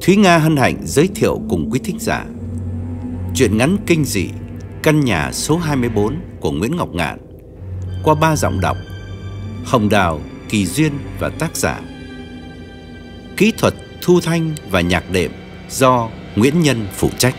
Thúy Nga hân hạnh giới thiệu cùng quý thính giả truyện ngắn kinh dị Căn nhà số 24 của Nguyễn Ngọc Ngạn qua 3 giọng đọc: Hồng Đào, Kỳ Duyên và tác giả. Kỹ thuật thu thanh và nhạc đệm do Nguyễn Nhân phụ trách.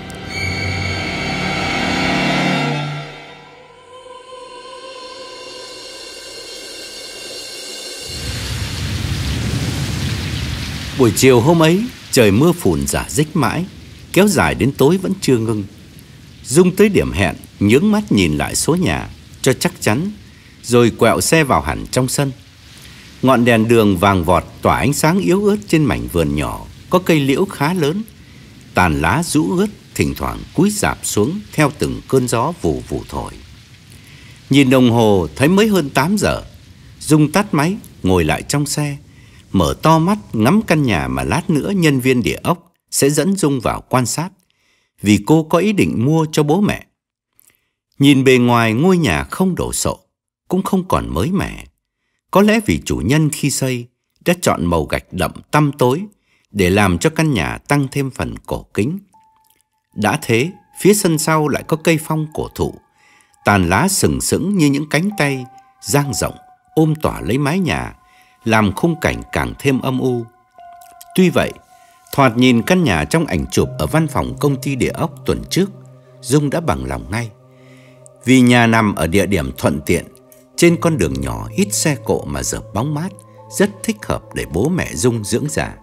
Buổi chiều hôm ấy, trời mưa phùn rả rích mãi, kéo dài đến tối vẫn chưa ngưng. Dung tới điểm hẹn, nhướng mắt nhìn lại số nhà cho chắc chắn, rồi quẹo xe vào hẳn trong sân. Ngọn đèn đường vàng vọt tỏa ánh sáng yếu ớt trên mảnh vườn nhỏ, có cây liễu khá lớn, tàn lá rũ ướt thỉnh thoảng cúi rạp xuống theo từng cơn gió vù vù thổi. Nhìn đồng hồ thấy mới hơn 8 giờ, Dung tắt máy, ngồi lại trong xe, mở to mắt ngắm căn nhà mà lát nữa nhân viên địa ốc sẽ dẫn Dung vào quan sát, vì cô có ý định mua cho bố mẹ. Nhìn bề ngoài ngôi nhà không đổ sộ, cũng không còn mới mẻ. Có lẽ vì chủ nhân khi xây đã chọn màu gạch đậm tăm tối để làm cho căn nhà tăng thêm phần cổ kính. Đã thế, phía sân sau lại có cây phong cổ thụ, tàn lá sừng sững như những cánh tay dang rộng ôm tỏa lấy mái nhà, làm khung cảnh càng thêm âm u. Tuy vậy, thoạt nhìn căn nhà trong ảnh chụp ở văn phòng công ty địa ốc tuần trước, Dung đã bằng lòng ngay. Vì nhà nằm ở địa điểm thuận tiện, trên con đường nhỏ ít xe cộ mà dợp bóng mát, rất thích hợp để bố mẹ Dung dưỡng già.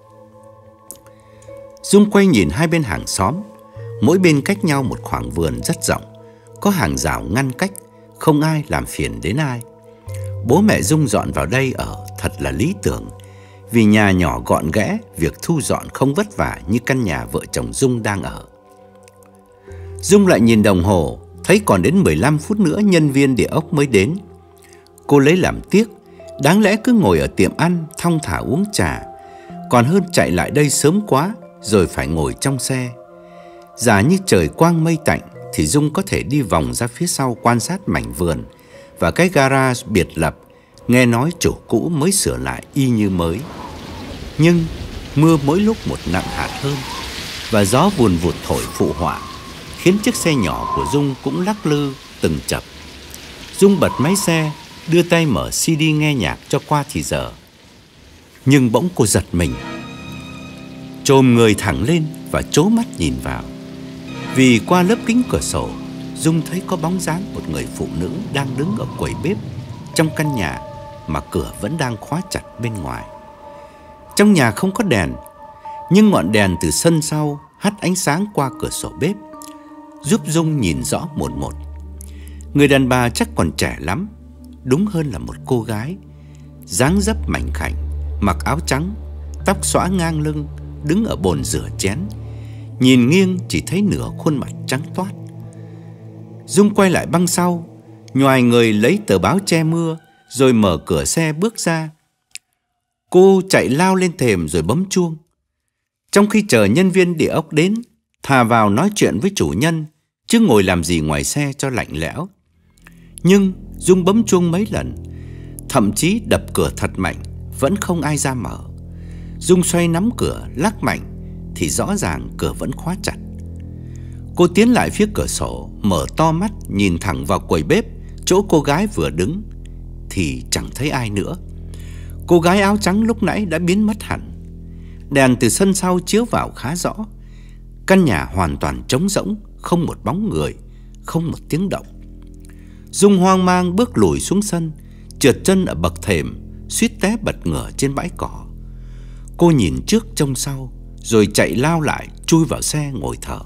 Dung quay nhìn hai bên hàng xóm, mỗi bên cách nhau một khoảng vườn rất rộng, có hàng rào ngăn cách, không ai làm phiền đến ai. Bố mẹ Dung dọn vào đây ở thật là lý tưởng, vì nhà nhỏ gọn ghẽ, việc thu dọn không vất vả như căn nhà vợ chồng Dung đang ở. Dung lại nhìn đồng hồ, thấy còn đến 15 phút nữa nhân viên địa ốc mới đến. Cô lấy làm tiếc, đáng lẽ cứ ngồi ở tiệm ăn thong thả uống trà, còn hơn chạy lại đây sớm quá rồi phải ngồi trong xe. Giả như trời quang mây tạnh thì Dung có thể đi vòng ra phía sau quan sát mảnh vườn và cái garage biệt lập, nghe nói chủ cũ mới sửa lại y như mới. Nhưng mưa mỗi lúc một nặng hạt hơn, và gió vùn vụt thổi phụ họa, khiến chiếc xe nhỏ của Dung cũng lắc lư từng chập. Dung bật máy xe, đưa tay mở CD nghe nhạc cho qua thì giờ. Nhưng bỗng cô giật mình, chồm người thẳng lên và trố mắt nhìn vào. Vì qua lớp kính cửa sổ, Dung thấy có bóng dáng một người phụ nữ đang đứng ở quầy bếp trong căn nhà mà cửa vẫn đang khóa chặt bên ngoài. Trong nhà không có đèn, nhưng ngọn đèn từ sân sau hắt ánh sáng qua cửa sổ bếp, giúp Dung nhìn rõ một một. Người đàn bà chắc còn trẻ lắm, đúng hơn là một cô gái, dáng dấp mảnh khảnh, mặc áo trắng, tóc xõa ngang lưng, đứng ở bồn rửa chén. Nhìn nghiêng chỉ thấy nửa khuôn mặt trắng toát. Dung quay lại băng sau, nhoài người lấy tờ báo che mưa, rồi mở cửa xe bước ra. Cô chạy lao lên thềm rồi bấm chuông. Trong khi chờ nhân viên địa ốc đến, thà vào nói chuyện với chủ nhân, chứ ngồi làm gì ngoài xe cho lạnh lẽo. Nhưng Dung bấm chuông mấy lần, thậm chí đập cửa thật mạnh, vẫn không ai ra mở. Dung xoay nắm cửa, lắc mạnh, thì rõ ràng cửa vẫn khóa chặt. Cô tiến lại phía cửa sổ, mở to mắt nhìn thẳng vào quầy bếp, chỗ cô gái vừa đứng, thì chẳng thấy ai nữa. Cô gái áo trắng lúc nãy đã biến mất hẳn. Đèn từ sân sau chiếu vào khá rõ. Căn nhà hoàn toàn trống rỗng, không một bóng người, không một tiếng động. Dung hoang mang bước lùi xuống sân, trượt chân ở bậc thềm, suýt té bật ngửa trên bãi cỏ. Cô nhìn trước trông sau, rồi chạy lao lại, chui vào xe ngồi thở.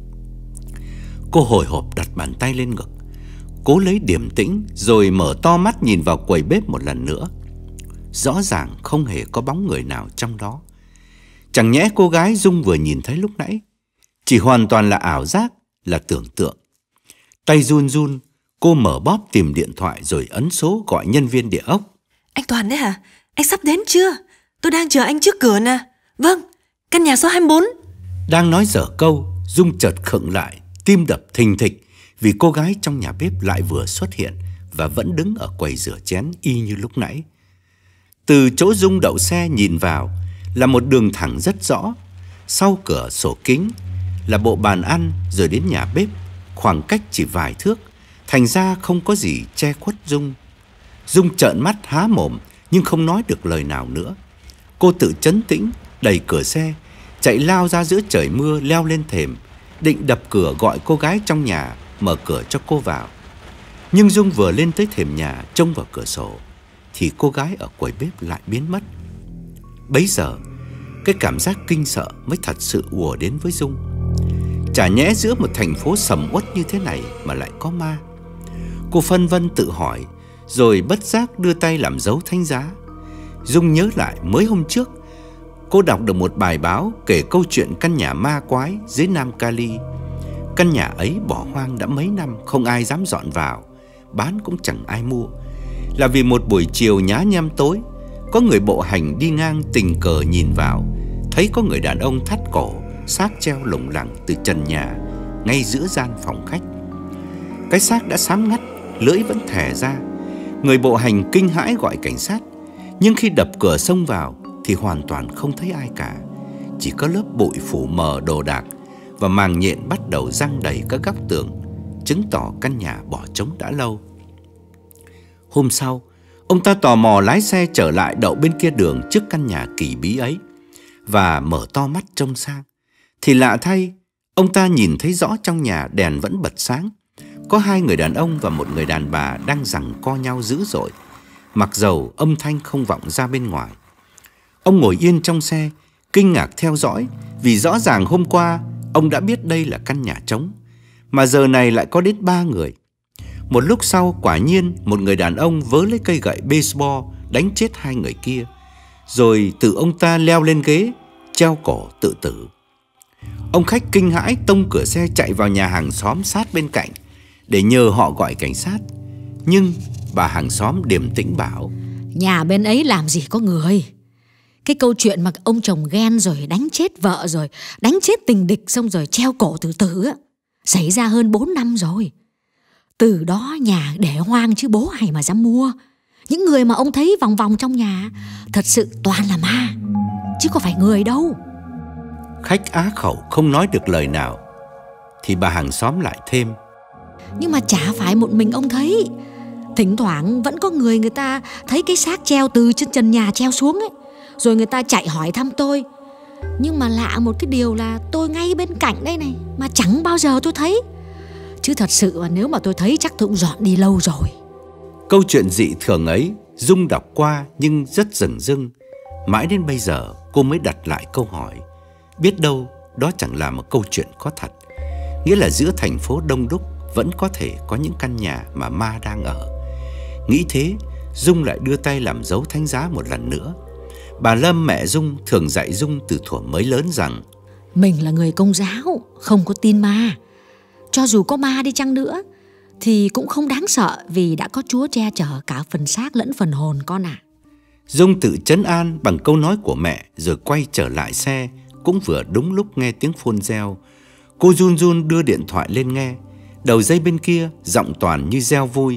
Cô hồi hộp đặt bàn tay lên ngực, cố lấy điềm tĩnh, rồi mở to mắt nhìn vào quầy bếp một lần nữa. Rõ ràng không hề có bóng người nào trong đó. Chẳng nhẽ cô gái Dung vừa nhìn thấy lúc nãy chỉ hoàn toàn là ảo giác, là tưởng tượng. Tay run run, cô mở bóp tìm điện thoại rồi ấn số gọi nhân viên địa ốc. Anh Toàn đấy hả? Anh sắp đến chưa? Tôi đang chờ anh trước cửa nè. Vâng, căn nhà số 24. Đang nói dở câu, Dung chợt khựng lại, tim đập thình thịch, vì cô gái trong nhà bếp lại vừa xuất hiện và vẫn đứng ở quầy rửa chén y như lúc nãy. Từ chỗ Dung đậu xe nhìn vào là một đường thẳng rất rõ. Sau cửa sổ kính là bộ bàn ăn, rồi đến nhà bếp, khoảng cách chỉ vài thước, thành ra không có gì che khuất Dung. Dung trợn mắt há mồm nhưng không nói được lời nào nữa. Cô tự trấn tĩnh, đẩy cửa xe, chạy lao ra giữa trời mưa, leo lên thềm, định đập cửa gọi cô gái trong nhà mở cửa cho cô vào. Nhưng Dung vừa lên tới thềm nhà, trông vào cửa sổ, thì cô gái ở quầy bếp lại biến mất. Bấy giờ, cái cảm giác kinh sợ mới thật sự ùa đến với Dung. Chả nhẽ giữa một thành phố sầm uất như thế này mà lại có ma. Cô phân vân tự hỏi, rồi bất giác đưa tay làm dấu thánh giá. Dung nhớ lại mới hôm trước cô đọc được một bài báo kể câu chuyện căn nhà ma quái dưới Nam Cali. Căn nhà ấy bỏ hoang đã mấy năm, không ai dám dọn vào, bán cũng chẳng ai mua. Là vì một buổi chiều nhá nhem tối, có người bộ hành đi ngang tình cờ nhìn vào, thấy có người đàn ông thắt cổ, xác treo lủng lẳng từ trần nhà ngay giữa gian phòng khách. Cái xác đã xám ngắt, lưỡi vẫn thè ra. Người bộ hành kinh hãi gọi cảnh sát, nhưng khi đập cửa xông vào thì hoàn toàn không thấy ai cả. Chỉ có lớp bụi phủ mờ đồ đạc, và màng nhện bắt đầu giăng đầy các góc tường, chứng tỏ căn nhà bỏ trống đã lâu. Hôm sau, ông ta tò mò lái xe trở lại đậu bên kia đường trước căn nhà kỳ bí ấy, và mở to mắt trông sang. Thì lạ thay, ông ta nhìn thấy rõ trong nhà đèn vẫn bật sáng. Có hai người đàn ông và một người đàn bà đang giằng co nhau dữ dội, mặc dầu âm thanh không vọng ra bên ngoài. Ông ngồi yên trong xe, kinh ngạc theo dõi, vì rõ ràng hôm qua ông đã biết đây là căn nhà trống, mà giờ này lại có đến 3 người. Một lúc sau, quả nhiên một người đàn ông vớ lấy cây gậy baseball đánh chết hai người kia, rồi tự ông ta leo lên ghế, treo cổ tự tử. Ông khách kinh hãi tông cửa xe chạy vào nhà hàng xóm sát bên cạnh để nhờ họ gọi cảnh sát. Nhưng bà hàng xóm điềm tĩnh bảo: nhà bên ấy làm gì có người. Cái câu chuyện mà ông chồng ghen rồi đánh chết vợ, rồi đánh chết tình địch, xong rồi treo cổ tự tử á, xảy ra hơn 4 năm rồi. Từ đó nhà để hoang chứ bố hay mà dám mua. Những người mà ông thấy vòng vòng trong nhà thật sự toàn là ma, chứ có phải người đâu. Khách á khẩu không nói được lời nào, thì bà hàng xóm lại thêm: nhưng mà chả phải một mình ông thấy. Thỉnh thoảng vẫn có người ta thấy cái xác treo từ trên trần nhà treo xuống ấy, rồi người ta chạy hỏi thăm tôi. Nhưng mà lạ một cái điều là tôi ngay bên cạnh đây này, mà chẳng bao giờ tôi thấy. Chứ thật sự mà nếu mà tôi thấy chắc tôi cũng dọn đi lâu rồi. Câu chuyện dị thường ấy Dung đọc qua nhưng rất dửng dưng. Mãi đến bây giờ cô mới đặt lại câu hỏi. Biết đâu đó chẳng là một câu chuyện có thật. Nghĩa là giữa thành phố đông đúc vẫn có thể có những căn nhà mà ma đang ở. Nghĩ thế, Dung lại đưa tay làm dấu thánh giá một lần nữa. Bà Lâm, mẹ Dung, thường dạy Dung từ thuở mới lớn rằng: mình là người Công giáo, không có tin ma. Cho dù có ma đi chăng nữa thì cũng không đáng sợ, vì đã có Chúa che chở cả phần xác lẫn phần hồn con ạ. Dung tự trấn an bằng câu nói của mẹ, rồi quay trở lại xe. Cũng vừa đúng lúc nghe tiếng phone reo. Cô run run đưa điện thoại lên nghe. Đầu dây bên kia giọng Toàn như reo vui: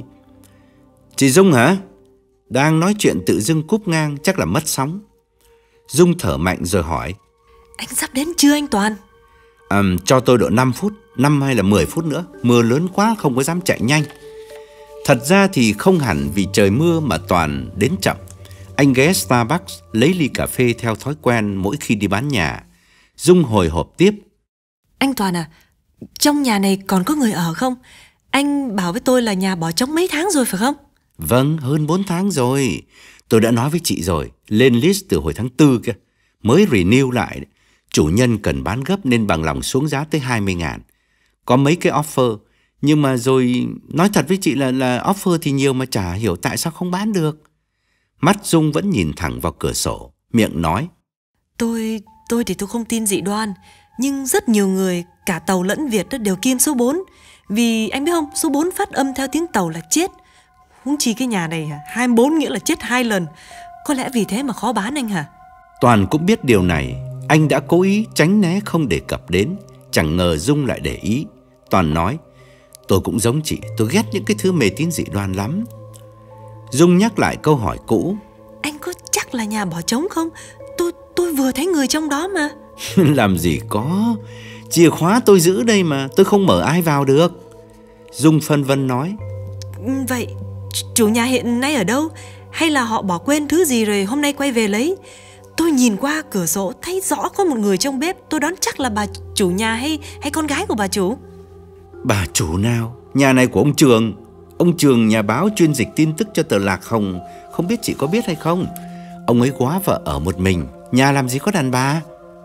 chị Dung hả? Đang nói chuyện tự dưng cúp ngang, chắc là mất sóng. Dung thở mạnh rồi hỏi: anh sắp đến chưa anh Toàn? Cho tôi độ 5 phút, 5 hay là 10 phút nữa. Mưa lớn quá không có dám chạy nhanh. Thật ra thì không hẳn vì trời mưa mà Toàn đến chậm. Anh ghé Starbucks lấy ly cà phê theo thói quen mỗi khi đi bán nhà. Dung hồi hộp tiếp: anh Toàn à, trong nhà này còn có người ở không? Anh bảo với tôi là nhà bỏ trống mấy tháng rồi phải không? Vâng, hơn 4 tháng rồi. Tôi đã nói với chị rồi, lên list từ hồi tháng 4 kia. Mới renew lại. Chủ nhân cần bán gấp nên bằng lòng xuống giá tới 20.000. Có mấy cái offer. Nhưng mà rồi nói thật với chị là offer thì nhiều mà chả hiểu tại sao không bán được. Mắt Dung vẫn nhìn thẳng vào cửa sổ, miệng nói: Tôi thì tôi không tin dị đoan. Nhưng rất nhiều người, cả Tàu lẫn Việt đều kiêng số 4. Vì anh biết không, số 4 phát âm theo tiếng Tàu là chết. Huống chi cái nhà này 24 nghĩa là chết 2 lần. Có lẽ vì thế mà khó bán anh hả? Toàn cũng biết điều này. Anh đã cố ý tránh né không đề cập đến. Chẳng ngờ Dung lại để ý. Toàn nói: tôi cũng giống chị, tôi ghét những cái thứ mê tín dị đoan lắm. Dung nhắc lại câu hỏi cũ: anh có chắc là nhà bỏ trống không? Tôi vừa thấy người trong đó mà. Làm gì có, chìa khóa tôi giữ đây mà, tôi không mở ai vào được. Dung phân vân nói. Vậy chủ nhà hiện nay ở đâu? Hay là họ bỏ quên thứ gì rồi hôm nay quay về lấy? Tôi nhìn qua cửa sổ thấy rõ có một người trong bếp. Tôi đoán chắc là bà chủ nhà hay con gái của bà chủ. Bà chủ nào? Nhà này của ông Trường. Ông Trường nhà báo chuyên dịch tin tức cho tờ Lạc Hồng. Không biết chị có biết hay không? Ông ấy quá vợ ở một mình, nhà làm gì có đàn bà.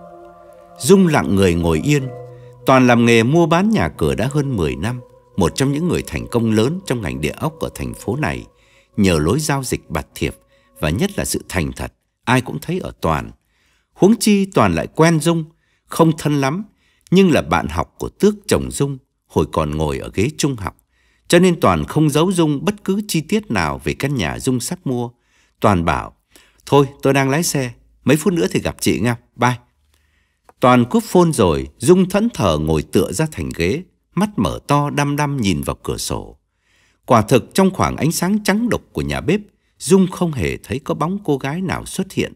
Dung lặng người ngồi yên. Toàn làm nghề mua bán nhà cửa đã hơn 10 năm. Một trong những người thành công lớn trong ngành địa ốc ở thành phố này, nhờ lối giao dịch bạt thiệp và nhất là sự thành thật, ai cũng thấy ở Toàn. Huống chi Toàn lại quen Dung, không thân lắm, nhưng là bạn học của Tước chồng Dung hồi còn ngồi ở ghế trung học. Cho nên Toàn không giấu Dung bất cứ chi tiết nào về căn nhà Dung sắp mua. Toàn bảo, thôi tôi đang lái xe, mấy phút nữa thì gặp chị nha, bye. Toàn cúp phone rồi, Dung thẫn thờ ngồi tựa ra thành ghế, mắt mở to đăm đăm nhìn vào cửa sổ. Quả thực trong khoảng ánh sáng trắng đục của nhà bếp, Dung không hề thấy có bóng cô gái nào xuất hiện.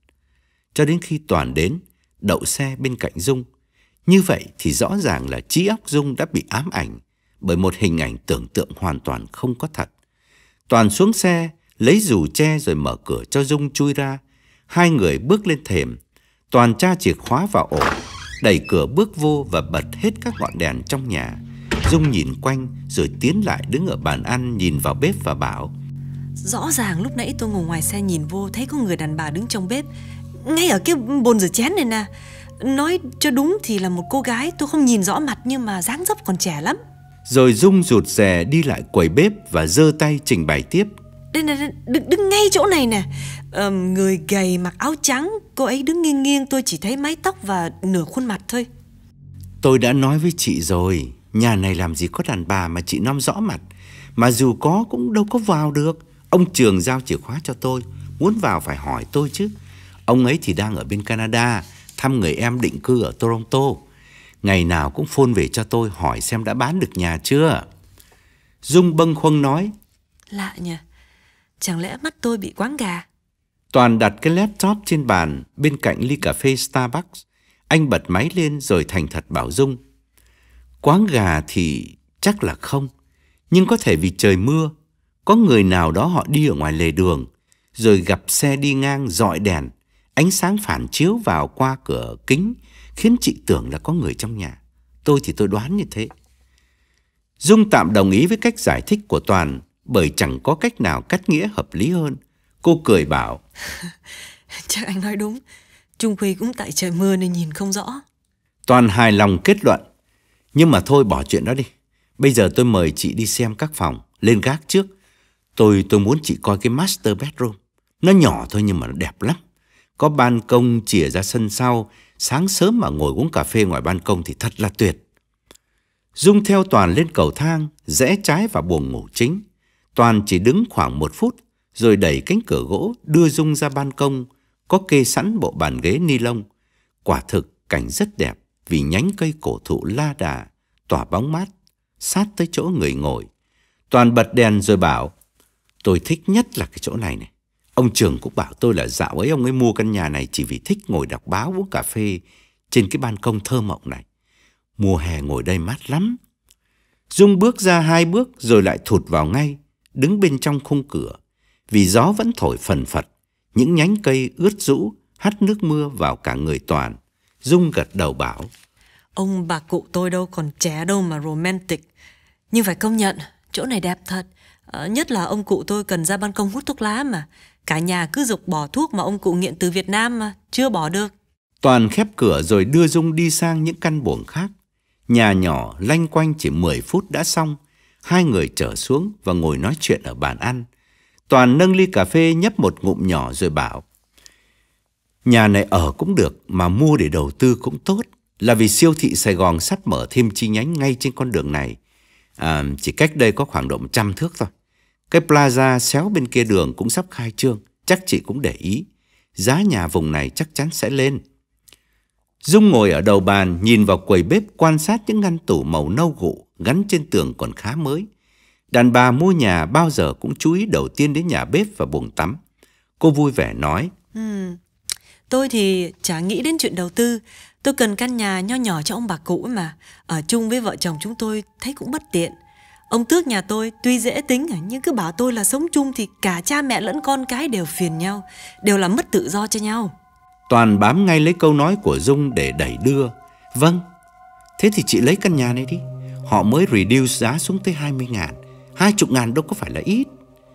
Cho đến khi Toàn đến, đậu xe bên cạnh Dung. Như vậy thì rõ ràng là trí óc Dung đã bị ám ảnh bởi một hình ảnh tưởng tượng hoàn toàn không có thật. Toàn xuống xe, lấy dù tre rồi mở cửa cho Dung chui ra. Hai người bước lên thềm. Toàn tra chìa khóa vào ổ, đẩy cửa bước vô và bật hết các ngọn đèn trong nhà. Dung nhìn quanh rồi tiến lại đứng ở bàn ăn nhìn vào bếp và bảo, rõ ràng lúc nãy tôi ngồi ngoài xe nhìn vô thấy có người đàn bà đứng trong bếp, ngay ở cái bồn rửa chén này nè. Nói cho đúng thì là một cô gái, tôi không nhìn rõ mặt nhưng mà dáng dấp còn trẻ lắm. Rồi Dung rụt rè đi lại quầy bếp và giơ tay trình bày tiếp. Đây này, đứng ngay chỗ này nè. Người gầy mặc áo trắng, cô ấy đứng nghiêng nghiêng, tôi chỉ thấy mái tóc và nửa khuôn mặt thôi. Tôi đã nói với chị rồi, nhà này làm gì có đàn bà mà chị nom rõ mặt. Mà dù có cũng đâu có vào được. Ông Trường giao chìa khóa cho tôi, muốn vào phải hỏi tôi chứ. Ông ấy thì đang ở bên Canada, thăm người em định cư ở Toronto. Ngày nào cũng phone về cho tôi hỏi xem đã bán được nhà chưa. Dung bâng khuâng nói, lạ nhỉ, chẳng lẽ mắt tôi bị quáng gà. Toàn đặt cái laptop trên bàn bên cạnh ly cà phê Starbucks. Anh bật máy lên rồi thành thật bảo Dung, quáng gà thì chắc là không, nhưng có thể vì trời mưa. Có người nào đó họ đi ở ngoài lề đường, rồi gặp xe đi ngang dọi đèn, ánh sáng phản chiếu vào qua cửa kính, khiến chị tưởng là có người trong nhà. Tôi thì tôi đoán như thế. Dung tạm đồng ý với cách giải thích của Toàn, bởi chẳng có cách nào cắt nghĩa hợp lý hơn. Cô cười bảo, chắc anh nói đúng, chung quy cũng tại trời mưa nên nhìn không rõ. Toàn hài lòng kết luận, nhưng mà thôi bỏ chuyện đó đi. Bây giờ tôi mời chị đi xem các phòng, lên gác trước. Tôi muốn chị coi cái master bedroom. Nó nhỏ thôi nhưng mà nó đẹp lắm. Có ban công chìa ra sân sau, sáng sớm mà ngồi uống cà phê ngoài ban công thì thật là tuyệt. Dung theo Toàn lên cầu thang, rẽ trái vào buồng ngủ chính. Toàn chỉ đứng khoảng 1 phút, rồi đẩy cánh cửa gỗ đưa Dung ra ban công, có kê sẵn bộ bàn ghế ni lông. Quả thực cảnh rất đẹp vì nhánh cây cổ thụ la đà, tỏa bóng mát, sát tới chỗ người ngồi. Toàn bật đèn rồi bảo, tôi thích nhất là cái chỗ này này. Ông Trường cũng bảo tôi là dạo ấy ông ấy mua căn nhà này chỉ vì thích ngồi đọc báo uống cà phê trên cái ban công thơ mộng này. Mùa hè ngồi đây mát lắm. Dung bước ra 2 bước rồi lại thụt vào ngay, đứng bên trong khung cửa. Vì gió vẫn thổi phần phật, những nhánh cây ướt rũ hắt nước mưa vào cả người Toàn. Dung gật đầu bảo, ông bà cụ tôi đâu còn trẻ đâu mà romantic. Nhưng phải công nhận, chỗ này đẹp thật. Nhất là ông cụ tôi cần ra ban công hút thuốc lá mà. Cả nhà cứ giục bỏ thuốc mà ông cụ nghiện từ Việt Nam mà, chưa bỏ được. Toàn khép cửa rồi đưa Dung đi sang những căn buồng khác. Nhà nhỏ lanh quanh chỉ 10 phút đã xong. Hai người trở xuống và ngồi nói chuyện ở bàn ăn. Toàn nâng ly cà phê nhấp một ngụm nhỏ rồi bảo, nhà này ở cũng được mà mua để đầu tư cũng tốt. Là vì siêu thị Sài Gòn sắp mở thêm chi nhánh ngay trên con đường này. Chỉ cách đây có khoảng độ 100 thước thôi. Cái plaza xéo bên kia đường cũng sắp khai trương, chắc chị cũng để ý. Giá nhà vùng này chắc chắn sẽ lên. Dung ngồi ở đầu bàn nhìn vào quầy bếp, quan sát những ngăn tủ màu nâu gụ gắn trên tường còn khá mới. Đàn bà mua nhà bao giờ cũng chú ý đầu tiên đến nhà bếp và buồng tắm. Cô vui vẻ nói, Tôi thì chả nghĩ đến chuyện đầu tư. Tôi cần căn nhà nho nhỏ cho ông bà cụ mà. Ở chung với vợ chồng chúng tôi thấy cũng bất tiện. Ông Tước nhà tôi tuy dễ tính nhưng cứ bảo tôi là sống chung thì cả cha mẹ lẫn con cái đều phiền nhau, đều là mất tự do cho nhau. Toàn bám ngay lấy câu nói của Dung để đẩy đưa. Vâng, thế thì chị lấy căn nhà này đi. Họ mới reduce giá xuống tới 20.000. 20.000 đâu có phải là ít.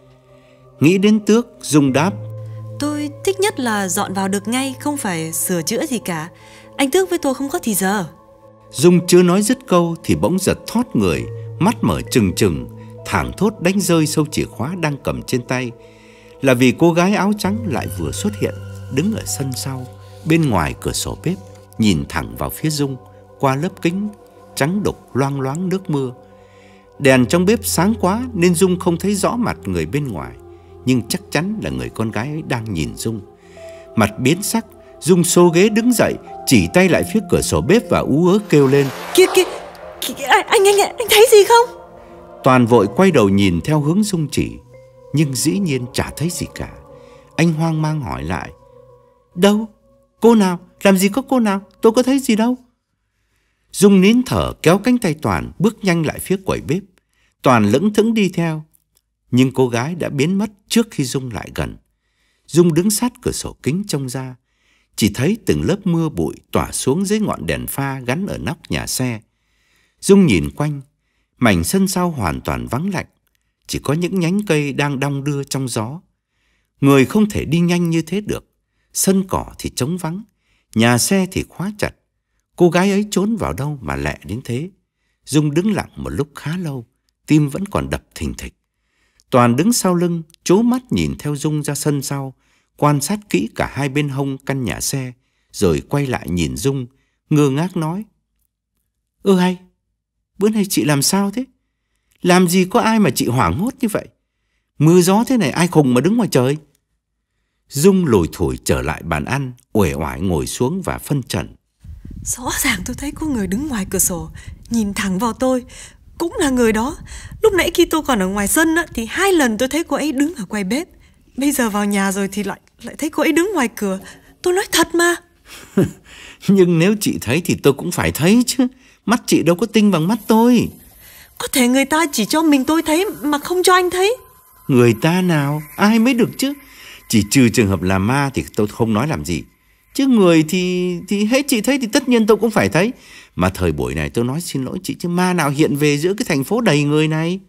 Nghĩ đến Tước, Dung đáp: Tôi thích nhất là dọn vào được ngay, không phải sửa chữa gì cả. Anh Tước với tôi không có thì giờ. Dung chưa nói dứt câu thì bỗng giật thót người, mắt mở trừng trừng, thảng thốt đánh rơi sâu chìa khóa đang cầm trên tay. Là vì cô gái áo trắng lại vừa xuất hiện, đứng ở sân sau, bên ngoài cửa sổ bếp, nhìn thẳng vào phía Dung qua lớp kính trắng đục loang loáng nước mưa. Đèn trong bếp sáng quá nên Dung không thấy rõ mặt người bên ngoài, nhưng chắc chắn là người con gái ấy đang nhìn Dung. Mặt biến sắc, Dung xô ghế đứng dậy, chỉ tay lại phía cửa sổ bếp và ú ớ kêu lên: Kìa, anh thấy gì không? Toàn vội quay đầu nhìn theo hướng Dung chỉ, nhưng dĩ nhiên chả thấy gì cả. Anh hoang mang hỏi lại: Đâu? Cô nào? Làm gì có cô nào? Tôi có thấy gì đâu. Dung nín thở kéo cánh tay Toàn bước nhanh lại phía quầy bếp. Toàn lững thững đi theo, nhưng cô gái đã biến mất trước khi Dung lại gần. Dung đứng sát cửa sổ kính trông ra, chỉ thấy từng lớp mưa bụi tỏa xuống dưới ngọn đèn pha gắn ở nóc nhà xe. Dung nhìn quanh, mảnh sân sau hoàn toàn vắng lạnh, chỉ có những nhánh cây đang đong đưa trong gió. Người không thể đi nhanh như thế được. Sân cỏ thì trống vắng, nhà xe thì khóa chặt. Cô gái ấy trốn vào đâu mà lẹ đến thế? Dung đứng lặng một lúc khá lâu, tim vẫn còn đập thình thịch. Toàn đứng sau lưng, trố mắt nhìn theo Dung ra sân sau, quan sát kỹ cả hai bên hông căn nhà xe, rồi quay lại nhìn Dung, ngơ ngác nói: Hay, bữa nay chị làm sao thế? Làm gì có ai mà chị hoảng hốt như vậy? Mưa gió thế này ai khùng mà đứng ngoài trời? Dung lủi thủi trở lại bàn ăn, uể oải ngồi xuống và phân trần: Rõ ràng tôi thấy có người đứng ngoài cửa sổ, nhìn thẳng vào tôi. Cũng là người đó. Lúc nãy khi tôi còn ở ngoài sân thì 2 lần tôi thấy cô ấy đứng ở quầy bếp. Bây giờ vào nhà rồi thì lại thấy cô ấy đứng ngoài cửa. Tôi nói thật mà. Nhưng nếu chị thấy thì tôi cũng phải thấy chứ. Mắt chị đâu có tinh bằng mắt tôi. Có thể người ta chỉ cho mình tôi thấy mà không cho anh thấy. Người ta nào? Ai mới được chứ. Chỉ trừ trường hợp là ma thì tôi không nói làm gì. Chứ người thì hết chị thấy thì tất nhiên tôi cũng phải thấy. Mà thời buổi này tôi nói xin lỗi chị, chứ ma nào hiện về giữa cái thành phố đầy người này?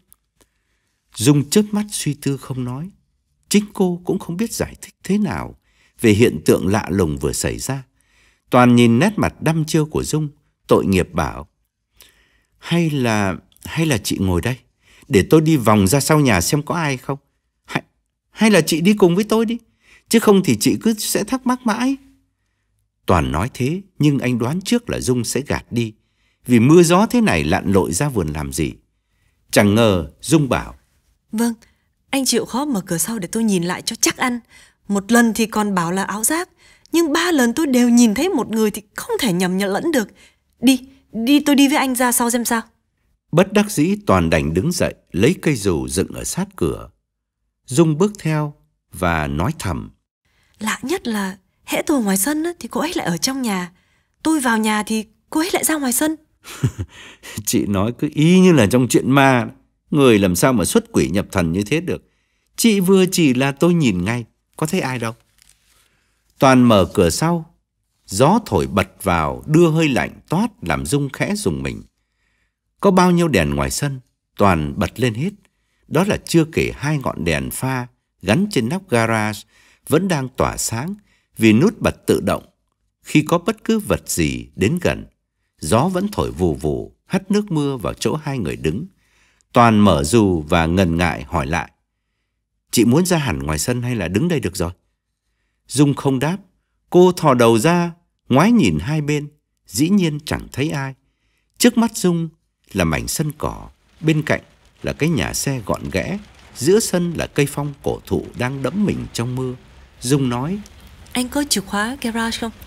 Dung chớp mắt suy tư không nói. Chính cô cũng không biết giải thích thế nào về hiện tượng lạ lùng vừa xảy ra. Toàn nhìn nét mặt đăm chiêu của Dung, tội nghiệp bảo: Hay là chị ngồi đây, để tôi đi vòng ra sau nhà xem có ai không. Hay là chị đi cùng với tôi đi, chứ không thì chị cứ sẽ thắc mắc mãi. Toàn nói thế, nhưng anh đoán trước là Dung sẽ gạt đi, vì mưa gió thế này lặn lội ra vườn làm gì. Chẳng ngờ Dung bảo: Vâng, anh chịu khó mở cửa sau để tôi nhìn lại cho chắc ăn. Một lần thì còn bảo là ảo giác, nhưng 3 lần tôi đều nhìn thấy một người thì không thể nhầm nhận lẫn được. Đi tôi đi với anh ra sau xem sao. Bất đắc dĩ Toàn đành đứng dậy, lấy cây dù dựng ở sát cửa. Dung bước theo và nói thầm: Lạ nhất là hễ tôi ngoài sân thì cô ấy lại ở trong nhà. Tôi vào nhà thì cô ấy lại ra ngoài sân. Chị nói cứ y như là trong chuyện ma. Người làm sao mà xuất quỷ nhập thần như thế được. Chị vừa chỉ là tôi nhìn ngay, có thấy ai đâu. Toàn mở cửa sau. Gió thổi bật vào đưa hơi lạnh toát làm Dung khẽ rùng mình. Có bao nhiêu đèn ngoài sân Toàn bật lên hết. Đó là chưa kể 2 ngọn đèn pha gắn trên nóc garage vẫn đang tỏa sáng vì nút bật tự động. Khi có bất cứ vật gì đến gần, gió vẫn thổi vù vù hắt nước mưa vào chỗ hai người đứng. Toàn mở dù và ngần ngại hỏi lại: Chị muốn ra hẳn ngoài sân hay là đứng đây được rồi? Dung không đáp. Cô thò đầu ra, ngoái nhìn hai bên, dĩ nhiên chẳng thấy ai. Trước mắt Dung là mảnh sân cỏ, bên cạnh là cái nhà xe gọn ghẽ, giữa sân là cây phong cổ thụ đang đẫm mình trong mưa. Dung nói: Anh có chìa khóa garage không?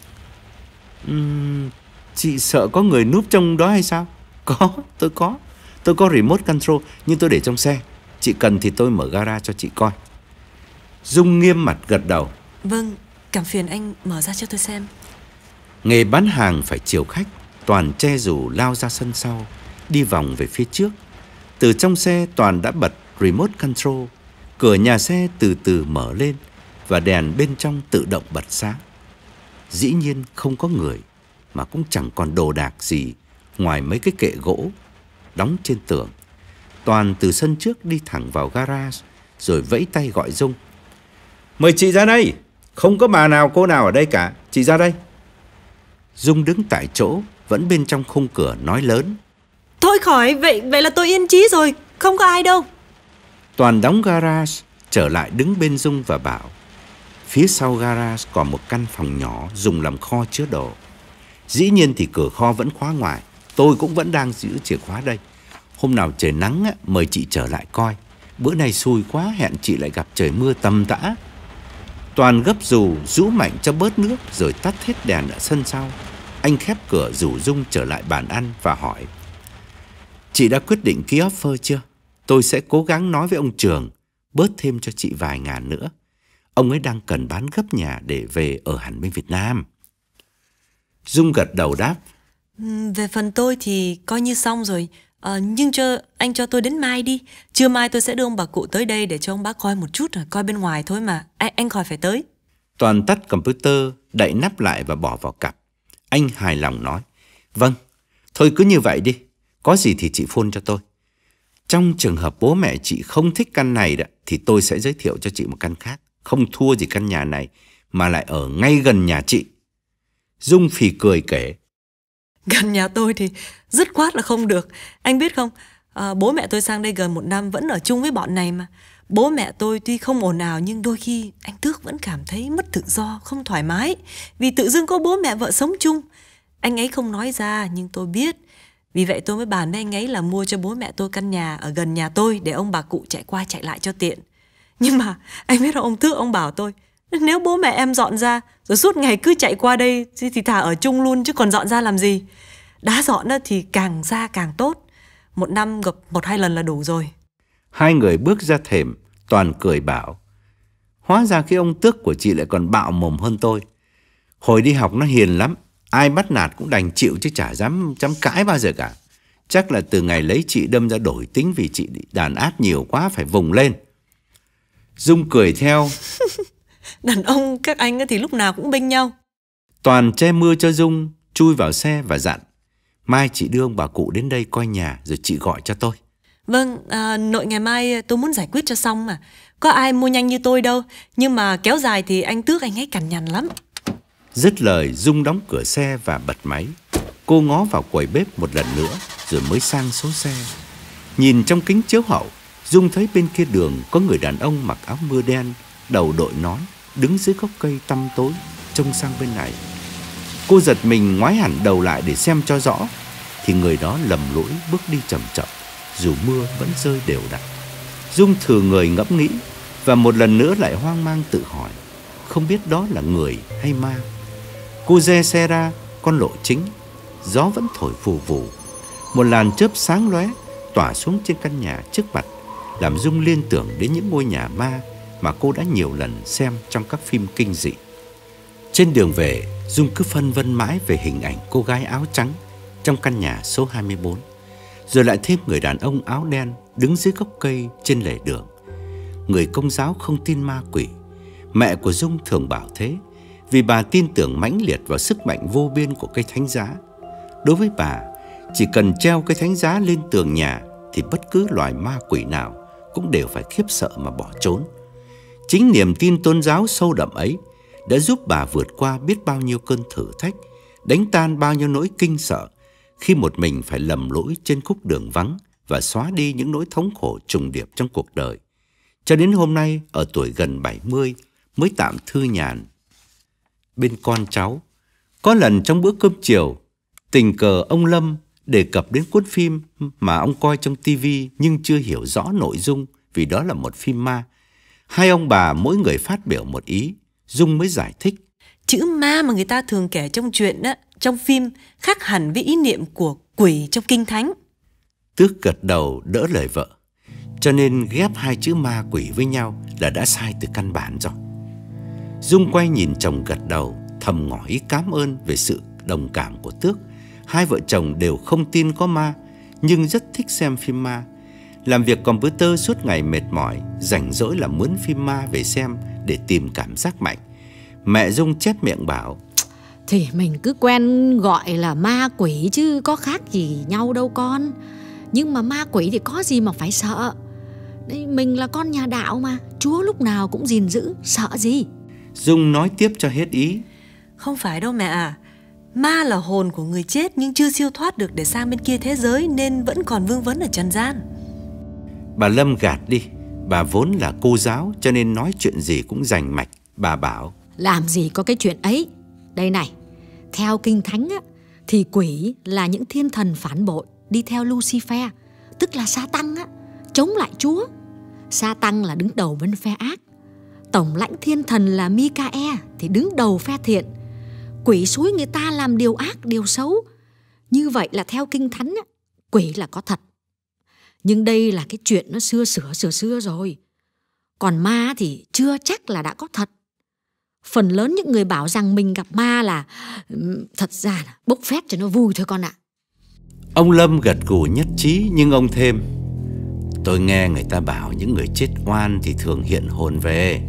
Chị sợ có người núp trong đó hay sao? Tôi có remote control, nhưng tôi để trong xe. Chị cần thì tôi mở gara cho chị coi. Dung nghiêm mặt gật đầu. Vâng, Cảm phiền anh mở ra cho tôi xem. Nghề bán hàng phải chiều khách, Toàn che dù lao ra sân sau, đi vòng về phía trước. Từ trong xe Toàn đã bật remote control, cửa nhà xe từ từ mở lên và đèn bên trong tự động bật sáng. Dĩ nhiên không có người, mà cũng chẳng còn đồ đạc gì ngoài mấy cái kệ gỗ đóng trên tường. Toàn từ sân trước đi thẳng vào garage, rồi vẫy tay gọi Dung. Mời chị ra đây, không có bà nào cô nào ở đây cả, chị ra đây. Dung đứng tại chỗ, vẫn bên trong khung cửa nói lớn. Thôi khỏi, vậy là tôi yên chí rồi, không có ai đâu. Toàn đóng garage, trở lại đứng bên Dung và bảo. Phía sau garage còn một căn phòng nhỏ dùng làm kho chứa đồ. Dĩ nhiên thì cửa kho vẫn khóa ngoài, tôi cũng vẫn đang giữ chìa khóa đây. Hôm nào trời nắng á, mời chị trở lại coi. Bữa nay xui quá, hẹn chị lại gặp trời mưa tầm tã. Toàn gấp dù, rũ mạnh cho bớt nước rồi tắt hết đèn ở sân sau. Anh khép cửa rủ Dung trở lại bàn ăn và hỏi. Chị đã quyết định ký offer chưa? Tôi sẽ cố gắng nói với ông Trường bớt thêm cho chị vài ngàn nữa. Ông ấy đang cần bán gấp nhà để về ở hẳn bên Việt Nam. Dung gật đầu đáp. Về phần tôi thì coi như xong rồi. Nhưng anh cho tôi đến mai đi. Trưa mai tôi sẽ đưa ông bà cụ tới đây để cho ông bác coi một chút, coi bên ngoài thôi mà. Anh khỏi phải tới. Toàn tắt computer, đậy nắp lại và bỏ vào cặp. Anh hài lòng nói. Vâng, thôi cứ như vậy đi. Có gì thì chị phone cho tôi. Trong trường hợp bố mẹ chị không thích căn này đó, thì tôi sẽ giới thiệu cho chị một căn khác. Không thua gì căn nhà này, mà lại ở ngay gần nhà chị. Dung phì cười kể. Gần nhà tôi thì dứt khoát là không được. Anh biết không, bố mẹ tôi sang đây gần 1 năm vẫn ở chung với bọn này mà. Bố mẹ tôi tuy không ồn ào nhưng đôi khi anh Tước vẫn cảm thấy mất tự do, không thoải mái. Vì tự dưng có bố mẹ vợ sống chung. Anh ấy không nói ra nhưng tôi biết. Vì vậy tôi mới bàn với anh ấy là mua cho bố mẹ tôi căn nhà ở gần nhà tôi để ông bà cụ chạy qua chạy lại cho tiện. Nhưng mà anh biết ông Tước ông bảo tôi, nếu bố mẹ em dọn ra rồi suốt ngày cứ chạy qua đây thì thà ở chung luôn chứ còn dọn ra làm gì. Đã dọn thì càng ra càng tốt. 1 năm gặp 1-2 lần là đủ rồi. Hai người bước ra thềm, Toàn cười bảo. Hóa ra cái ông Tước của chị lại còn bạo mồm hơn tôi. Hồi đi học nó hiền lắm, ai bắt nạt cũng đành chịu chứ chả dám cãi bao giờ cả. Chắc là từ ngày lấy chị đâm ra đổi tính vì chị đàn áp nhiều quá phải vùng lên. Dung cười theo. Đàn ông các anh thì lúc nào cũng bênh nhau. Toàn che mưa cho Dung, chui vào xe và dặn. Mai chị đưa ông bà cụ đến đây coi nhà rồi chị gọi cho tôi. Vâng, nội ngày mai tôi muốn giải quyết cho xong mà. Có ai mua nhanh như tôi đâu. Nhưng mà kéo dài thì anh Tước anh ấy cằn nhằn lắm. Dứt lời, Dung đóng cửa xe và bật máy. Cô ngó vào quầy bếp một lần nữa rồi mới sang số xe. Nhìn trong kính chiếu hậu, Dung thấy bên kia đường có người đàn ông mặc áo mưa đen, đầu đội nón, đứng dưới gốc cây tăm tối, trông sang bên này. Cô giật mình ngoái hẳn đầu lại để xem cho rõ, thì người đó lầm lũi bước đi chậm chậm, dù mưa vẫn rơi đều đặn. Dung thừ người ngẫm nghĩ và một lần nữa lại hoang mang tự hỏi, không biết đó là người hay ma. Cô rẽ xe ra con lộ chính, gió vẫn thổi phù phù. Một làn chớp sáng lóe tỏa xuống trên căn nhà trước mặt, làm Dung liên tưởng đến những ngôi nhà ma mà cô đã nhiều lần xem trong các phim kinh dị. Trên đường về, Dung cứ phân vân mãi về hình ảnh cô gái áo trắng trong căn nhà số 24. Rồi lại thêm người đàn ông áo đen đứng dưới gốc cây trên lề đường. Người Công giáo không tin ma quỷ. Mẹ của Dung thường bảo thế, vì bà tin tưởng mãnh liệt vào sức mạnh vô biên của cây thánh giá. Đối với bà, chỉ cần treo cây thánh giá lên tường nhà thì bất cứ loài ma quỷ nào cũng đều phải khiếp sợ mà bỏ trốn. Chính niềm tin tôn giáo sâu đậm ấy đã giúp bà vượt qua biết bao nhiêu cơn thử thách, đánh tan bao nhiêu nỗi kinh sợ khi một mình phải lầm lũi trên khúc đường vắng và xóa đi những nỗi thống khổ trùng điệp trong cuộc đời. Cho đến hôm nay, ở tuổi gần 70, mới tạm thư nhàn bên con cháu. Có lần trong bữa cơm chiều, tình cờ ông Lâm đề cập đến cuốn phim mà ông coi trong tivi nhưng chưa hiểu rõ nội dung vì đó là một phim ma. Hai ông bà mỗi người phát biểu một ý, Dung mới giải thích. Chữ ma mà người ta thường kể trong truyện đó, trong phim khác hẳn với ý niệm của quỷ trong kinh thánh. Tước gật đầu đỡ lời vợ. Cho nên ghép hai chữ ma quỷ với nhau là đã sai từ căn bản rồi. Dung quay nhìn chồng gật đầu, thầm ngỏ ý cảm ơn về sự đồng cảm của Tước. Hai vợ chồng đều không tin có ma, nhưng rất thích xem phim ma. Làm việc computer suốt ngày mệt mỏi, rảnh rỗi là mướn phim ma về xem để tìm cảm giác mạnh. Mẹ Dung chép miệng bảo: Thì mình cứ quen gọi là ma quỷ chứ có khác gì nhau đâu con. Nhưng mà ma quỷ thì có gì mà phải sợ. Mình là con nhà đạo mà, Chúa lúc nào cũng gìn giữ, sợ gì. Dung nói tiếp cho hết ý: Không phải đâu mẹ à. Ma là hồn của người chết nhưng chưa siêu thoát được để sang bên kia thế giới, nên vẫn còn vương vấn ở trần gian. Bà Lâm gạt đi. Bà vốn là cô giáo cho nên nói chuyện gì cũng rành mạch. Bà bảo: Làm gì có cái chuyện ấy. Đây này, theo Kinh Thánh á, thì quỷ là những thiên thần phản bội đi theo Lucifer, tức là Sa-tăng á, chống lại Chúa. Sa-tăng là đứng đầu bên phe ác. Tổng lãnh thiên thần là Mi-ca-e thì đứng đầu phe thiện. Quỷ xúi người ta làm điều ác, điều xấu. Như vậy là theo Kinh Thánh á, quỷ là có thật. Nhưng đây là cái chuyện nó xưa rồi. Còn ma thì chưa chắc là đã có thật. Phần lớn những người bảo rằng mình gặp ma là thật ra là bốc phét cho nó vui thôi con ạ. Ông Lâm gật gù nhất trí, nhưng ông thêm: Tôi nghe người ta bảo những người chết oan thì thường hiện hồn về.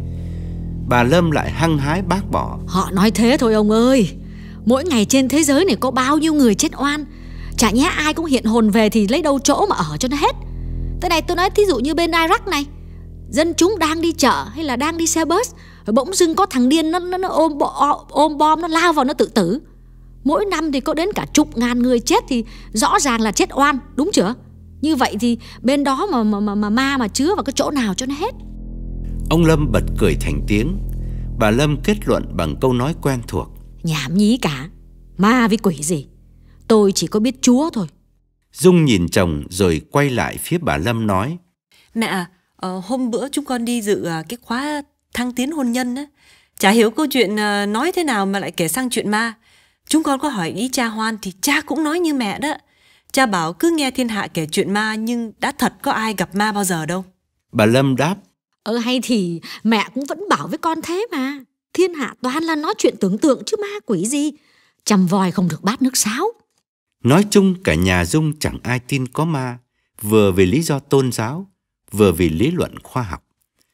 Bà Lâm lại hăng hái bác bỏ: Họ nói thế thôi ông ơi. Mỗi ngày trên thế giới này có bao nhiêu người chết oan. Chả nhẽ ai cũng hiện hồn về thì lấy đâu chỗ mà ở cho nó hết. Thế này tôi nói thí dụ như bên Iraq này, dân chúng đang đi chợ hay là đang đi xe bus, rồi bỗng dưng có thằng điên nó ôm bom nó lao vào nó tự tử. Mỗi năm thì có đến cả chục ngàn người chết thì rõ ràng là chết oan, đúng chưa? Như vậy thì bên đó mà ma mà chứa vào cái chỗ nào cho nó hết. Ông Lâm bật cười thành tiếng. Bà Lâm kết luận bằng câu nói quen thuộc: Nhảm nhí cả. Ma với quỷ gì, tôi chỉ có biết Chúa thôi. Dung nhìn chồng rồi quay lại phía bà Lâm nói: Mẹ à, hôm bữa chúng con đi dự cái khóa thăng tiến hôn nhân á, chả hiểu câu chuyện nói thế nào mà lại kể sang chuyện ma. Chúng con có hỏi ý cha Hoan thì cha cũng nói như mẹ đó. Cha bảo cứ nghe thiên hạ kể chuyện ma, nhưng đã thật có ai gặp ma bao giờ đâu. Bà Lâm đáp: Hay thì mẹ cũng vẫn bảo với con thế mà. Thiên hạ toàn là nói chuyện tưởng tượng chứ ma quỷ gì. Chằm vòi không được bát nước sáo. Nói chung cả nhà Dung chẳng ai tin có ma, vừa vì lý do tôn giáo, vừa vì lý luận khoa học.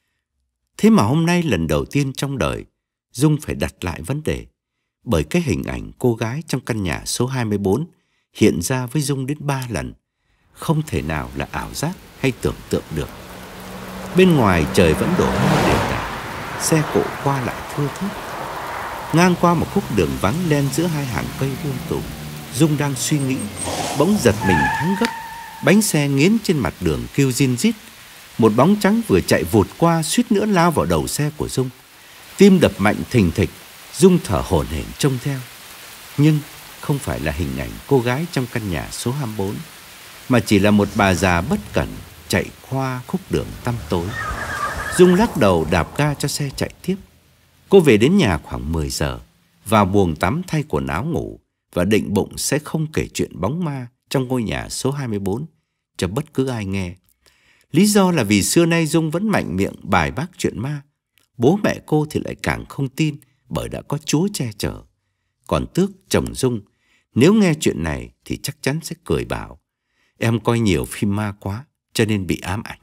Thế mà hôm nay lần đầu tiên trong đời, Dung phải đặt lại vấn đề, bởi cái hình ảnh cô gái trong căn nhà số 24 hiện ra với Dung đến 3 lần, không thể nào là ảo giác hay tưởng tượng được. Bên ngoài trời vẫn đổ mưa đều đặn, xe cộ qua lại thưa thớt. Ngang qua một khúc đường vắng đen giữa hai hàng cây tùm, Dung đang suy nghĩ, bỗng giật mình thắng gấp. Bánh xe nghiến trên mặt đường kêu rin rít. Một bóng trắng vừa chạy vụt qua suýt nữa lao vào đầu xe của Dung. Tim đập mạnh thình thịch, Dung thở hổn hển trông theo. Nhưng không phải là hình ảnh cô gái trong căn nhà số 24, mà chỉ là một bà già bất cẩn chạy qua khúc đường tăm tối. Dung lắc đầu đạp ga cho xe chạy tiếp. Cô về đến nhà khoảng 10 giờ, vào buồng tắm thay quần áo ngủ và định bụng sẽ không kể chuyện bóng ma trong ngôi nhà số 24 cho bất cứ ai nghe. Lý do là vì xưa nay Dung vẫn mạnh miệng bài bác chuyện ma. Bố mẹ cô thì lại càng không tin, bởi đã có Chúa che chở. Còn Tước, chồng Dung, nếu nghe chuyện này thì chắc chắn sẽ cười bảo: Em coi nhiều phim ma quá cho nên bị ám ảnh.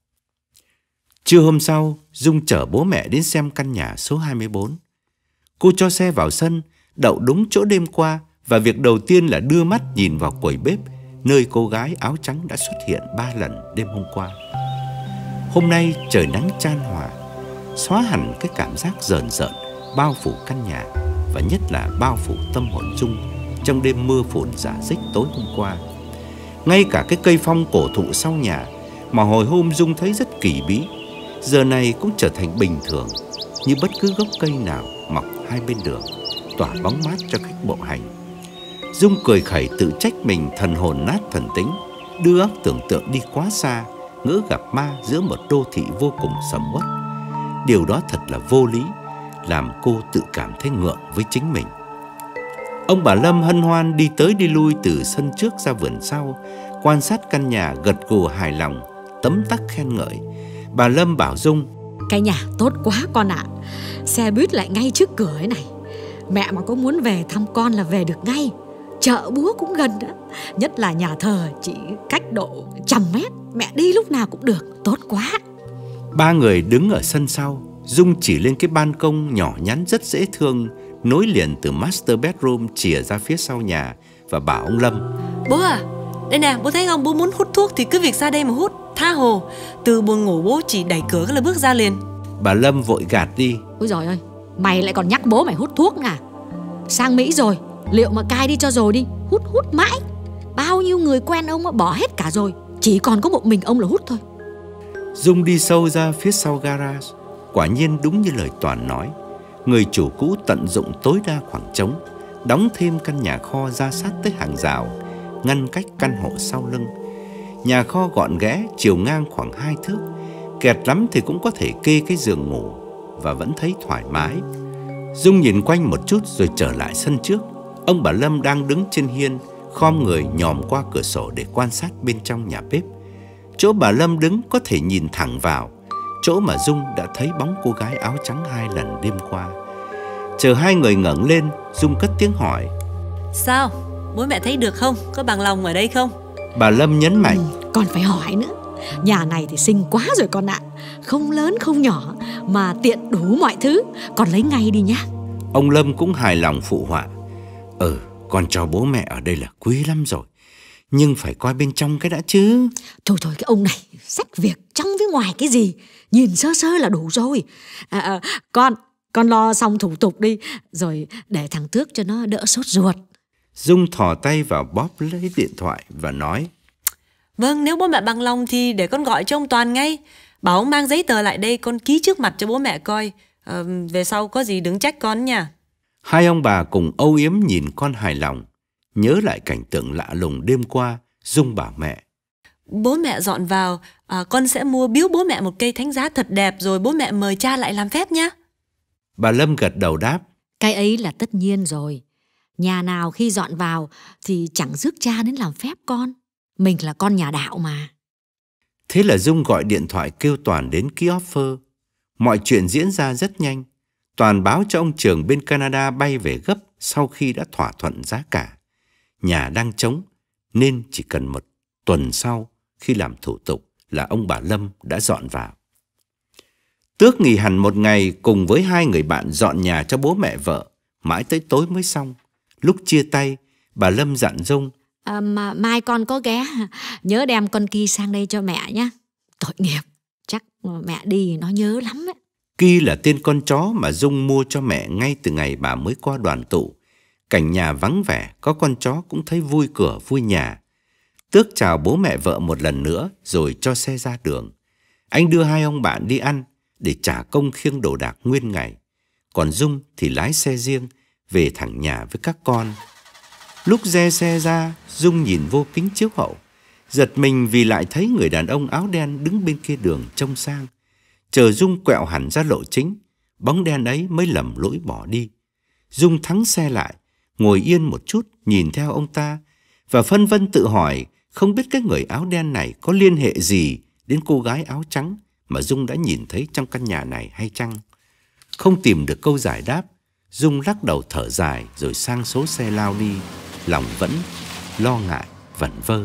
Trưa hôm sau, Dung chở bố mẹ đến xem căn nhà số 24. Cô cho xe vào sân, đậu đúng chỗ đêm qua, và việc đầu tiên là đưa mắt nhìn vào quầy bếp, nơi cô gái áo trắng đã xuất hiện 3 lần đêm hôm qua. Hôm nay trời nắng chan hòa, xóa hẳn cái cảm giác rờn rợn bao phủ căn nhà, và nhất là bao phủ tâm hồn Dung trong đêm mưa phùn rả rích tối hôm qua. Ngay cả cái cây phong cổ thụ sau nhà mà hồi hôm Dung thấy rất kỳ bí, giờ này cũng trở thành bình thường, như bất cứ gốc cây nào mọc hai bên đường, tỏa bóng mát cho khách bộ hành. Dung cười khẩy tự trách mình thần hồn nát thần tính, đưa óc tưởng tượng đi quá xa, ngỡ gặp ma giữa một đô thị vô cùng sầm uất. Điều đó thật là vô lý, làm cô tự cảm thấy ngượng với chính mình. Ông bà Lâm hân hoan đi tới đi lui từ sân trước ra vườn sau, quan sát căn nhà gật gù hài lòng, tấm tắc khen ngợi. Bà Lâm bảo Dung: Cái nhà tốt quá con ạ. Xe buýt lại ngay trước cửa ấy này. Mẹ mà có muốn về thăm con là về được ngay. Chợ búa cũng gần đó. Nhất là nhà thờ chỉ cách độ 100 mét. Mẹ đi lúc nào cũng được, tốt quá. Ba người đứng ở sân sau. Dung chỉ lên cái ban công nhỏ nhắn rất dễ thương, nối liền từ master bedroom chìa ra phía sau nhà, và bảo ông Lâm: Bố à, đây nè, bố thấy không, bố muốn hút thuốc thì cứ việc ra đây mà hút, tha hồ. Từ buồng ngủ bố chỉ đẩy cửa là bước ra liền. Bà Lâm vội gạt đi: Ôi giời ơi, mày lại còn nhắc bố mày hút thuốc à? Sang Mỹ rồi, liệu mà cai đi cho rồi đi. Hút mãi. Bao nhiêu người quen ông bỏ hết cả rồi, chỉ còn có một mình ông là hút thôi. Dung đi sâu ra phía sau garage. Quả nhiên đúng như lời Toàn nói, người chủ cũ tận dụng tối đa khoảng trống, đóng thêm căn nhà kho ra sát tới hàng rào, ngăn cách căn hộ sau lưng. Nhà kho gọn ghẽ, chiều ngang khoảng 2 thước, kẹt lắm thì cũng có thể kê cái giường ngủ và vẫn thấy thoải mái. Dung nhìn quanh một chút rồi trở lại sân trước. Ông bà Lâm đang đứng trên hiên, khom người nhòm qua cửa sổ để quan sát bên trong nhà bếp. Chỗ bà Lâm đứng có thể nhìn thẳng vào chỗ mà Dung đã thấy bóng cô gái áo trắng 2 lần đêm qua. Chờ hai người ngẩng lên, Dung cất tiếng hỏi: Sao? Bố mẹ thấy được không? Có bằng lòng ở đây không? Bà Lâm nhấn mạnh: Còn phải hỏi nữa. Nhà này thì xinh quá rồi con ạ. Không lớn không nhỏ mà tiện đủ mọi thứ. Con lấy ngay đi nhá. Ông Lâm cũng hài lòng phụ họa: Con cho bố mẹ ở đây là quý lắm rồi, nhưng phải coi bên trong cái đã chứ. Thôi cái ông này xách việc trong với ngoài cái gì, nhìn sơ sơ là đủ rồi. Con lo xong thủ tục đi, rồi để thằng Tước cho nó đỡ sốt ruột. Dung thò tay vào bóp lấy điện thoại và nói: Vâng, nếu bố mẹ bằng lòng thì để con gọi cho ông Toàn ngay. Bảo ông mang giấy tờ lại đây, con ký trước mặt cho bố mẹ coi. Về sau có gì đừng trách con nha. Hai ông bà cùng âu yếm nhìn con hài lòng. Nhớ lại cảnh tượng lạ lùng đêm qua, Dung bảo mẹ: Bố mẹ dọn vào, con sẽ mua biếu bố mẹ một cây thánh giá thật đẹp, rồi bố mẹ mời cha lại làm phép nhé. Bà Lâm gật đầu đáp: Cái ấy là tất nhiên rồi. Nhà nào khi dọn vào thì chẳng rước cha đến làm phép con. Mình là con nhà đạo mà. Thế là Dung gọi điện thoại kêu Toàn đến ký offer. Mọi chuyện diễn ra rất nhanh. Toàn báo cho ông Trường bên Canada bay về gấp sau khi đã thỏa thuận giá cả. Nhà đang trống nên chỉ cần 1 tuần sau khi làm thủ tục là ông bà Lâm đã dọn vào. Tước nghỉ hẳn 1 ngày cùng với 2 người bạn dọn nhà cho bố mẹ vợ, mãi tới tối mới xong. Lúc chia tay, bà Lâm dặn Dung: Mà mai con có ghé, nhớ đem con Ki sang đây cho mẹ nhé. Tội nghiệp, chắc mẹ đi nó nhớ lắm ấy. Ki là tên con chó mà Dung mua cho mẹ ngay từ ngày bà mới qua đoàn tụ. Cảnh nhà vắng vẻ, có con chó cũng thấy vui cửa vui nhà. Tước chào bố mẹ vợ một lần nữa rồi cho xe ra đường. Anh đưa 2 ông bạn đi ăn để trả công khiêng đồ đạc nguyên ngày. Còn Dung thì lái xe riêng về thẳng nhà với các con. Lúc re xe ra, Dung nhìn vô kính chiếu hậu, giật mình vì lại thấy người đàn ông áo đen đứng bên kia đường trông sang. Chờ Dung quẹo hẳn ra lộ chính, bóng đen ấy mới lầm lỗi bỏ đi. Dung thắng xe lại, ngồi yên một chút nhìn theo ông ta và phân vân tự hỏi không biết cái người áo đen này có liên hệ gì đến cô gái áo trắng mà Dung đã nhìn thấy trong căn nhà này hay chăng. Không tìm được câu giải đáp, Dung lắc đầu thở dài rồi sang số xe lao đi, lòng vẫn lo ngại vẩn vơ.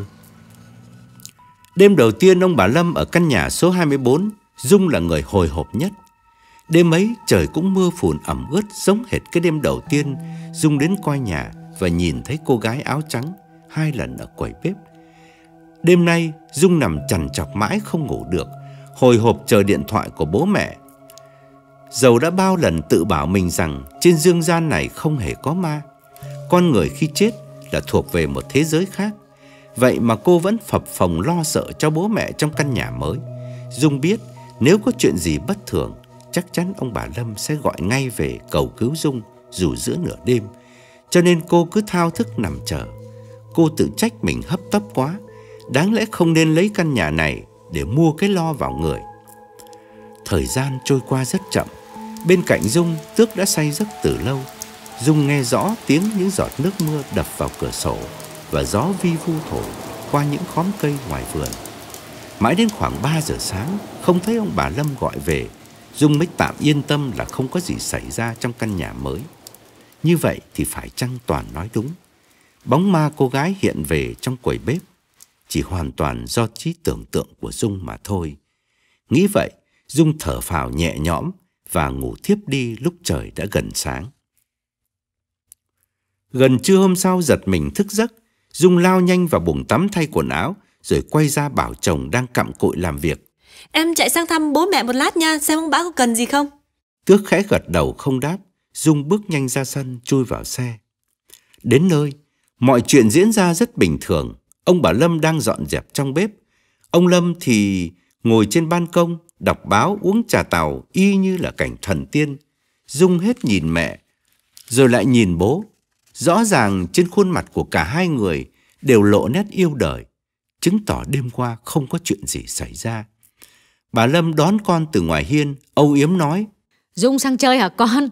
Đêm đầu tiên ông bà Lâm ở căn nhà số 24, Dung là người hồi hộp nhất. Đêm ấy trời cũng mưa phùn ẩm ướt giống hệt cái đêm đầu tiên Dung đến coi nhà và nhìn thấy cô gái áo trắng 2 lần ở quầy bếp. Đêm nay Dung nằm trằn trọc mãi không ngủ được, hồi hộp chờ điện thoại của bố mẹ. Dầu đã bao lần tự bảo mình rằng trên dương gian này không hề có ma, con người khi chết là thuộc về một thế giới khác. Vậy mà cô vẫn phập phồng lo sợ cho bố mẹ trong căn nhà mới. Dung biết nếu có chuyện gì bất thường, chắc chắn ông bà Lâm sẽ gọi ngay về cầu cứu Dung dù giữa nửa đêm. Cho nên cô cứ thao thức nằm chờ. Cô tự trách mình hấp tấp quá, đáng lẽ không nên lấy căn nhà này để mua cái lo vào người. Thời gian trôi qua rất chậm. Bên cạnh Dung, Tước đã say giấc từ lâu. Dung nghe rõ tiếng những giọt nước mưa đập vào cửa sổ và gió vi vu thổi qua những khóm cây ngoài vườn. Mãi đến khoảng 3 giờ sáng không thấy ông bà Lâm gọi về. Dung mới tạm yên tâm là không có gì xảy ra trong căn nhà mới. Như vậy thì phải chăng Toàn nói đúng? Bóng ma cô gái hiện về trong quầy bếp chỉ hoàn toàn do trí tưởng tượng của Dung mà thôi. Nghĩ vậy, Dung thở phào nhẹ nhõm và ngủ thiếp đi lúc trời đã gần sáng. Gần trưa hôm sau giật mình thức giấc, Dung lao nhanh vào buồng tắm thay quần áo, rồi quay ra bảo chồng đang cặm cụi làm việc. Em chạy sang thăm bố mẹ một lát nha, xem ông bá có cần gì không. Tước khẽ gật đầu không đáp. Dung bước nhanh ra sân, chui vào xe. Đến nơi, mọi chuyện diễn ra rất bình thường. Ông bà Lâm đang dọn dẹp trong bếp. Ông Lâm thì ngồi trên ban công, đọc báo, uống trà tàu, y như là cảnh thần tiên. Dung hết nhìn mẹ, rồi lại nhìn bố. Rõ ràng trên khuôn mặt của cả hai người đều lộ nét yêu đời, chứng tỏ đêm qua không có chuyện gì xảy ra. Bà Lâm đón con từ ngoài hiên, âu yếm nói: Dung sang chơi hả con?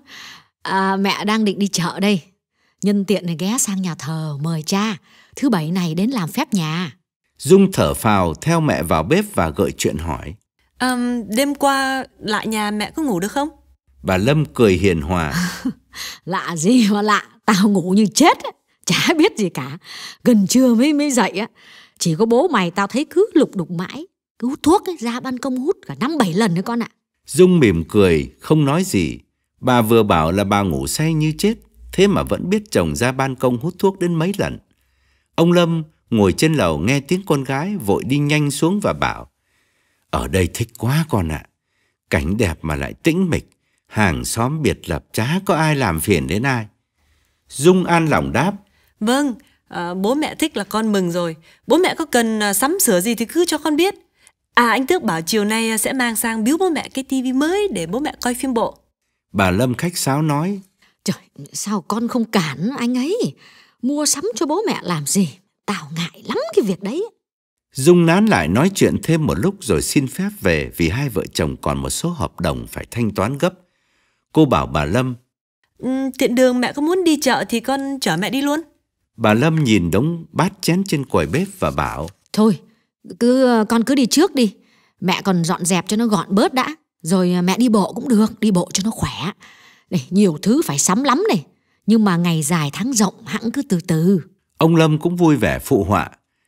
Mẹ đang định đi chợ đây. Nhân tiện này ghé sang nhà thờ mời cha, thứ Bảy này đến làm phép nhà. Dung thở phào theo mẹ vào bếp và gợi chuyện hỏi: Đêm qua lại nhà mẹ có ngủ được không? Bà Lâm cười hiền hòa: Lạ gì mà lạ, tao ngủ như chết á, chả biết gì cả. Gần trưa mới dậy á, chỉ có bố mày tao thấy cứ lục đục mãi, cứ hút thuốc ấy, ra ban công hút cả 5-7 lần nữa con ạ. Dung mỉm cười không nói gì. Bà vừa bảo là bà ngủ say như chết, thế mà vẫn biết chồng ra ban công hút thuốc đến mấy lần. Ông Lâm ngồi trên lầu nghe tiếng con gái, vội đi nhanh xuống và bảo: Ở đây thích quá con ạ. Cảnh đẹp mà lại tĩnh mịch, hàng xóm biệt lập, chả có ai làm phiền đến ai. Dung an lòng đáp: Vâng, bố mẹ thích là con mừng rồi. Bố mẹ có cần sắm sửa gì thì cứ cho con biết. Anh Tước bảo chiều nay sẽ mang sang biếu bố mẹ cái tivi mới để bố mẹ coi phim bộ. Bà Lâm khách sáo nói: Trời, sao con không cản anh ấy? Mua sắm cho bố mẹ làm gì? Tao ngại lắm cái việc đấy. Dung nán lại nói chuyện thêm một lúc rồi xin phép về, vì hai vợ chồng còn một số hợp đồng phải thanh toán gấp. Cô bảo bà Lâm: Tiện đường mẹ có muốn đi chợ thì con chở mẹ đi luôn. Bà Lâm nhìn đống bát chén trên quầy bếp và bảo: Thôi, con cứ đi trước đi. Mẹ còn dọn dẹp cho nó gọn bớt đã, rồi mẹ đi bộ cũng được, đi bộ cho nó khỏe. Này, nhiều thứ phải sắm lắm này, nhưng mà ngày dài tháng rộng, hẵng cứ từ từ. Ông Lâm cũng vui vẻ phụ họa: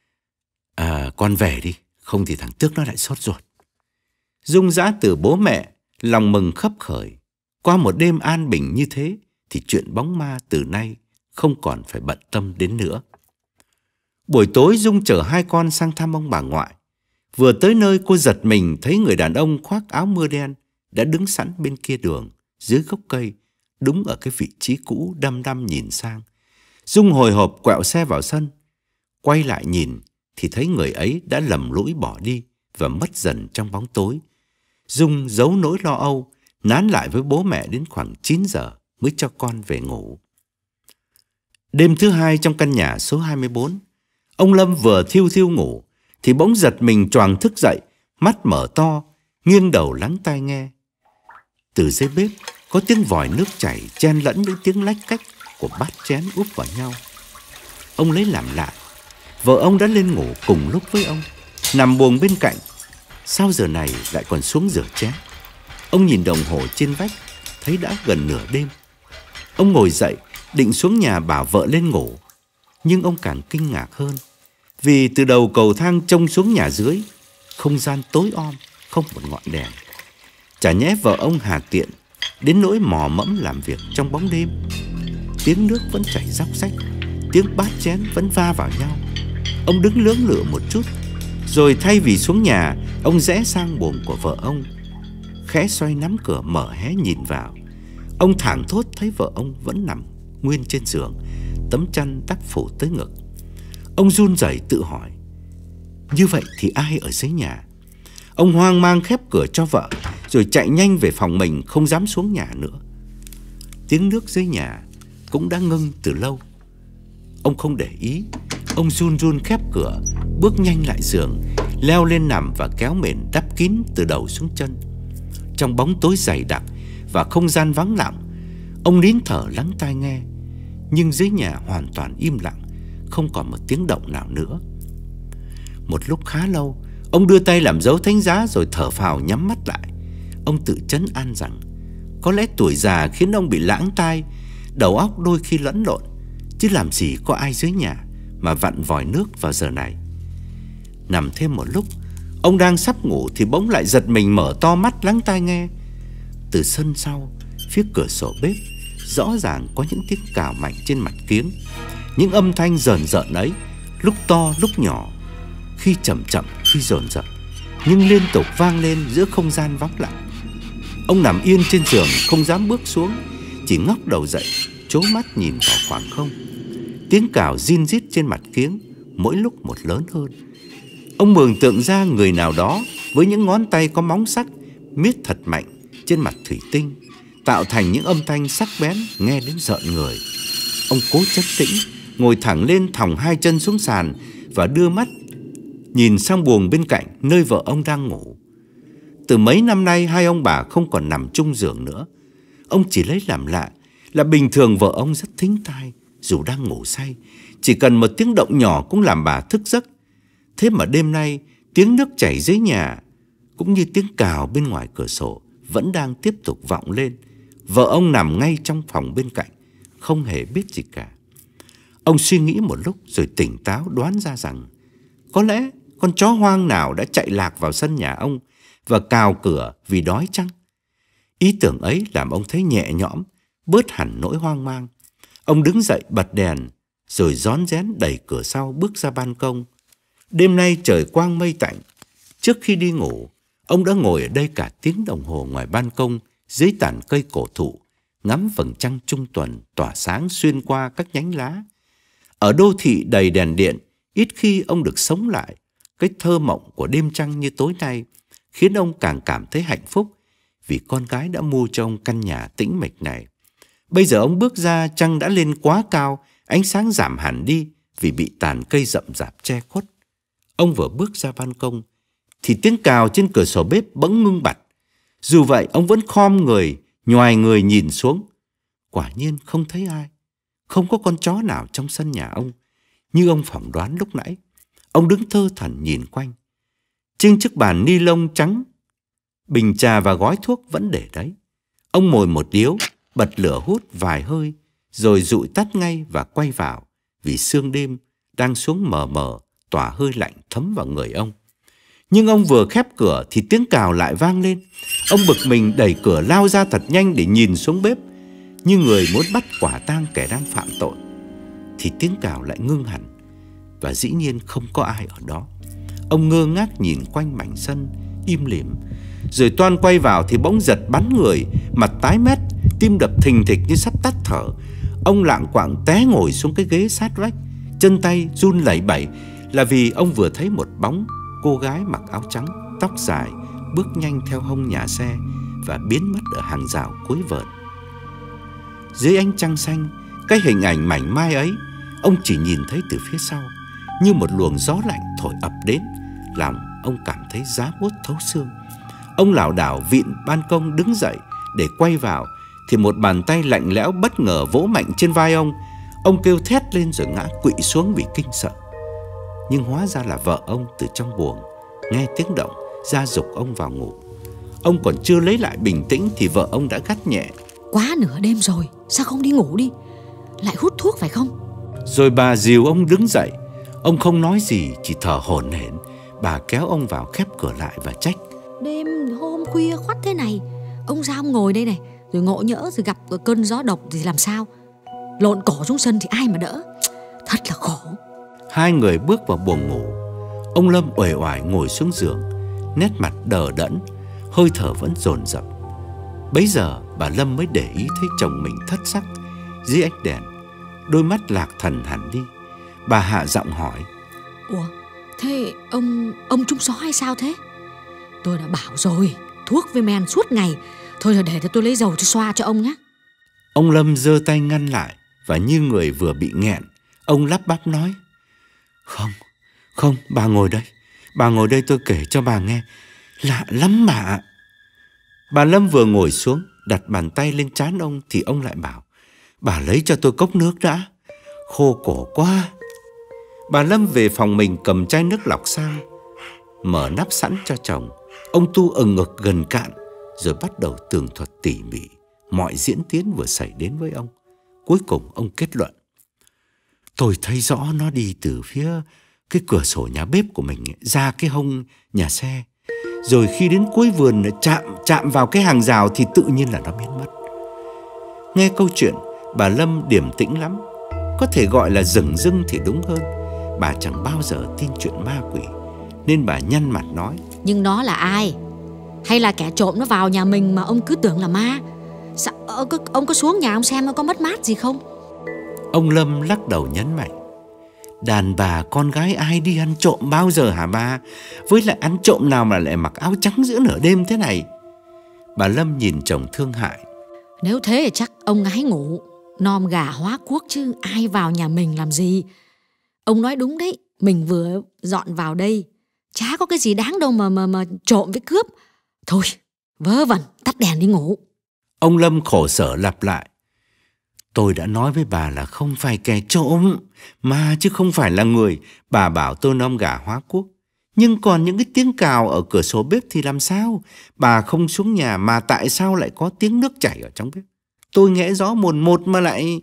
Con về đi, không thì thằng Tước nó lại sốt ruột. Dung giã từ bố mẹ, lòng mừng khấp khởi. Qua một đêm an bình như thế thì chuyện bóng ma từ nay không còn phải bận tâm đến nữa. Buổi tối Dung chở hai con sang thăm ông bà ngoại. Vừa tới nơi, cô giật mình thấy người đàn ông khoác áo mưa đen đã đứng sẵn bên kia đường, dưới gốc cây, đúng ở cái vị trí cũ, đăm đăm nhìn sang. Dung hồi hộp quẹo xe vào sân. Quay lại nhìn thì thấy người ấy đã lầm lũi bỏ đi và mất dần trong bóng tối. Dung giấu nỗi lo âu, nán lại với bố mẹ đến khoảng 9 giờ mới cho con về ngủ. Đêm thứ hai trong căn nhà số 24, ông Lâm vừa thiu thiu ngủ thì bỗng giật mình choàng thức dậy, mắt mở to, nghiêng đầu lắng tai nghe. Từ dưới bếp có tiếng vòi nước chảy chen lẫn với tiếng lách cách của bát chén úp vào nhau. Ông lấy làm lạ, vợ ông đã lên ngủ cùng lúc với ông, nằm buồng bên cạnh. Sao giờ này lại còn xuống rửa chén? Ông nhìn đồng hồ trên vách, thấy đã gần nửa đêm. Ông ngồi dậy định xuống nhà bảo vợ lên ngủ, nhưng ông càng kinh ngạc hơn, vì từ đầu cầu thang trông xuống nhà dưới, không gian tối om, không một ngọn đèn. Chả nhẽ vợ ông hà tiện đến nỗi mò mẫm làm việc trong bóng đêm. Tiếng nước vẫn chảy róc rách, tiếng bát chén vẫn va vào nhau. Ông đứng lưỡng lự một chút, rồi thay vì xuống nhà, ông rẽ sang buồng của vợ ông, khẽ xoay nắm cửa mở hé nhìn vào. Ông thảng thốt thấy vợ ông vẫn nằm nguyên trên giường, tấm chăn đắp phủ tới ngực. Ông run rẩy tự hỏi, như vậy thì ai ở dưới nhà? Ông hoang mang khép cửa cho vợ, rồi chạy nhanh về phòng mình, không dám xuống nhà nữa. Tiếng nước dưới nhà cũng đã ngưng từ lâu. Ông không để ý, ông run run khép cửa, bước nhanh lại giường, leo lên nằm và kéo mền đắp kín từ đầu xuống chân. Trong bóng tối dày đặc và không gian vắng lặng, ông nín thở lắng tai nghe, nhưng dưới nhà hoàn toàn im lặng, không còn một tiếng động nào nữa. Một lúc khá lâu, ông đưa tay làm dấu thánh giá rồi thở phào nhắm mắt lại. Ông tự trấn an rằng có lẽ tuổi già khiến ông bị lãng tai, đầu óc đôi khi lẫn lộn, chứ làm gì có ai dưới nhà mà vặn vòi nước vào giờ này. Nằm thêm một lúc, ông đang sắp ngủ thì bỗng lại giật mình mở to mắt lắng tai nghe. Từ sân sau, phía cửa sổ bếp, rõ ràng có những tiếng cào mạnh trên mặt kiếng. Những âm thanh rờn rợn ấy, lúc to lúc nhỏ, khi chậm chậm khi dồn dập, nhưng liên tục vang lên giữa không gian vắng lặng. Ông nằm yên trên giường không dám bước xuống, chỉ ngóc đầu dậy, trố mắt nhìn vào khoảng không. Tiếng cào rin rít trên mặt kiếng mỗi lúc một lớn hơn. Ông mường tượng ra người nào đó với những ngón tay có móng sắc miết thật mạnh trên mặt thủy tinh, tạo thành những âm thanh sắc bén nghe đến rợn người. Ông cố trấn tĩnh, ngồi thẳng lên, thòng hai chân xuống sàn và đưa mắt nhìn sang buồng bên cạnh nơi vợ ông đang ngủ. Từ mấy năm nay hai ông bà không còn nằm chung giường nữa. Ông chỉ lấy làm lạ là bình thường vợ ông rất thính tai, dù đang ngủ say, chỉ cần một tiếng động nhỏ cũng làm bà thức giấc. Thế mà đêm nay tiếng nước chảy dưới nhà cũng như tiếng cào bên ngoài cửa sổ vẫn đang tiếp tục vọng lên. Vợ ông nằm ngay trong phòng bên cạnh, không hề biết gì cả. Ông suy nghĩ một lúc rồi tỉnh táo đoán ra rằng có lẽ con chó hoang nào đã chạy lạc vào sân nhà ông và cào cửa vì đói chăng. Ý tưởng ấy làm ông thấy nhẹ nhõm, bớt hẳn nỗi hoang mang. Ông đứng dậy bật đèn, rồi rón rén đẩy cửa sau bước ra ban công. Đêm nay trời quang mây tạnh. Trước khi đi ngủ, ông đã ngồi ở đây cả tiếng đồng hồ ngoài ban công dưới tàn cây cổ thụ, ngắm vầng trăng trung tuần tỏa sáng xuyên qua các nhánh lá. Ở đô thị đầy đèn điện, ít khi ông được sống lại cái thơ mộng của đêm trăng như tối nay, khiến ông càng cảm thấy hạnh phúc vì con gái đã mua cho ông căn nhà tĩnh mịch này. Bây giờ ông bước ra, trăng đã lên quá cao, ánh sáng giảm hẳn đi vì bị tàn cây rậm rạp che khuất. Ông vừa bước ra ban công thì tiếng cào trên cửa sổ bếp bỗng ngưng bặt. Dù vậy ông vẫn khom người, nhoài người nhìn xuống. Quả nhiên không thấy ai, không có con chó nào trong sân nhà ông như ông phỏng đoán lúc nãy. Ông đứng thơ thẩn nhìn quanh. Trên chiếc bàn ni lông trắng, bình trà và gói thuốc vẫn để đấy. Ông mồi một điếu, bật lửa hút vài hơi, rồi dụi tắt ngay và quay vào, vì sương đêm đang xuống mờ mờ, tỏa hơi lạnh thấm vào người ông. Nhưng ông vừa khép cửa thì tiếng cào lại vang lên. Ông bực mình đẩy cửa lao ra thật nhanh để nhìn xuống bếp, như người muốn bắt quả tang kẻ đang phạm tội. Thì tiếng cào lại ngưng hẳn, và dĩ nhiên không có ai ở đó. Ông ngơ ngác nhìn quanh mảnh sân, im lìm. Rồi toan quay vào thì bỗng giật bắn người, mặt tái mét, tim đập thình thịch như sắp tắt thở. Ông lạng quạng té ngồi xuống cái ghế sát vách, chân tay run lẩy bẩy, là vì ông vừa thấy một bóng cô gái mặc áo trắng, tóc dài, bước nhanh theo hông nhà xe và biến mất ở hàng rào cuối vợt. Dưới ánh trăng xanh, cái hình ảnh mảnh mai ấy ông chỉ nhìn thấy từ phía sau, như một luồng gió lạnh thổi ập đến. Lòng ông cảm thấy giá buốt thấu xương. Ông lảo đảo vịn ban công đứng dậy để quay vào thì một bàn tay lạnh lẽo bất ngờ vỗ mạnh trên vai ông. Ông kêu thét lên rồi ngã quỵ xuống vì kinh sợ. Nhưng hóa ra là vợ ông từ trong buồng nghe tiếng động ra giục ông vào ngủ. Ông còn chưa lấy lại bình tĩnh thì vợ ông đã gắt nhẹ: Quá nửa đêm rồi, sao không đi ngủ đi? Lại hút thuốc phải không? Rồi bà dìu ông đứng dậy. Ông không nói gì, chỉ thở hổn hển. Bà kéo ông vào khép cửa lại và trách: Đêm hôm khuya khoắt thế này, ông sao ông ngồi đây này, rồi ngộ nhỡ rồi gặp cơn gió độc thì làm sao? Lộn cổ xuống sân thì ai mà đỡ? Thật là khổ. Hai người bước vào buồng ngủ. Ông Lâm uể oải ngồi xuống giường, nét mặt đờ đẫn, hơi thở vẫn dồn dập. Bấy giờ bà Lâm mới để ý thấy chồng mình thất sắc dưới ánh đèn, đôi mắt lạc thần hẳn đi. Bà hạ giọng hỏi: Ủa, thế ông trúng gió hay sao thế? Tôi đã bảo rồi, thuốc với men suốt ngày. Thôi là để tôi lấy dầu tôi xoa cho ông nhé. Ông Lâm giơ tay ngăn lại, và như người vừa bị nghẹn, ông lắp bắp nói: Không, bà ngồi đây. Bà ngồi đây tôi kể cho bà nghe. Lạ lắm mà. Bà Lâm vừa ngồi xuống, đặt bàn tay lên trán ông thì ông lại bảo: Bà lấy cho tôi cốc nước đã, khô cổ quá. Bà Lâm về phòng mình cầm chai nước lọc sang, mở nắp sẵn cho chồng. Ông tu ừng ngực gần cạn, rồi bắt đầu tường thuật tỉ mỉ mọi diễn tiến vừa xảy đến với ông. Cuối cùng ông kết luận: tôi thấy rõ nó đi từ phía cái cửa sổ nhà bếp của mình ra cái hông nhà xe, rồi khi đến cuối vườn chạm vào cái hàng rào thì tự nhiên là nó biến mất. Nghe câu chuyện, bà Lâm điềm tĩnh lắm, có thể gọi là dửng dưng thì đúng hơn. Bà chẳng bao giờ tin chuyện ma quỷ, nên bà nhăn mặt nói: nhưng nó là ai? Hay là kẻ trộm nó vào nhà mình mà ông cứ tưởng là ma? Sao ông có xuống nhà ông xem nó có mất mát gì không? Ông Lâm lắc đầu nhấn mạnh: đàn bà con gái ai đi ăn trộm bao giờ hả bà? Với lại ăn trộm nào mà lại mặc áo trắng giữa nửa đêm thế này? Bà Lâm nhìn chồng thương hại: nếu thế thì chắc ông gái ngủ nom gà hóa cuốc chứ ai vào nhà mình làm gì. Ông nói đúng đấy, mình vừa dọn vào đây, chả có cái gì đáng đâu mà trộm với cướp. Thôi, vớ vẩn, tắt đèn đi ngủ. Ông Lâm khổ sở lặp lại: tôi đã nói với bà là không phải kẻ trộm mà chứ không phải là người. Bà bảo tôi nom gà hóa cuốc, nhưng còn những cái tiếng cào ở cửa sổ bếp thì làm sao? Bà không xuống nhà mà tại sao lại có tiếng nước chảy ở trong bếp? Tôi nghe rõ mồn một mà lại...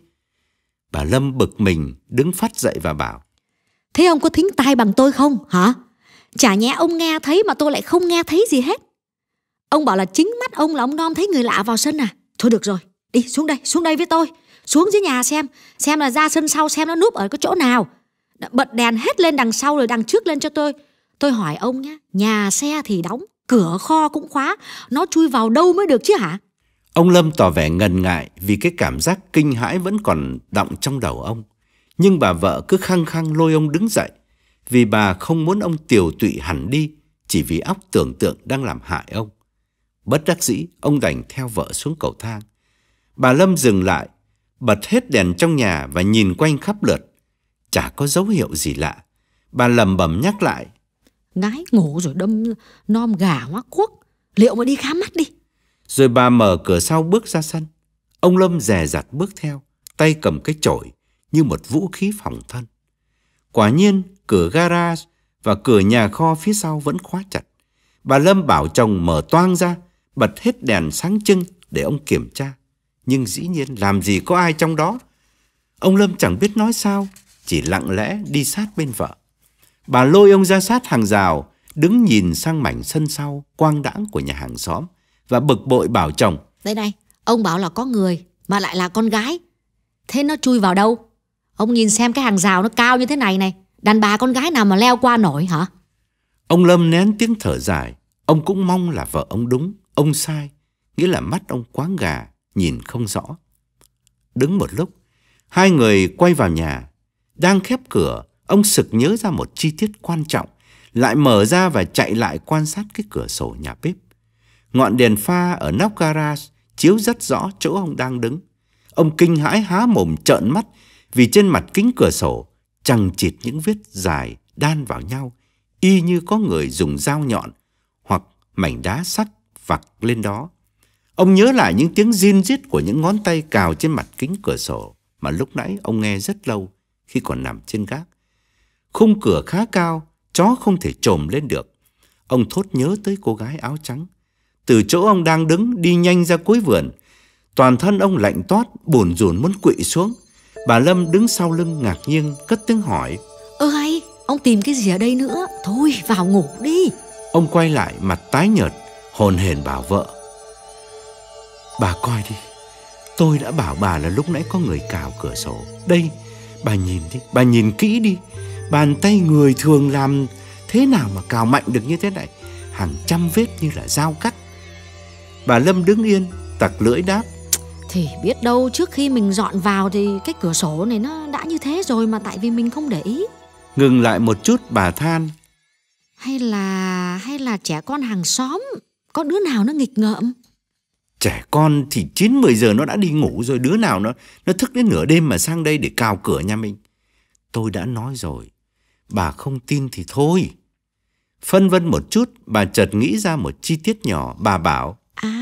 Bà Lâm bực mình đứng phắt dậy và bảo: thế ông có thính tai bằng tôi không hả? Chả nhẽ ông nghe thấy mà tôi lại không nghe thấy gì hết. Ông bảo là chính mắt ông là ông nom thấy người lạ vào sân à? Thôi được rồi, đi xuống đây với tôi. Xuống dưới nhà xem là ra sân sau xem nó núp ở cái chỗ nào. Bật đèn hết lên đằng sau rồi đằng trước lên cho tôi. Tôi hỏi ông nhé, nhà xe thì đóng, cửa kho cũng khóa, nó chui vào đâu mới được chứ hả? Ông Lâm tỏ vẻ ngần ngại vì cái cảm giác kinh hãi vẫn còn đọng trong đầu ông. Nhưng bà vợ cứ khăng khăng lôi ông đứng dậy, vì bà không muốn ông tiều tụy hẳn đi chỉ vì óc tưởng tượng đang làm hại ông. Bất đắc dĩ, ông đành theo vợ xuống cầu thang. Bà Lâm dừng lại, bật hết đèn trong nhà và nhìn quanh khắp lượt. Chả có dấu hiệu gì lạ. Bà lẩm bẩm nhắc lại: gái ngủ rồi đâm nom gà hóa cuốc, liệu mà đi khám mắt đi. Rồi bà mở cửa sau bước ra sân. Ông Lâm dè dặt bước theo, tay cầm cái chổi như một vũ khí phòng thân. Quả nhiên, cửa garage và cửa nhà kho phía sau vẫn khóa chặt. Bà Lâm bảo chồng mở toang ra, bật hết đèn sáng trưng để ông kiểm tra. Nhưng dĩ nhiên làm gì có ai trong đó. Ông Lâm chẳng biết nói sao, chỉ lặng lẽ đi sát bên vợ. Bà lôi ông ra sát hàng rào, đứng nhìn sang mảnh sân sau quang đãng của nhà hàng xóm và bực bội bảo chồng: đây này, ông bảo là có người mà lại là con gái, thế nó chui vào đâu? Ông nhìn xem cái hàng rào nó cao như thế này này, đàn bà con gái nào mà leo qua nổi hả? Ông Lâm nén tiếng thở dài. Ông cũng mong là vợ ông đúng, ông sai, nghĩa là mắt ông quáng gà, nhìn không rõ. Đứng một lúc, hai người quay vào nhà. Đang khép cửa, ông sực nhớ ra một chi tiết quan trọng, lại mở ra và chạy lại quan sát cái cửa sổ nhà bếp. Ngọn đèn pha ở nóc garage chiếu rất rõ chỗ ông đang đứng. Ông kinh hãi há mồm trợn mắt vì trên mặt kính cửa sổ chằng chịt những vết dài đan vào nhau, y như có người dùng dao nhọn hoặc mảnh đá sắc vặc lên đó. Ông nhớ lại những tiếng rin rít của những ngón tay cào trên mặt kính cửa sổ mà lúc nãy ông nghe rất lâu khi còn nằm trên gác. Khung cửa khá cao, chó không thể chồm lên được. Ông thốt nhớ tới cô gái áo trắng. Từ chỗ ông đang đứng đi nhanh ra cuối vườn. Toàn thân ông lạnh toát, bủn rủn muốn quỵ xuống. Bà Lâm đứng sau lưng ngạc nhiên cất tiếng hỏi: hay, ông tìm cái gì ở đây nữa? Thôi vào ngủ đi. Ông quay lại mặt tái nhợt, hồn hển bảo vợ: bà coi đi, tôi đã bảo bà là lúc nãy có người cào cửa sổ. Đây, bà nhìn đi, bà nhìn kỹ đi. Bàn tay người thường làm thế nào mà cào mạnh được như thế này? Hàng trăm vết như là dao cắt. Bà Lâm đứng yên, tặc lưỡi đáp: thì biết đâu trước khi mình dọn vào thì cái cửa sổ này nó đã như thế rồi mà tại vì mình không để ý. Ngừng lại một chút, bà than: Hay là trẻ con hàng xóm, có đứa nào nó nghịch ngợm? Trẻ con thì 9-10 giờ nó đã đi ngủ rồi, đứa nào nó thức đến nửa đêm mà sang đây để cào cửa nhà mình. Tôi đã nói rồi, bà không tin thì thôi. Phân vân một chút, bà chợt nghĩ ra một chi tiết nhỏ. Bà bảo: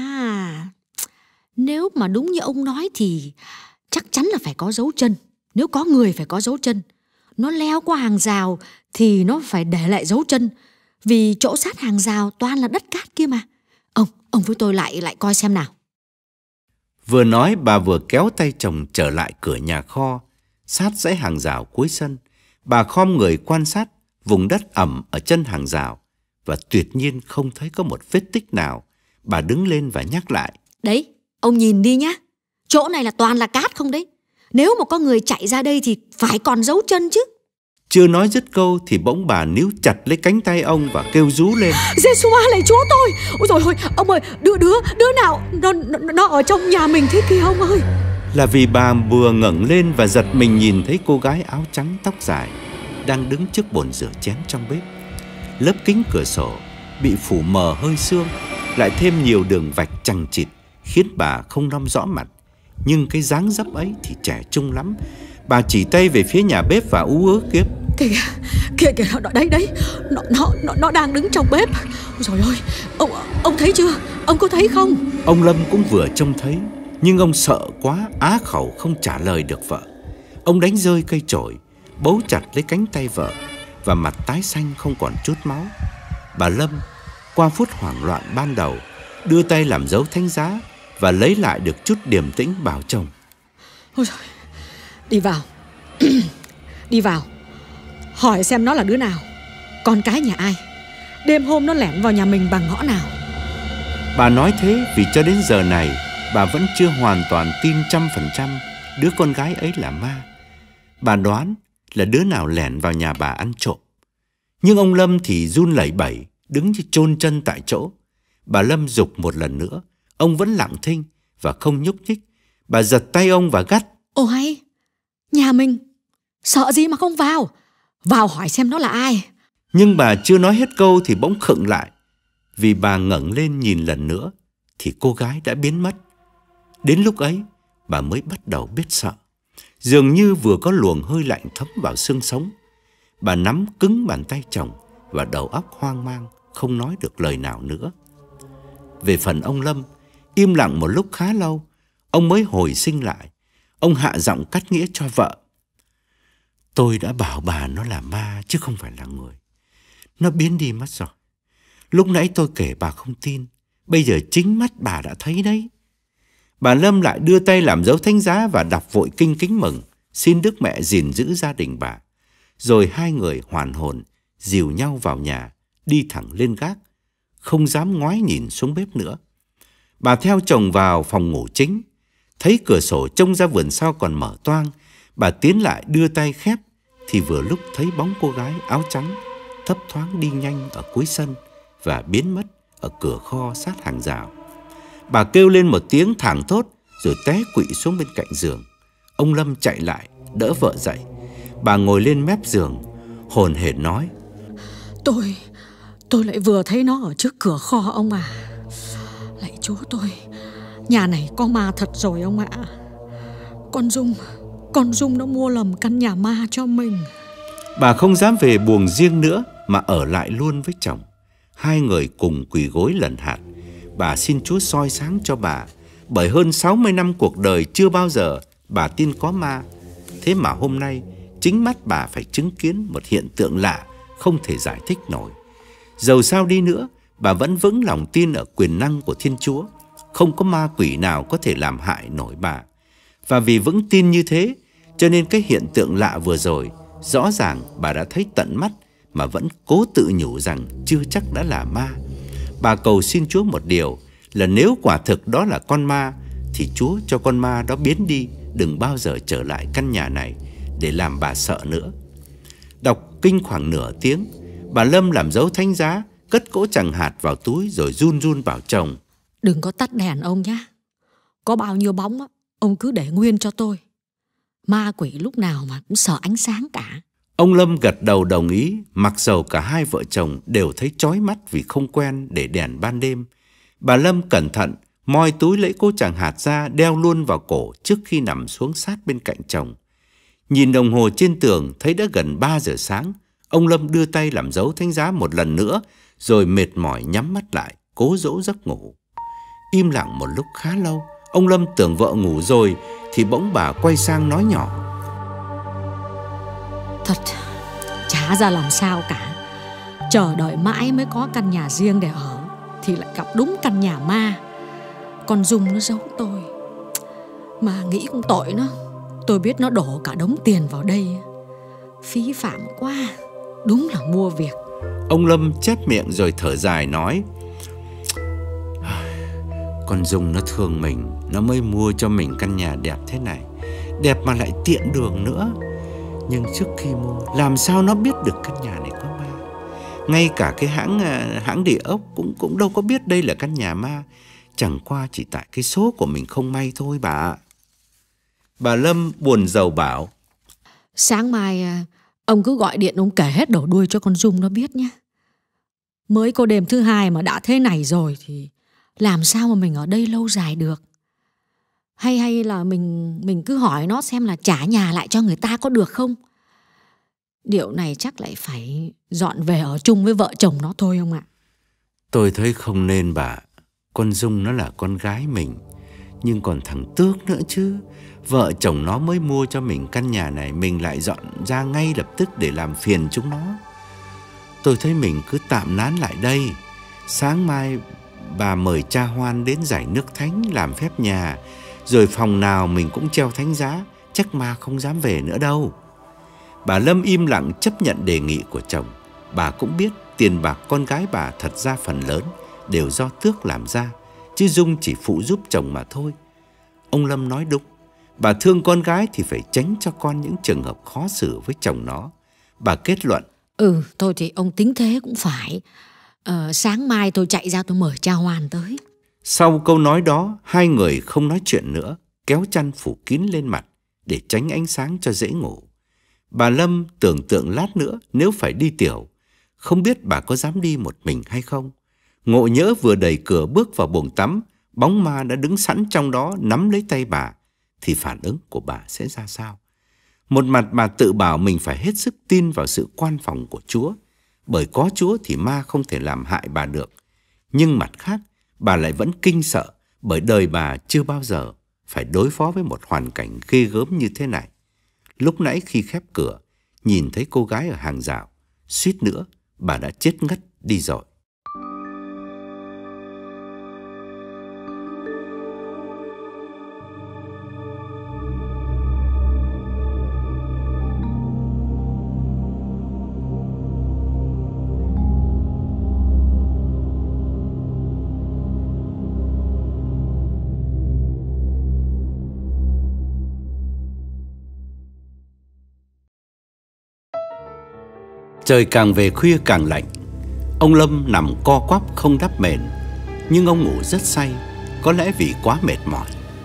nếu mà đúng như ông nói thì chắc chắn là phải có dấu chân. Nếu có người phải có dấu chân. Nó leo qua hàng rào thì nó phải để lại dấu chân, vì chỗ sát hàng rào toàn là đất cát kia mà. Ông với tôi lại coi xem nào. Vừa nói bà vừa kéo tay chồng trở lại cửa nhà kho, sát dãy hàng rào cuối sân. Bà khom người quan sát vùng đất ẩm ở chân hàng rào và tuyệt nhiên không thấy có một vết tích nào. Bà đứng lên và nhắc lại. Đấy, ông nhìn đi nhá. Chỗ này là toàn là cát không đấy. Nếu mà có người chạy ra đây thì phải còn dấu chân chứ. Chưa nói dứt câu thì bỗng bà níu chặt lấy cánh tay ông và kêu rú lên. Giê-xu-a lạy Chúa tôi. Ôi dồi ôi, ông ơi, đứa nào nó ở trong nhà mình thế kìa ông ơi. Là vì bà vừa ngẩng lên và giật mình nhìn thấy cô gái áo trắng tóc dài đang đứng trước bồn rửa chén trong bếp. Lớp kính cửa sổ bị phủ mờ hơi sương, lại thêm nhiều đường vạch chằng chịt khiến bà không nom rõ mặt. Nhưng cái dáng dấp ấy thì trẻ trung lắm. Bà chỉ tay về phía nhà bếp và ú ớ kêu. Kìa, đấy, nó đang đứng trong bếp. Trời ơi, ông thấy chưa? Ông có thấy không? Ông Lâm cũng vừa trông thấy, nhưng ông sợ quá, á khẩu không trả lời được vợ. Ông đánh rơi cây chổi, bấu chặt lấy cánh tay vợ và mặt tái xanh không còn chút máu. Bà Lâm, qua phút hoảng loạn ban đầu, đưa tay làm dấu thánh giá và lấy lại được chút điềm tĩnh bảo chồng. Ôi trời, đi vào. Đi vào, hỏi xem nó là đứa nào, con cái nhà ai, đêm hôm nó lẻn vào nhà mình bằng ngõ nào. Bà nói thế vì cho đến giờ này bà vẫn chưa hoàn toàn tin 100% đứa con gái ấy là ma. Bà đoán là đứa nào lẻn vào nhà bà ăn trộm. Nhưng ông Lâm thì run lẩy bẩy, đứng như chôn chân tại chỗ. Bà Lâm giục một lần nữa, ông vẫn lặng thinh và không nhúc nhích. Bà giật tay ông và gắt. Ồ hay, nhà mình, sợ gì mà không vào. Vào hỏi xem nó là ai. Nhưng bà chưa nói hết câu thì bỗng khựng lại. Vì bà ngẩng lên nhìn lần nữa thì cô gái đã biến mất. Đến lúc ấy bà mới bắt đầu biết sợ. Dường như vừa có luồng hơi lạnh thấm vào xương sống. Bà nắm cứng bàn tay chồng và đầu óc hoang mang, không nói được lời nào nữa. Về phần ông Lâm, im lặng một lúc khá lâu, ông mới hồi sinh lại. Ông hạ giọng cắt nghĩa cho vợ. Tôi đã bảo bà nó là ma chứ không phải là người. Nó biến đi mất rồi. Lúc nãy tôi kể bà không tin, bây giờ chính mắt bà đã thấy đấy. Bà Lâm lại đưa tay làm dấu thánh giá và đọc vội kinh kính mừng, xin Đức Mẹ gìn giữ gia đình bà. Rồi hai người hoàn hồn, dìu nhau vào nhà, đi thẳng lên gác, không dám ngoái nhìn xuống bếp nữa. Bà theo chồng vào phòng ngủ chính, thấy cửa sổ trông ra vườn sau còn mở toang. Bà tiến lại đưa tay khép, thì vừa lúc thấy bóng cô gái áo trắng thấp thoáng đi nhanh ở cuối sân và biến mất ở cửa kho sát hàng rào. Bà kêu lên một tiếng thảng thốt rồi té quỵ xuống bên cạnh giường. Ông Lâm chạy lại đỡ vợ dậy. Bà ngồi lên mép giường hồn hển nói. Tôi lại vừa thấy nó ở trước cửa kho ông à. Lạy Chúa tôi, nhà này có ma thật rồi ông ạ. Con Dung nó mua lầm căn nhà ma cho mình. Bà không dám về buồng riêng nữa mà ở lại luôn với chồng. Hai người cùng quỳ gối lần hạt. Bà xin Chúa soi sáng cho bà, bởi hơn 60 năm cuộc đời chưa bao giờ bà tin có ma. Thế mà hôm nay chính mắt bà phải chứng kiến một hiện tượng lạ không thể giải thích nổi. Dầu sao đi nữa, bà vẫn vững lòng tin ở quyền năng của Thiên Chúa. Không có ma quỷ nào có thể làm hại nổi bà. Và vì vững tin như thế, cho nên cái hiện tượng lạ vừa rồi, rõ ràng bà đã thấy tận mắt mà vẫn cố tự nhủ rằng chưa chắc đã là ma. Bà cầu xin Chúa một điều là nếu quả thực đó là con ma, thì Chúa cho con ma đó biến đi, đừng bao giờ trở lại căn nhà này để làm bà sợ nữa. Đọc kinh khoảng nửa tiếng, bà Lâm làm dấu thánh giá, cất cỗ tràng hạt vào túi rồi run run bảo chồng. Đừng có tắt đèn ông nhé. Có bao nhiêu bóng ông cứ để nguyên cho tôi. Ma quỷ lúc nào mà cũng sợ ánh sáng cả. Ông Lâm gật đầu đồng ý, mặc dầu cả hai vợ chồng đều thấy chói mắt vì không quen để đèn ban đêm. Bà Lâm cẩn thận moi túi lấy cỗ tràng hạt ra, đeo luôn vào cổ trước khi nằm xuống sát bên cạnh chồng. Nhìn đồng hồ trên tường thấy đã gần 3 giờ sáng. Ông Lâm đưa tay làm dấu thánh giá một lần nữa, rồi mệt mỏi nhắm mắt lại, cố dỗ giấc ngủ. Im lặng một lúc khá lâu, ông Lâm tưởng vợ ngủ rồi, thì bỗng bà quay sang nói nhỏ. Thật, chả ra làm sao cả. Chờ đợi mãi mới có căn nhà riêng để ở. thì lại gặp đúng căn nhà ma. Con Dung nó giấu tôi. Mà nghĩ cũng tội nó. Tôi biết nó đổ cả đống tiền vào đây, phí phạm quá. Đúng là mua việc. Ông Lâm chép miệng rồi thở dài nói: con Dung nó thương mình, nó mới mua cho mình căn nhà đẹp thế này. Đẹp mà lại tiện đường nữa. Nhưng trước khi mua, làm sao nó biết được căn nhà này có ma? Ngay cả cái hãng địa ốc cũng đâu có biết đây là căn nhà ma. Chẳng qua chỉ tại cái số của mình không may thôi bà ạ. Bà Lâm buồn rầu bảo: sáng mai ông cứ gọi điện ông kể hết đầu đuôi cho con Dung nó biết nhé. Mới có đêm thứ 2 mà đã thế này rồi thì làm sao mà mình ở đây lâu dài được. Hay là mình cứ hỏi nó xem là trả nhà lại cho người ta có được không. Điều này chắc lại phải dọn về ở chung với vợ chồng nó thôi ông ạ. Tôi thấy không nên bà. Con Dung nó là con gái mình, nhưng còn thằng Tước nữa chứ. Vợ chồng nó mới mua cho mình căn nhà này, mình lại dọn ra ngay lập tức để làm phiền chúng nó. Tôi thấy mình cứ tạm nán lại đây. Sáng mai bà mời cha Hoan đến giải nước thánh làm phép nhà, rồi phòng nào mình cũng treo thánh giá, chắc ma không dám về nữa đâu. Bà Lâm im lặng chấp nhận đề nghị của chồng. Bà cũng biết tiền bạc con gái bà thật ra phần lớn đều do Tước làm ra, chứ Dung chỉ phụ giúp chồng mà thôi. Ông Lâm nói đúng. Bà thương con gái thì phải tránh cho con những trường hợp khó xử với chồng nó. Bà kết luận: thôi thì ông tính thế cũng phải. Sáng mai tôi chạy ra tôi mời cha Hoan tới. Sau câu nói đó, hai người không nói chuyện nữa, kéo chăn phủ kín lên mặt để tránh ánh sáng cho dễ ngủ. Bà Lâm tưởng tượng lát nữa nếu phải đi tiểu, không biết bà có dám đi một mình hay không. Ngộ nhỡ vừa đẩy cửa bước vào buồng tắm, bóng ma đã đứng sẵn trong đó nắm lấy tay bà, thì phản ứng của bà sẽ ra sao? Một mặt bà tự bảo mình phải hết sức tin vào sự quan phòng của Chúa, bởi có Chúa thì ma không thể làm hại bà được. Nhưng mặt khác, bà lại vẫn kinh sợ, bởi đời bà chưa bao giờ phải đối phó với một hoàn cảnh ghê gớm như thế này. Lúc nãy khi khép cửa, nhìn thấy cô gái ở hàng rào, suýt nữa bà đã chết ngất đi rồi. Trời càng về khuya càng lạnh. Ông Lâm nằm co quắp không đắp mền, nhưng ông ngủ rất say, có lẽ vì quá mệt mỏi.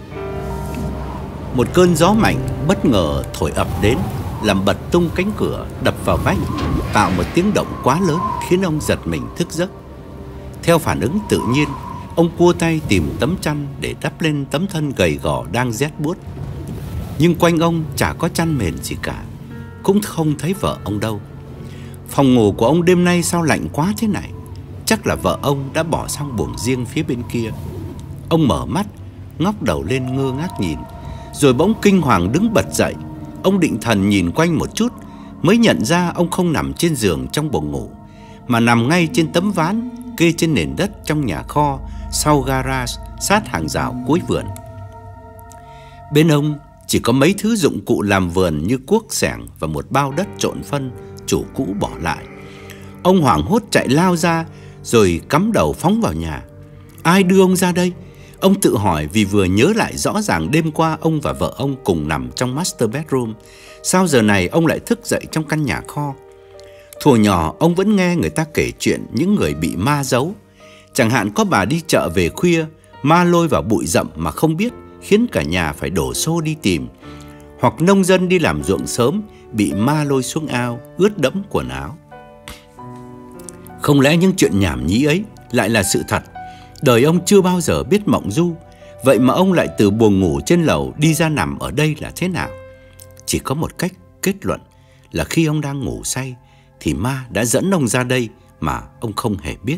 Một cơn gió mạnh bất ngờ thổi ập đến, làm bật tung cánh cửa, đập vào vách, tạo một tiếng động quá lớn khiến ông giật mình thức giấc. Theo phản ứng tự nhiên, ông cua tay tìm tấm chăn để đắp lên tấm thân gầy gò đang rét buốt. Nhưng quanh ông chả có chăn mền gì cả, cũng không thấy vợ ông đâu. Phòng ngủ của ông đêm nay sao lạnh quá thế này? Chắc là vợ ông đã bỏ sang buồng riêng phía bên kia. Ông mở mắt, ngóc đầu lên ngơ ngác nhìn, rồi bỗng kinh hoàng đứng bật dậy. Ông định thần nhìn quanh một chút, mới nhận ra ông không nằm trên giường trong buồng ngủ, mà nằm ngay trên tấm ván kê trên nền đất trong nhà kho sau garage, sát hàng rào cuối vườn. Bên ông chỉ có mấy thứ dụng cụ làm vườn như cuốc xẻng và một bao đất trộn phân chủ cũ bỏ lại. Ông hoảng hốt chạy lao ra, rồi cắm đầu phóng vào nhà. Ai đưa ông ra đây? Ông tự hỏi, vì vừa nhớ lại rõ ràng đêm qua ông và vợ ông cùng nằm trong master bedroom. Sao giờ này ông lại thức dậy trong căn nhà kho? Thuở nhỏ ông vẫn nghe người ta kể chuyện những người bị ma giấu. Chẳng hạn có bà đi chợ về khuya, ma lôi vào bụi rậm mà không biết, khiến cả nhà phải đổ xô đi tìm. Hoặc nông dân đi làm ruộng sớm, bị ma lôi xuống ao, ướt đẫm quần áo. Không lẽ những chuyện nhảm nhí ấy lại là sự thật? Đời ông chưa bao giờ biết mộng du, vậy mà ông lại từ buồng ngủ trên lầu đi ra nằm ở đây là thế nào? Chỉ có một cách kết luận là khi ông đang ngủ say thì ma đã dẫn ông ra đây mà ông không hề biết.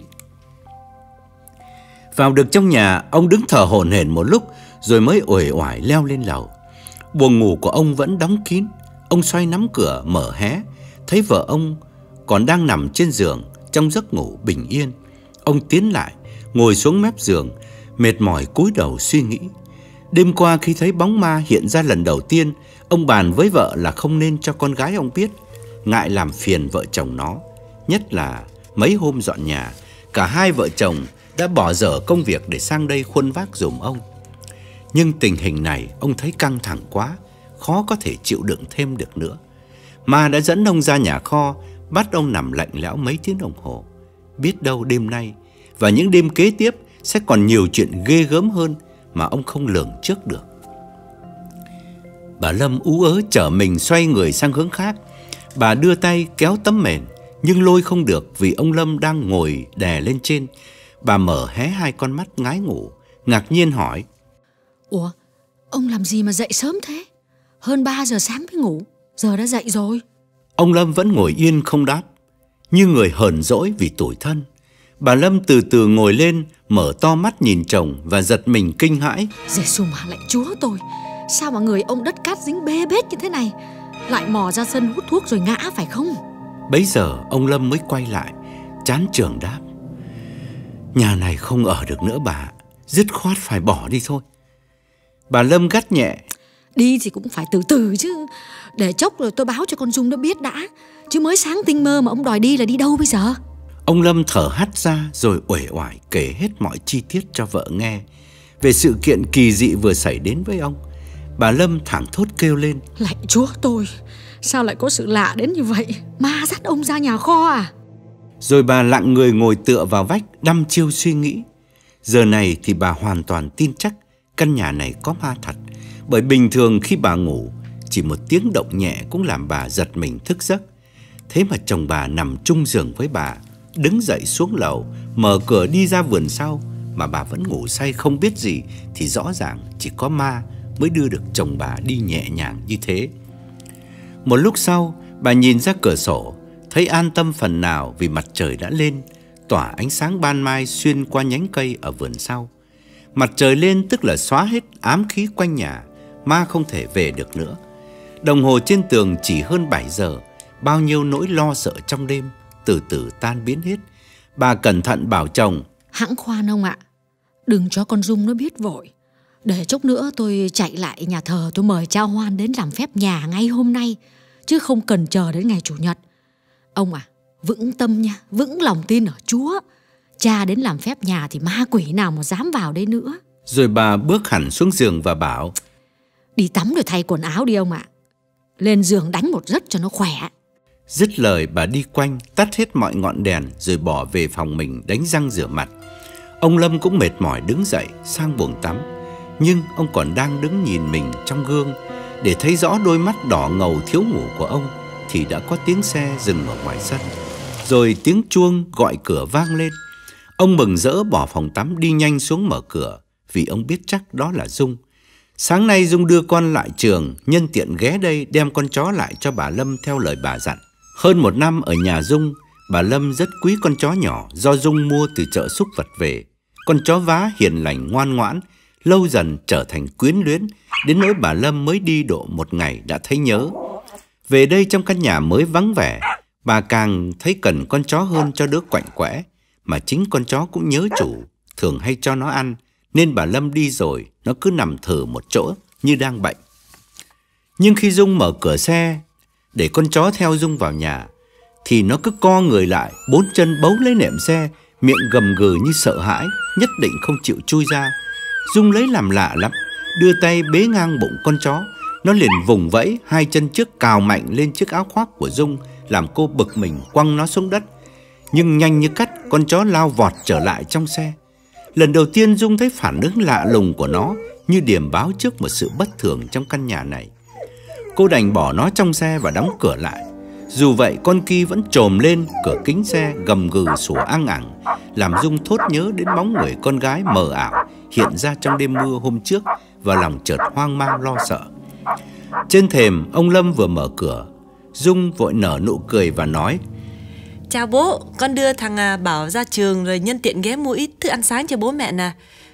Vào được trong nhà, ông đứng thở hổn hển một lúc rồi mới uể oải leo lên lầu. Buồng ngủ của ông vẫn đóng kín. Ông xoay nắm cửa mở hé, thấy vợ ông còn đang nằm trên giường trong giấc ngủ bình yên. Ông tiến lại, ngồi xuống mép giường, mệt mỏi cúi đầu suy nghĩ. Đêm qua khi thấy bóng ma hiện ra lần đầu tiên, ông bàn với vợ là không nên cho con gái ông biết, ngại làm phiền vợ chồng nó. Nhất là mấy hôm dọn nhà, cả hai vợ chồng đã bỏ dở công việc để sang đây khuân vác giùm ông. Nhưng tình hình này ông thấy căng thẳng quá, khó có thể chịu đựng thêm được nữa. Ma đã dẫn ông ra nhà kho, bắt ông nằm lạnh lẽo mấy tiếng đồng hồ. Biết đâu đêm nay và những đêm kế tiếp sẽ còn nhiều chuyện ghê gớm hơn mà ông không lường trước được. Bà Lâm ú ớ chở mình xoay người sang hướng khác. Bà đưa tay kéo tấm mền, nhưng lôi không được vì ông Lâm đang ngồi đè lên trên. Bà mở hé hai con mắt ngái ngủ, ngạc nhiên hỏi: Ủa, ông làm gì mà dậy sớm thế? Hơn 3 giờ sáng mới ngủ, giờ đã dậy rồi. Ông Lâm vẫn ngồi yên không đáp, như người hờn dỗi vì tủi thân. Bà Lâm từ từ ngồi lên, mở to mắt nhìn chồng và giật mình kinh hãi. Giê-xu mà lạy Chúa tôi, sao mà người ông đất cát dính bê bết như thế này? Lại mò ra sân hút thuốc rồi ngã phải không? Bấy giờ ông Lâm mới quay lại, chán chường đáp: Nhà này không ở được nữa bà, dứt khoát phải bỏ đi thôi. Bà Lâm gắt nhẹ: Đi thì cũng phải từ từ chứ. Để chốc rồi tôi báo cho con Dung nó biết đã. Chứ mới sáng tinh mơ mà ông đòi đi là đi đâu bây giờ? Ông Lâm thở hắt ra rồi uể oải kể hết mọi chi tiết cho vợ nghe về sự kiện kỳ dị vừa xảy đến với ông. Bà Lâm thảng thốt kêu lên: Lạy Chúa tôi, sao lại có sự lạ đến như vậy? Ma dắt ông ra nhà kho à? Rồi bà lặng người ngồi tựa vào vách, đăm chiêu suy nghĩ. Giờ này thì bà hoàn toàn tin chắc căn nhà này có ma thật. Bởi bình thường khi bà ngủ, chỉ một tiếng động nhẹ cũng làm bà giật mình thức giấc. Thế mà chồng bà nằm chung giường với bà, đứng dậy xuống lầu, mở cửa đi ra vườn sau, mà bà vẫn ngủ say không biết gì, thì rõ ràng chỉ có ma mới đưa được chồng bà đi nhẹ nhàng như thế. Một lúc sau, bà nhìn ra cửa sổ, thấy an tâm phần nào vì mặt trời đã lên, tỏa ánh sáng ban mai xuyên qua nhánh cây ở vườn sau. Mặt trời lên tức là xóa hết ám khí quanh nhà, ma không thể về được nữa. Đồng hồ trên tường chỉ hơn 7 giờ, bao nhiêu nỗi lo sợ trong đêm từ từ tan biến hết. Bà cẩn thận bảo chồng: Hẵng khoan ông ạ, đừng cho con Dung nó biết vội. Để chốc nữa tôi chạy lại nhà thờ, tôi mời cha Hoan đến làm phép nhà ngay hôm nay, chứ không cần chờ đến ngày Chủ nhật. Ông à, vững tâm nha, vững lòng tin ở Chúa. Cha đến làm phép nhà thì ma quỷ nào mà dám vào đây nữa. Rồi bà bước hẳn xuống giường và bảo: Đi tắm rồi thay quần áo đi ông ạ. Lên giường đánh một giấc cho nó khỏe. Dứt lời bà đi quanh, tắt hết mọi ngọn đèn rồi bỏ về phòng mình đánh răng rửa mặt. Ông Lâm cũng mệt mỏi đứng dậy sang buồng tắm. Nhưng ông còn đang đứng nhìn mình trong gương để thấy rõ đôi mắt đỏ ngầu thiếu ngủ của ông, thì đã có tiếng xe dừng ở ngoài sân. Rồi tiếng chuông gọi cửa vang lên. Ông mừng rỡ bỏ phòng tắm đi nhanh xuống mở cửa, vì ông biết chắc đó là Dung. Sáng nay Dung đưa con lại trường, nhân tiện ghé đây đem con chó lại cho bà Lâm theo lời bà dặn. Hơn 1 năm ở nhà Dung, bà Lâm rất quý con chó nhỏ do Dung mua từ chợ súc vật về. Con chó vá hiền lành ngoan ngoãn, lâu dần trở thành quyến luyến, đến nỗi bà Lâm mới đi độ 1 ngày đã thấy nhớ. Về đây trong căn nhà mới vắng vẻ, bà càng thấy cần con chó hơn cho đứa quạnh quẽ. Mà chính con chó cũng nhớ chủ, thường hay cho nó ăn, nên bà Lâm đi rồi nó cứ nằm thừ một chỗ như đang bệnh. Nhưng khi Dung mở cửa xe để con chó theo Dung vào nhà, thì nó cứ co người lại, 4 chân bấu lấy nệm xe, miệng gầm gừ như sợ hãi, nhất định không chịu chui ra. Dung lấy làm lạ lắm, đưa tay bế ngang bụng con chó. Nó liền vùng vẫy, 2 chân trước cào mạnh lên chiếc áo khoác của Dung, làm cô bực mình quăng nó xuống đất. Nhưng nhanh như cắt, con chó lao vọt trở lại trong xe. Lần đầu tiên Dung thấy phản ứng lạ lùng của nó, như điềm báo trước một sự bất thường trong căn nhà này. Cô đành bỏ nó trong xe và đóng cửa lại. Dù vậy con Ki vẫn trồm lên cửa kính xe, gầm gừ sủa ăng ẳng, làm Dung thốt nhớ đến bóng người con gái mờ ảo hiện ra trong đêm mưa hôm trước, và lòng chợt hoang mang lo sợ. Trên thềm, ông Lâm vừa mở cửa, Dung vội nở nụ cười và nói: Chào bố, con đưa thằng Bảo ra trường rồi nhân tiện ghé mua ít thức ăn sáng cho bố mẹ nè.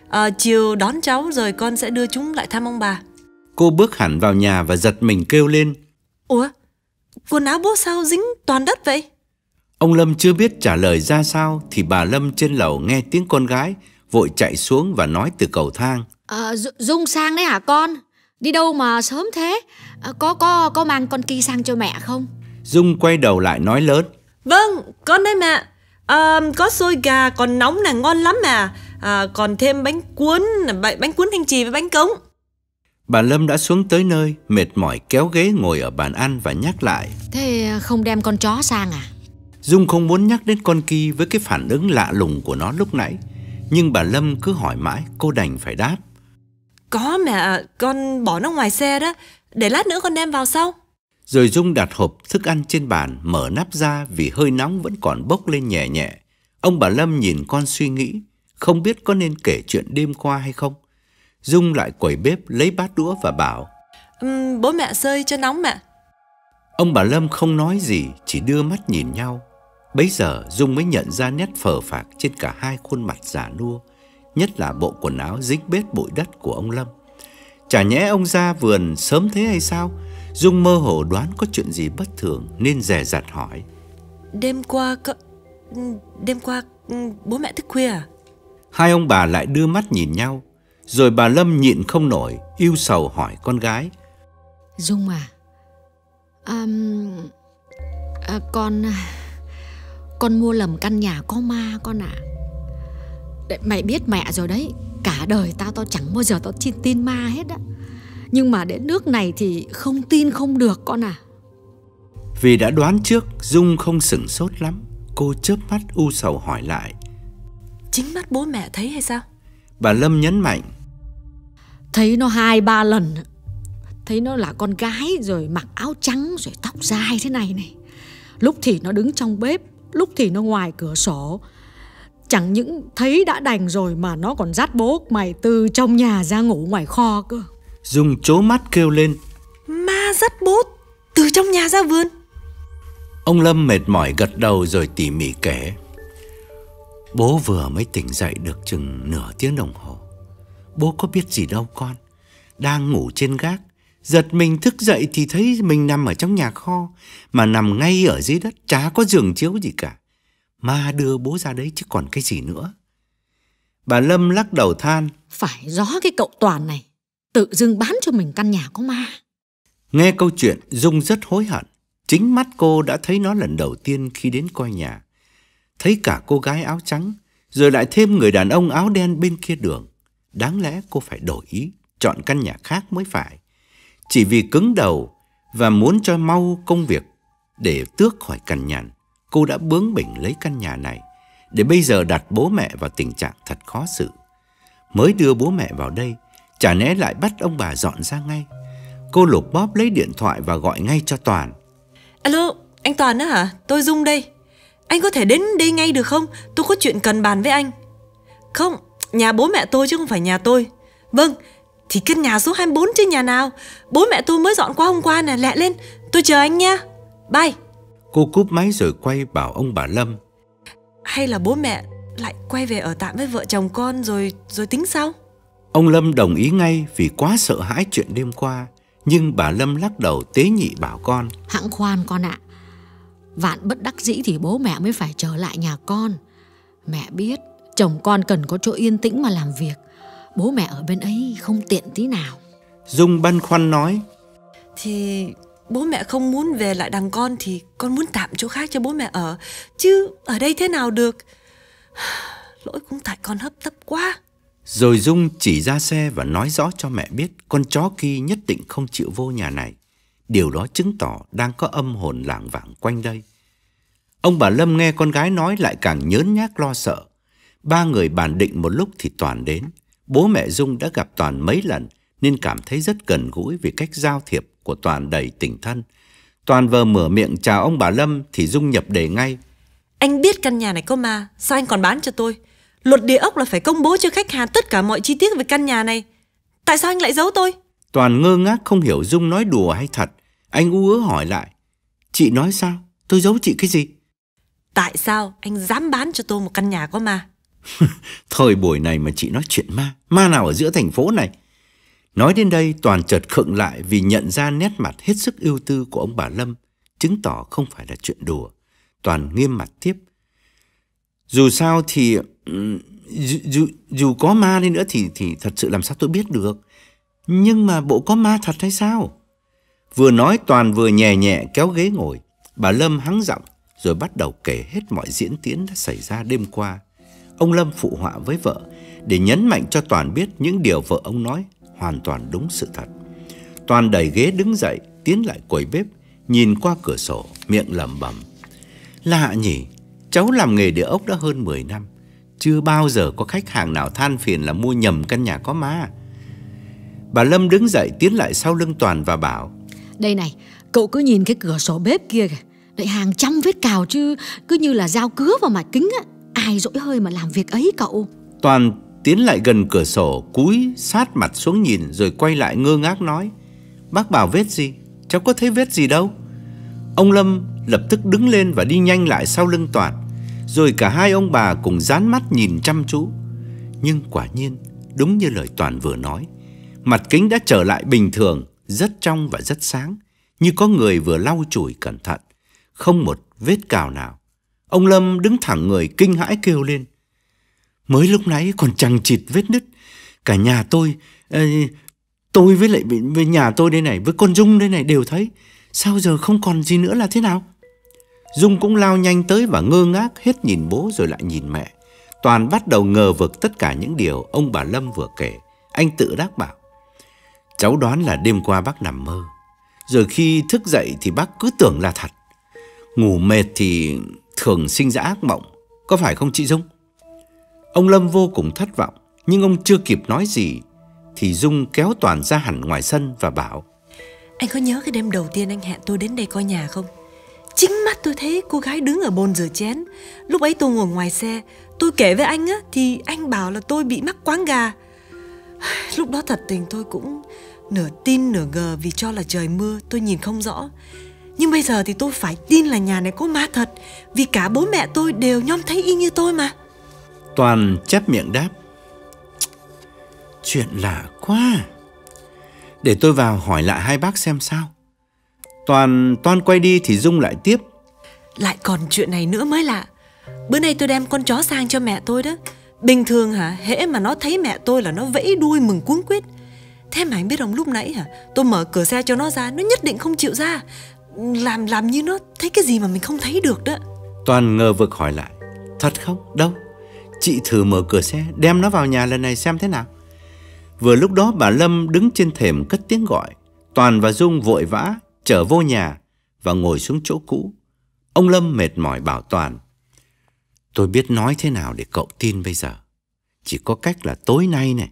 Chiều đón cháu rồi con sẽ đưa chúng lại thăm ông bà. Cô bước hẳn vào nhà và giật mình kêu lên: Ủa, quần áo bố sao dính toàn đất vậy? Ông Lâm chưa biết trả lời ra sao thì bà Lâm trên lầu nghe tiếng con gái, vội chạy xuống và nói từ cầu thang. Dung sang đấy hả con? Đi đâu mà sớm thế? Có mang con Ki sang cho mẹ không? Dung quay đầu lại nói lớn. Vâng, con đây mẹ. Có xôi gà còn nóng này, ngon lắm mà. Còn thêm bánh cuốn thanh trì với bánh cống. Bà Lâm đã xuống tới nơi, mệt mỏi kéo ghế ngồi ở bàn ăn và nhắc lại. Thế không đem con chó sang à? Dung không muốn nhắc đến con Ki với cái phản ứng lạ lùng của nó lúc nãy, nhưng bà Lâm cứ hỏi mãi, cô đành phải đáp. Có mẹ, con bỏ nó ngoài xe đó, để lát nữa con đem vào sau. Rồi Dung đặt hộp thức ăn trên bàn, mở nắp ra vì hơi nóng vẫn còn bốc lên nhẹ nhẹ. Ông bà Lâm nhìn con suy nghĩ, không biết có nên kể chuyện đêm qua hay không. Dung lại quẩy bếp lấy bát đũa và bảo. Bố mẹ xơi cho nóng mẹ. Ông bà Lâm không nói gì, chỉ đưa mắt nhìn nhau. Bấy giờ Dung mới nhận ra nét phờ phạc trên cả hai khuôn mặt già nua, nhất là bộ quần áo dính bết bụi đất của ông Lâm. Chả nhẽ ông ra vườn sớm thế hay sao? Dung mơ hồ đoán có chuyện gì bất thường nên dè dặt hỏi. Đêm qua bố mẹ thức khuya à? Hai ông bà lại đưa mắt nhìn nhau. Rồi bà Lâm nhịn không nổi, ưu sầu hỏi con gái. Dung con mua lầm căn nhà có ma con ạ. Mày biết mẹ rồi đấy, cả đời tao chẳng bao giờ tao tin ma hết á. Nhưng mà đến nước này thì không tin không được con à. Vì đã đoán trước, Dung không sửng sốt lắm. Cô chớp mắt u sầu hỏi lại. Chính mắt bố mẹ thấy hay sao? Bà Lâm nhấn mạnh. Thấy nó 2-3 lần. Thấy nó là con gái, rồi mặc áo trắng, rồi tóc dài thế này này. Lúc thì nó đứng trong bếp, lúc thì nó ngoài cửa sổ. Chẳng những thấy đã đành rồi mà nó còn dắt bố mày từ trong nhà ra ngủ ngoài kho cơ. Dung trố mắt kêu lên. Ma dắt bố từ trong nhà ra vườn? Ông Lâm mệt mỏi gật đầu rồi tỉ mỉ kể. Bố vừa mới tỉnh dậy được chừng nửa tiếng đồng hồ. Bố có biết gì đâu con. Đang ngủ trên gác, giật mình thức dậy thì thấy mình nằm ở trong nhà kho, mà nằm ngay ở dưới đất, chả có giường chiếu gì cả. Ma đưa bố ra đấy chứ còn cái gì nữa. Bà Lâm lắc đầu than. Phải gió cái cậu Toàn này, tự dưng bán cho mình căn nhà có ma. Nghe câu chuyện, Dung rất hối hận. Chính mắt cô đã thấy nó lần đầu tiên khi đến coi nhà. Thấy cả cô gái áo trắng, rồi lại thêm người đàn ông áo đen bên kia đường. Đáng lẽ cô phải đổi ý, chọn căn nhà khác mới phải. Chỉ vì cứng đầu và muốn cho mau công việc để tước khỏi cằn nhằn, cô đã bướng bỉnh lấy căn nhà này, để bây giờ đặt bố mẹ vào tình trạng thật khó xử. Mới đưa bố mẹ vào đây, chả lẽ lại bắt ông bà dọn ra ngay. Cô lục bóp lấy điện thoại và gọi ngay cho Toàn. Alo, anh Toàn đó hả? Tôi Dung đây. Anh có thể đến đây ngay được không? Tôi có chuyện cần bàn với anh. Không, nhà bố mẹ tôi chứ không phải nhà tôi. Vâng, thì căn nhà số 24 chứ nhà nào. Bố mẹ tôi mới dọn qua hôm qua nè, lẹ lên. Tôi chờ anh nha. Bye. Cô cúp máy rồi quay bảo ông bà Lâm. Hay là bố mẹ lại quay về ở tạm với vợ chồng con rồi tính sau? Ông Lâm đồng ý ngay vì quá sợ hãi chuyện đêm qua. Nhưng bà Lâm lắc đầu tế nhị bảo con. Hẵng khoan con ạ. Vạn bất đắc dĩ thì bố mẹ mới phải trở lại nhà con. Mẹ biết chồng con cần có chỗ yên tĩnh mà làm việc. Bố mẹ ở bên ấy không tiện tí nào. Dung băn khoăn nói. Thì bố mẹ không muốn về lại đằng con thì con muốn tạm chỗ khác cho bố mẹ ở. Chứ ở đây thế nào được. Lỗi cũng tại con hấp tấp quá. Rồi Dung chỉ ra xe và nói rõ cho mẹ biết con chó Ki nhất định không chịu vô nhà này. Điều đó chứng tỏ đang có âm hồn lảng vảng quanh đây. Ông bà Lâm nghe con gái nói lại càng nhớn nhác lo sợ. Ba người bàn định một lúc thì Toàn đến. Bố mẹ Dung đã gặp Toàn mấy lần nên cảm thấy rất gần gũi vì cách giao thiệp của Toàn đầy tình thân. Toàn vừa mở miệng chào ông bà Lâm thì Dung nhập đề ngay. Anh biết căn nhà này có ma, sao anh còn bán cho tôi? Luật địa ốc là phải công bố cho khách hàng tất cả mọi chi tiết về căn nhà này. Tại sao anh lại giấu tôi? Toàn ngơ ngác không hiểu Dung nói đùa hay thật. Anh ú ớ hỏi lại. Chị nói sao? Tôi giấu chị cái gì? Tại sao anh dám bán cho tôi một căn nhà có ma? Thời buổi này mà chị nói chuyện ma. Ma nào ở giữa thành phố này? Nói đến đây Toàn chợt khựng lại vì nhận ra nét mặt hết sức ưu tư của ông bà Lâm, chứng tỏ không phải là chuyện đùa. Toàn nghiêm mặt tiếp. Dù sao thì dù có ma đi nữa thì thật sự làm sao tôi biết được. Nhưng mà bộ có ma thật hay sao? Vừa nói Toàn vừa nhẹ nhẹ kéo ghế ngồi. Bà Lâm hắng giọng rồi bắt đầu kể hết mọi diễn tiến đã xảy ra đêm qua. Ông Lâm phụ họa với vợ để nhấn mạnh cho Toàn biết những điều vợ ông nói hoàn toàn đúng sự thật. Toàn đẩy ghế đứng dậy, tiến lại quầy bếp, nhìn qua cửa sổ, miệng lẩm bẩm. Lạ nhỉ, cháu làm nghề địa ốc đã hơn 10 năm. Chưa bao giờ có khách hàng nào than phiền là mua nhầm căn nhà có ma. Bà Lâm đứng dậy tiến lại sau lưng Toàn và bảo. Đây này, cậu cứ nhìn cái cửa sổ bếp kia kìa. Đấy, hàng trăm vết cào chứ cứ như là dao cứa vào mặt kính á. Ai dỗi hơi mà làm việc ấy cậu. Toàn tiến lại gần cửa sổ, cúi sát mặt xuống nhìn rồi quay lại ngơ ngác nói. Bác bảo vết gì? Cháu có thấy vết gì đâu. Ông Lâm lập tức đứng lên và đi nhanh lại sau lưng Toàn. Rồi cả hai ông bà cùng dán mắt nhìn chăm chú. Nhưng quả nhiên, đúng như lời Toàn vừa nói, mặt kính đã trở lại bình thường, rất trong và rất sáng, như có người vừa lau chùi cẩn thận, không một vết cào nào. Ông Lâm đứng thẳng người kinh hãi kêu lên. Mới lúc nãy còn chằng chịt vết nứt. Cả nhà tôi với lại với nhà tôi đây này, với con Dung đây này đều thấy. Sao giờ không còn gì nữa là thế nào? Dung cũng lao nhanh tới và ngơ ngác hết nhìn bố rồi lại nhìn mẹ. Toàn bắt đầu ngờ vực tất cả những điều ông bà Lâm vừa kể. Anh tự đắc bảo. Cháu đoán là đêm qua bác nằm mơ. Rồi khi thức dậy thì bác cứ tưởng là thật. Ngủ mệt thì thường sinh ra ác mộng. Có phải không chị Dung? Ông Lâm vô cùng thất vọng. Nhưng ông chưa kịp nói gì thì Dung kéo Toàn ra hẳn ngoài sân và bảo. Anh có nhớ cái đêm đầu tiên anh hẹn tôi đến đây coi nhà không? Chính mắt tôi thấy cô gái đứng ở bồn rửa chén. Lúc ấy tôi ngồi ngoài xe. Tôi kể với anh á thì anh bảo là tôi bị mắc quáng gà. Lúc đó thật tình tôi cũng nửa tin nửa ngờ vì cho là trời mưa, tôi nhìn không rõ. Nhưng bây giờ thì tôi phải tin là nhà này có ma thật, vì cả bố mẹ tôi đều nhom thấy y như tôi mà. Toàn chép miệng đáp. Chuyện lạ quá. Để tôi vào hỏi lại hai bác xem sao. Toàn quay đi thì Dung lại tiếp. Lại còn chuyện này nữa mới lạ. Bữa nay tôi đem con chó sang cho mẹ tôi đó. Bình thường hễ mà nó thấy mẹ tôi là nó vẫy đuôi mừng cuống quýt. Thế mà anh biết không, lúc nãy tôi mở cửa xe cho nó ra, nó nhất định không chịu ra. Làm như nó thấy cái gì mà mình không thấy được đó. Toàn ngờ vực hỏi lại. Thật không? Đâu? Chị thử mở cửa xe, đem nó vào nhà lần này xem thế nào. Vừa lúc đó bà Lâm đứng trên thềm cất tiếng gọi. Toàn và Dung vội vã trở vô nhà và ngồi xuống chỗ cũ. Ông Lâm mệt mỏi bảo Toàn. Tôi biết nói thế nào để cậu tin bây giờ. Chỉ có cách là tối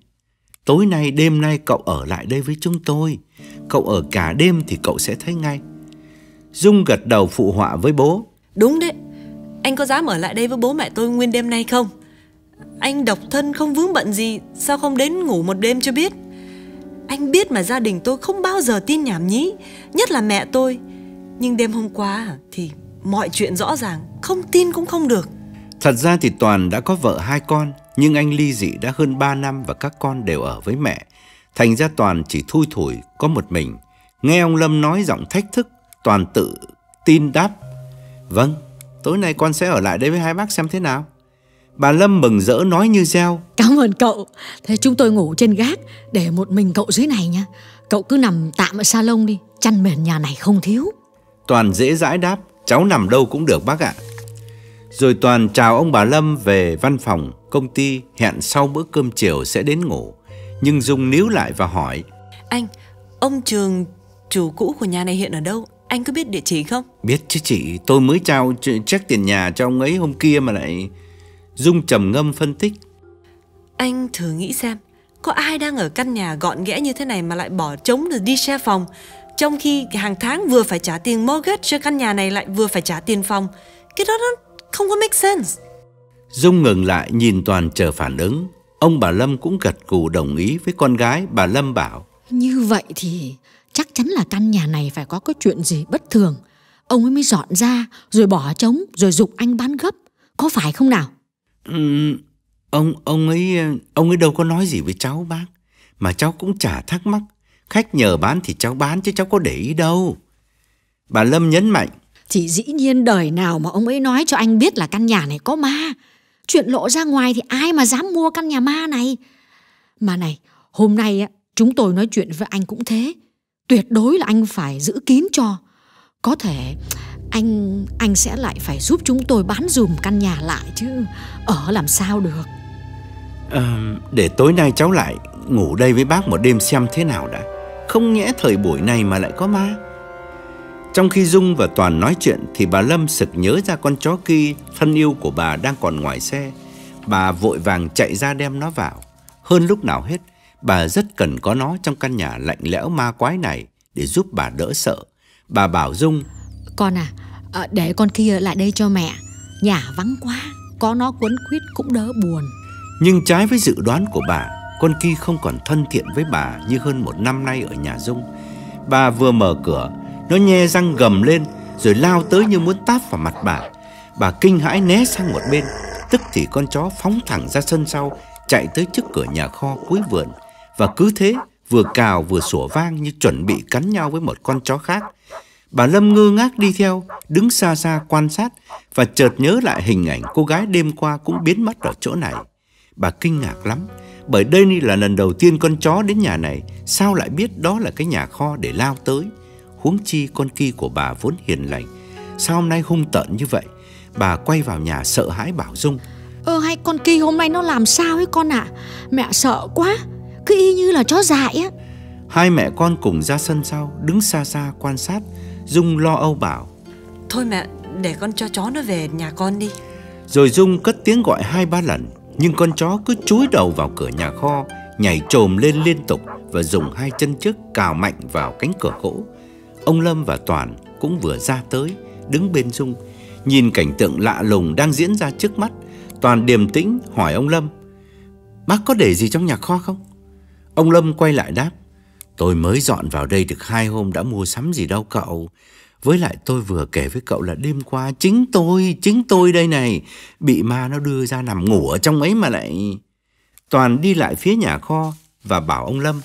nay đêm nay cậu ở lại đây với chúng tôi. Cậu ở cả đêm thì cậu sẽ thấy ngay. Dung gật đầu phụ họa với bố. Đúng đấy. Anh có dám ở lại đây với bố mẹ tôi nguyên đêm nay không? Anh độc thân không vướng bận gì, sao không đến ngủ một đêm cho biết? Anh biết mà gia đình tôi không bao giờ tin nhảm nhí, nhất là mẹ tôi. Nhưng đêm hôm qua thì mọi chuyện rõ ràng, không tin cũng không được. Thật ra thì Toàn đã có vợ 2 con, nhưng anh ly dị đã hơn 3 năm và các con đều ở với mẹ. Thành ra Toàn chỉ thui thủi có một mình. Nghe ông Lâm nói giọng thách thức, Toàn tự tin đáp. Vâng, tối nay con sẽ ở lại đây với hai bác xem thế nào. Bà Lâm mừng rỡ nói như reo. Cảm ơn cậu. Thế chúng tôi ngủ trên gác, để một mình cậu dưới này nha. Cậu cứ nằm tạm ở salon đi, chăn mền nhà này không thiếu. Toàn dễ dãi đáp. Cháu nằm đâu cũng được bác ạ. Rồi Toàn chào ông bà Lâm về văn phòng công ty, hẹn sau bữa cơm chiều sẽ đến ngủ. Nhưng Dung níu lại và hỏi. Anh, ông Trường, chủ cũ của nhà này hiện ở đâu? Anh có biết địa chỉ không? Biết chứ chị, tôi mới trao check tiền nhà cho ông ấy hôm kia mà lại. Dung trầm ngâm phân tích. Anh thử nghĩ xem, có ai đang ở căn nhà gọn ghẽ như thế này mà lại bỏ trống rồi đi share phòng, trong khi hàng tháng vừa phải trả tiền mortgage cho căn nhà này lại vừa phải trả tiền phòng. Cái đó nó không có make sense. Dung ngừng lại nhìn Toàn chờ phản ứng. Ông bà Lâm cũng gật gù đồng ý với con gái. Bà Lâm bảo. Như vậy thì chắc chắn là căn nhà này phải có cái chuyện gì bất thường. Ông ấy mới dọn ra rồi bỏ trống rồi giục anh bán gấp. Có phải không nào? Ông ấy đâu có nói gì với cháu bác. Mà cháu cũng chả thắc mắc. Khách nhờ bán thì cháu bán chứ cháu có để ý đâu. Bà Lâm nhấn mạnh. Thì dĩ nhiên đời nào mà ông ấy nói cho anh biết là căn nhà này có ma. Chuyện lộ ra ngoài thì ai mà dám mua căn nhà ma này. Mà này, hôm nay chúng tôi nói chuyện với anh cũng thế. Tuyệt đối là anh phải giữ kín cho. Có thể anh sẽ lại phải giúp chúng tôi bán dùm căn nhà lại chứ ở làm sao được. Để tối nay cháu lại ngủ đây với bác một đêm xem thế nào đã. Không nhẽ thời buổi này mà lại có ma. Trong khi Dung và Toàn nói chuyện thì bà Lâm sực nhớ ra con chó Ki thân yêu của bà đang còn ngoài xe. Bà vội vàng chạy ra đem nó vào. Hơn lúc nào hết, bà rất cần có nó trong căn nhà lạnh lẽo ma quái này để giúp bà đỡ sợ. Bà bảo Dung: Con để con Ki lại đây cho mẹ. Nhà vắng quá, có nó quấn quýt cũng đỡ buồn. Nhưng trái với dự đoán của bà, con Ki không còn thân thiện với bà như hơn 1 năm nay ở nhà Dung. Bà vừa mở cửa, nó nhe răng gầm lên rồi lao tới như muốn tát vào mặt bà. Bà kinh hãi né sang một bên. Tức thì con chó phóng thẳng ra sân sau, chạy tới trước cửa nhà kho cuối vườn. Và cứ thế vừa cào vừa sủa vang như chuẩn bị cắn nhau với một con chó khác. Bà Lâm ngơ ngác đi theo, đứng xa xa quan sát và chợt nhớ lại hình ảnh cô gái đêm qua cũng biến mất ở chỗ này. Bà kinh ngạc lắm, bởi đây là lần đầu tiên con chó đến nhà này. Sao lại biết đó là cái nhà kho để lao tới? Huống chi con Ki của bà vốn hiền lành, sao hôm nay hung tợn như vậy? Bà quay vào nhà sợ hãi bảo Dung: Hay con Ki hôm nay nó làm sao ấy con ạ? Mẹ sợ quá, cứ y như là chó dại á. Hai mẹ con cùng ra sân sau, đứng xa xa quan sát. Dung lo âu bảo: Thôi mẹ, để con cho chó nó về nhà con đi. Rồi Dung cất tiếng gọi 2-3 lần, nhưng con chó cứ chúi đầu vào cửa nhà kho, nhảy chồm lên liên tục và dùng 2 chân trước cào mạnh vào cánh cửa gỗ. Ông Lâm và Toàn cũng vừa ra tới, đứng bên Dung, nhìn cảnh tượng lạ lùng đang diễn ra trước mắt. Toàn điềm tĩnh hỏi ông Lâm: Bác có để gì trong nhà kho không? Ông Lâm quay lại đáp: Tôi mới dọn vào đây được 2 hôm đã mua sắm gì đâu cậu. Với lại tôi vừa kể với cậu là đêm qua chính tôi đây này bị ma nó đưa ra nằm ngủ ở trong ấy mà lại. Toàn đi lại phía nhà kho và bảo ông Lâm: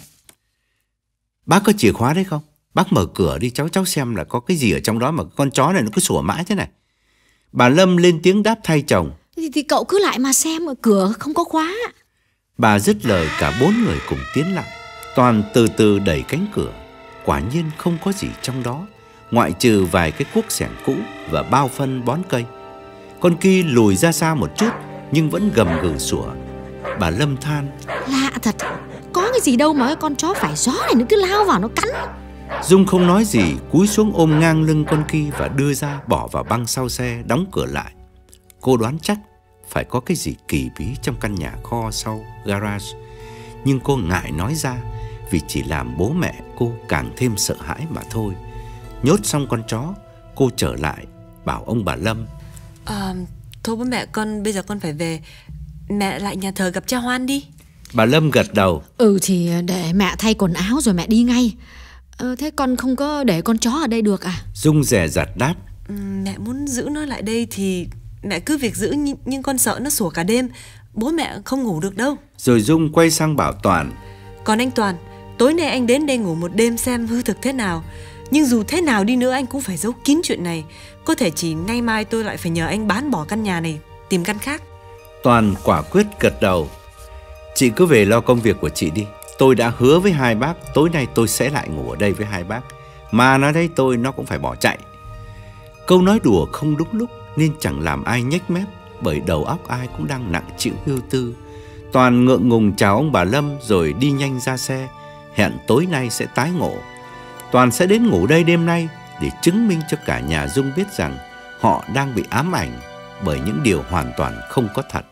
Bác có chìa khóa đấy không? Bác mở cửa đi, cháu xem là có cái gì ở trong đó mà con chó này nó cứ sủa mãi thế này. Bà Lâm lên tiếng đáp thay chồng: Thì cậu cứ lại mà xem, cửa không có khóa. Bà dứt lời, cả 4 người cùng tiến lại. Toàn từ từ đẩy cánh cửa. Quả nhiên không có gì trong đó, ngoại trừ vài cái cuốc xẻng cũ và bao phân bón cây. Con Ki lùi ra xa một chút nhưng vẫn gầm gừ sủa. Bà Lâm than: Lạ thật, có cái gì đâu mà cái con chó phải gió này nó cứ lao vào nó cắn. Dung không nói gì, cúi xuống ôm ngang lưng con Ki và đưa ra bỏ vào băng sau xe, đóng cửa lại. Cô đoán chắc phải có cái gì kỳ bí trong căn nhà kho sau garage, nhưng cô ngại nói ra vì chỉ làm bố mẹ cô càng thêm sợ hãi mà thôi. Nhốt xong con chó, cô trở lại bảo ông bà Lâm: Thôi bố mẹ, bây giờ con phải về. Mẹ lại nhà thờ gặp cha Hoan đi. Bà Lâm gật đầu: Thì để mẹ thay quần áo rồi mẹ đi ngay. Thế con không có để con chó ở đây được à? Dung dè dặt đáp: Mẹ muốn giữ nó lại đây thì mẹ cứ việc giữ, nhưng con sợ nó sủa cả đêm, bố mẹ không ngủ được đâu. Rồi Dung quay sang bảo Toàn: Còn anh Toàn, tối nay anh đến đây ngủ một đêm xem hư thực thế nào. Nhưng dù thế nào đi nữa anh cũng phải giấu kín chuyện này. Có thể chỉ ngày mai tôi lại phải nhờ anh bán bỏ căn nhà này, tìm căn khác. Toàn quả quyết gật đầu: Chị cứ về lo công việc của chị đi. Tôi đã hứa với 2 bác tối nay tôi sẽ lại ngủ ở đây với 2 bác. Mà nói đấy nó cũng phải bỏ chạy. Câu nói đùa không đúng lúc nên chẳng làm ai nhếch mép, bởi đầu óc ai cũng đang nặng chịu ưu tư. Toàn ngượng ngùng chào ông bà Lâm rồi đi nhanh ra xe, hẹn tối nay sẽ tái ngộ. Toàn sẽ đến ngủ đây đêm nay để chứng minh cho cả nhà Dung biết rằng họ đang bị ám ảnh bởi những điều hoàn toàn không có thật.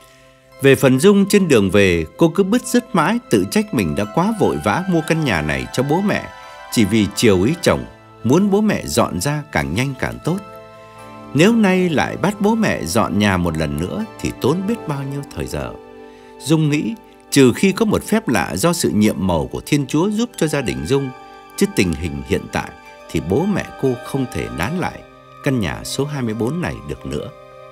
Về phần Dung, trên đường về, cô cứ bứt rứt mãi, tự trách mình đã quá vội vã mua căn nhà này cho bố mẹ, chỉ vì chiều ý chồng, muốn bố mẹ dọn ra càng nhanh càng tốt. Nếu nay lại bắt bố mẹ dọn nhà một lần nữa thì tốn biết bao nhiêu thời giờ. Dung nghĩ, trừ khi có một phép lạ do sự nhiệm mầu của Thiên Chúa giúp cho gia đình Dung, chứ tình hình hiện tại thì bố mẹ cô không thể nán lại căn nhà số 24 này được nữa.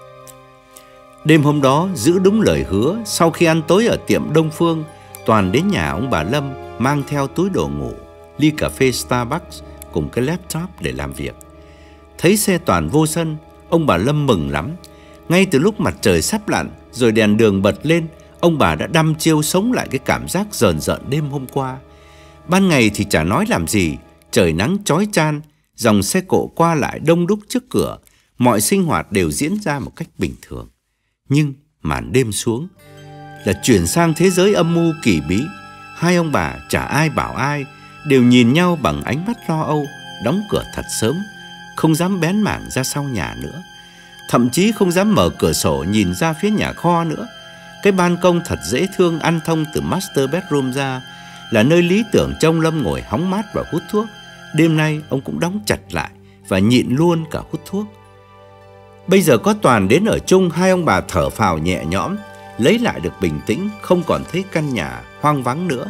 Đêm hôm đó, giữ đúng lời hứa, sau khi ăn tối ở tiệm Đông Phương, Toàn đến nhà ông bà Lâm mang theo túi đồ ngủ, ly cà phê Starbucks cùng cái laptop để làm việc. Thấy xe Toàn vô sân, ông bà Lâm mừng lắm. Ngay từ lúc mặt trời sắp lặn rồi đèn đường bật lên, ông bà đã đăm chiêu sống lại cái cảm giác rờn rợn đêm hôm qua. Ban ngày thì chả nói làm gì, trời nắng chói chang, dòng xe cộ qua lại đông đúc trước cửa, mọi sinh hoạt đều diễn ra một cách bình thường. Nhưng màn đêm xuống là chuyển sang thế giới âm mưu kỳ bí. Hai ông bà chả ai bảo ai, đều nhìn nhau bằng ánh mắt lo âu, đóng cửa thật sớm, không dám bén mảng ra sau nhà nữa. Thậm chí không dám mở cửa sổ nhìn ra phía nhà kho nữa. Cái ban công thật dễ thương ăn thông từ master bedroom ra là nơi lý tưởng cho ông Lâm ngồi hóng mát và hút thuốc. Đêm nay ông cũng đóng chặt lại và nhịn luôn cả hút thuốc. Bây giờ có Toàn đến ở chung, hai ông bà thở phào nhẹ nhõm, lấy lại được bình tĩnh, không còn thấy căn nhà hoang vắng nữa.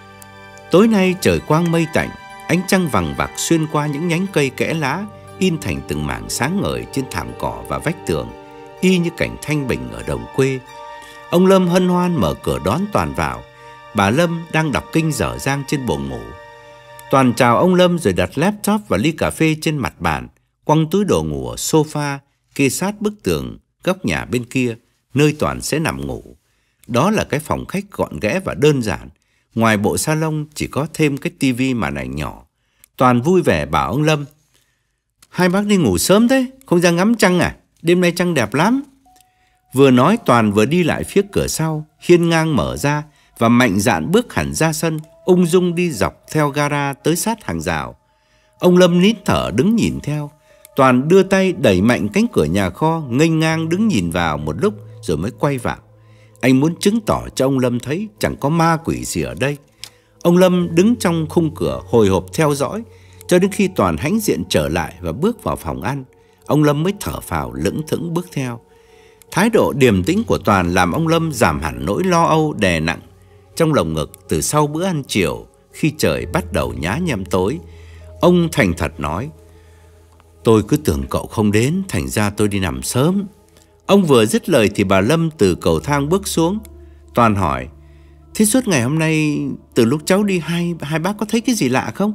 Tối nay trời quang mây tạnh, ánh trăng vằng vặc xuyên qua những nhánh cây kẽ lá, in thành từng mảng sáng ngời trên thảm cỏ và vách tường, y như cảnh thanh bình ở đồng quê. Ông Lâm hân hoan mở cửa đón Toàn vào. Bà Lâm đang đọc kinh dở dang trên buồng ngủ. Toàn chào ông Lâm rồi đặt laptop và ly cà phê trên mặt bàn, quăng túi đồ ngủ ở sofa kê sát bức tường góc nhà bên kia, nơi Toàn sẽ nằm ngủ. Đó là cái phòng khách gọn ghẽ và đơn giản. Ngoài bộ salon chỉ có thêm cái tivi màn ảnh nhỏ. Toàn vui vẻ bảo ông Lâm: "Hai bác đi ngủ sớm thế, không ra ngắm trăng à? Đêm nay trăng đẹp lắm." Vừa nói Toàn vừa đi lại phía cửa sau, hiên ngang mở ra và mạnh dạn bước hẳn ra sân, ung dung đi dọc theo gara tới sát hàng rào. Ông Lâm nín thở đứng nhìn theo. Toàn đưa tay đẩy mạnh cánh cửa nhà kho, nghênh ngang đứng nhìn vào một lúc rồi mới quay vào. Anh muốn chứng tỏ cho ông Lâm thấy chẳng có ma quỷ gì ở đây. Ông Lâm đứng trong khung cửa hồi hộp theo dõi cho đến khi Toàn hãnh diện trở lại và bước vào phòng ăn. Ông Lâm mới thở phào lững thững bước theo. Thái độ điềm tĩnh của Toàn làm ông Lâm giảm hẳn nỗi lo âu đè nặng trong lồng ngực từ sau bữa ăn chiều. Khi trời bắt đầu nhá nhem tối, ông thành thật nói: "Tôi cứ tưởng cậu không đến, thành ra tôi đi nằm sớm." Ông vừa dứt lời thì bà Lâm từ cầu thang bước xuống. Toàn hỏi: "Thế suốt ngày hôm nay từ lúc cháu đi hai bác có thấy cái gì lạ không?"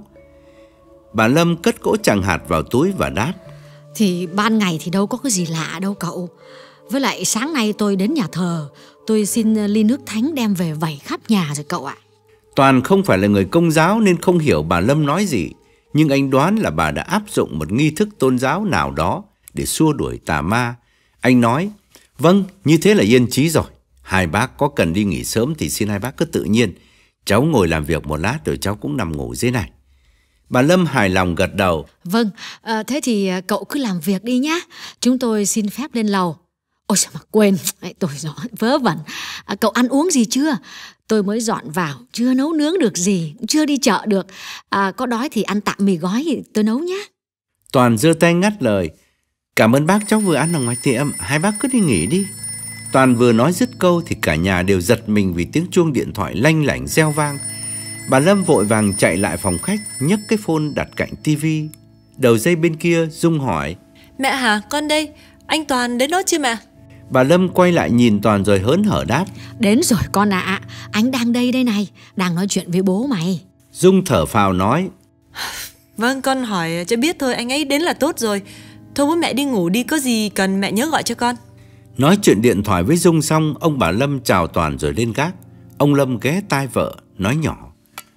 Bà Lâm cất cỗ tràng hạt vào túi và đáp: "Thì ban ngày thì đâu có cái gì lạ đâu cậu. Với lại sáng nay tôi đến nhà thờ, tôi xin ly nước thánh đem về vẩy khắp nhà rồi cậu ạ." Toàn không phải là người Công giáo nên không hiểu bà Lâm nói gì, nhưng anh đoán là bà đã áp dụng một nghi thức tôn giáo nào đó để xua đuổi tà ma. Anh nói: "Vâng, như thế là yên chí rồi. Hai bác có cần đi nghỉ sớm thì xin hai bác cứ tự nhiên. Cháu ngồi làm việc một lát rồi cháu cũng nằm ngủ dưới này." Bà Lâm hài lòng gật đầu. "Vâng, thế thì cậu cứ làm việc đi nhá. Chúng tôi xin phép lên lầu." Ôi sao mà quên, tôi vớ vẩn. Cậu ăn uống gì chưa? Tôi mới dọn vào, chưa nấu nướng được gì, chưa đi chợ được. Có đói thì ăn tạm mì gói thì tôi nấu nhá. Toàn giơ tay ngắt lời: "Cảm ơn bác, cháu vừa ăn ở ngoài tiệm, hai bác cứ đi nghỉ đi." Toàn vừa nói dứt câu thì cả nhà đều giật mình vì tiếng chuông điện thoại lanh lảnh reo vang. Bà Lâm vội vàng chạy lại phòng khách, nhấc cái phone đặt cạnh tivi. Đầu dây bên kia Dung hỏi: "Mẹ hả? Con đây. Anh Toàn đến đó chưa mẹ?" Bà Lâm quay lại nhìn Toàn rồi hớn hở đáp: "Đến rồi con ạ, anh đang đây này, đang nói chuyện với bố mày." Dung thở phào nói: "Vâng, con hỏi cho biết thôi, anh ấy đến là tốt rồi. Thôi bố mẹ đi ngủ đi, có gì cần mẹ nhớ gọi cho con." Nói chuyện điện thoại với Dung xong, ông bà Lâm chào Toàn rồi lên gác. Ông Lâm ghé tai vợ nói nhỏ: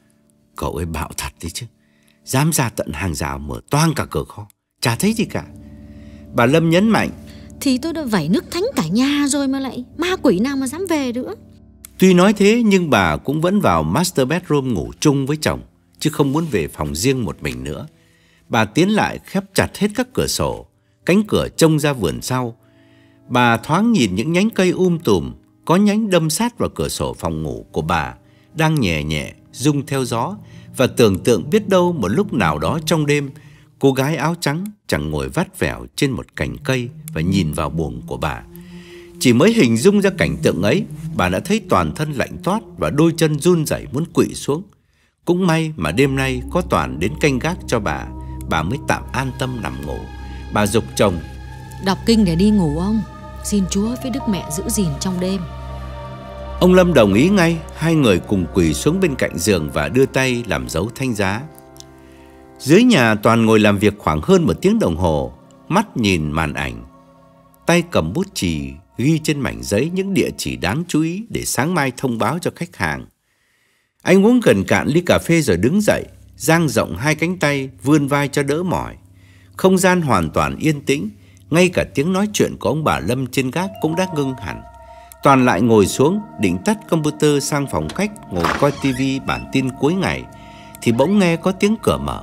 "Cậu ấy bạo thật đi chứ, dám ra tận hàng rào mở toang cả cửa kho, chả thấy gì cả." Bà Lâm nhấn mạnh: "Thì tôi đã vẩy nước thánh cả nhà rồi mà lại ma quỷ nào mà dám về nữa." Tuy nói thế nhưng bà cũng vẫn vào master bedroom ngủ chung với chồng, chứ không muốn về phòng riêng một mình nữa. Bà tiến lại khép chặt hết các cửa sổ, cánh cửa trông ra vườn sau. Bà thoáng nhìn những nhánh cây tùm, có nhánh đâm sát vào cửa sổ phòng ngủ của bà, đang nhẹ nhẹ rung theo gió, và tưởng tượng biết đâu một lúc nào đó trong đêm, cô gái áo trắng chẳng ngồi vắt vẻo trên một cành cây và nhìn vào buồng của bà. Chỉ mới hình dung ra cảnh tượng ấy, bà đã thấy toàn thân lạnh toát và đôi chân run rẩy muốn quỵ xuống. Cũng may mà đêm nay có Toàn đến canh gác cho bà mới tạm an tâm nằm ngủ. Bà giục chồng: "Đọc kinh để đi ngủ ông, xin Chúa với Đức Mẹ giữ gìn trong đêm." Ông Lâm đồng ý ngay. Hai người cùng quỳ xuống bên cạnh giường và đưa tay làm dấu thánh giá. Dưới nhà Toàn ngồi làm việc khoảng hơn 1 tiếng đồng hồ. mắt nhìn màn ảnh, tay cầm bút chì ghi trên mảnh giấy những địa chỉ đáng chú ý để sáng mai thông báo cho khách hàng. Anh uống gần cạn ly cà phê rồi đứng dậy, dang rộng hai cánh tay, vươn vai cho đỡ mỏi. Không gian hoàn toàn yên tĩnh, ngay cả tiếng nói chuyện của ông bà Lâm trên gác cũng đã ngưng hẳn. Toàn lại ngồi xuống, định tắt computer sang phòng khách ngồi coi tivi bản tin cuối ngày, thì bỗng nghe có tiếng cửa mở.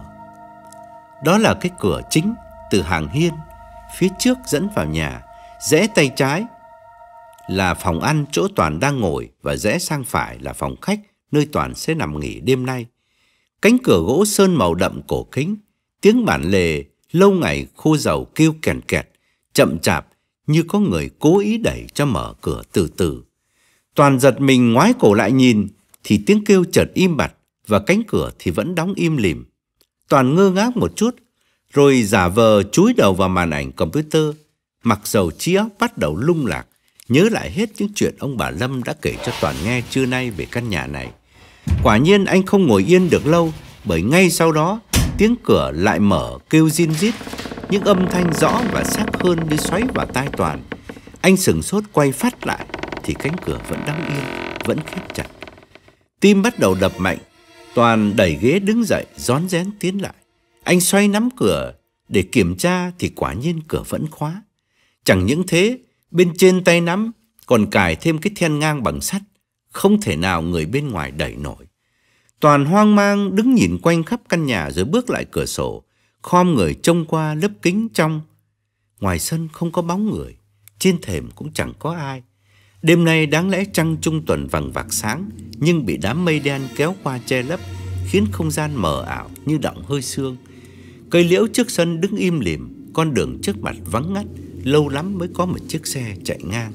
Đó là cái cửa chính từ hàng hiên, phía trước dẫn vào nhà. Rẽ tay trái là phòng ăn chỗ Toàn đang ngồi, và rẽ sang phải là phòng khách nơi Toàn sẽ nằm nghỉ đêm nay. Cánh cửa gỗ sơn màu đậm cổ kính, tiếng bản lề lâu ngày khô dầu kêu kèn kẹt, chậm chạp như có người cố ý đẩy cho mở cửa từ từ. Toàn giật mình ngoái cổ lại nhìn, thì tiếng kêu chợt im bặt và cánh cửa thì vẫn đóng im lìm. Toàn ngơ ngác một chút, rồi giả vờ chúi đầu vào màn ảnh computer, mặc dầu trí óc bắt đầu lung lạc, nhớ lại hết những chuyện ông bà Lâm đã kể cho Toàn nghe trưa nay về căn nhà này. Quả nhiên anh không ngồi yên được lâu, bởi ngay sau đó tiếng cửa lại mở kêu rin rít, những âm thanh rõ và sắc hơn đi xoáy vào tai Toàn. Anh sửng sốt quay phát lại thì cánh cửa vẫn đóng yên, vẫn khép chặt. Tim bắt đầu đập mạnh, Toàn đẩy ghế đứng dậy, rón rén tiến lại. Anh xoay nắm cửa để kiểm tra thì quả nhiên cửa vẫn khóa. Chẳng những thế, bên trên tay nắm còn cài thêm cái then ngang bằng sắt, không thể nào người bên ngoài đẩy nổi. Toàn hoang mang đứng nhìn quanh khắp căn nhà rồi bước lại cửa sổ, khom người trông qua lớp kính trong. Ngoài sân không có bóng người, trên thềm cũng chẳng có ai. Đêm nay đáng lẽ trăng trung tuần vằng vặc sáng, nhưng bị đám mây đen kéo qua che lấp, khiến không gian mờ ảo như đọng hơi sương. Cây liễu trước sân đứng im lìm, con đường trước mặt vắng ngắt, lâu lắm mới có một chiếc xe chạy ngang.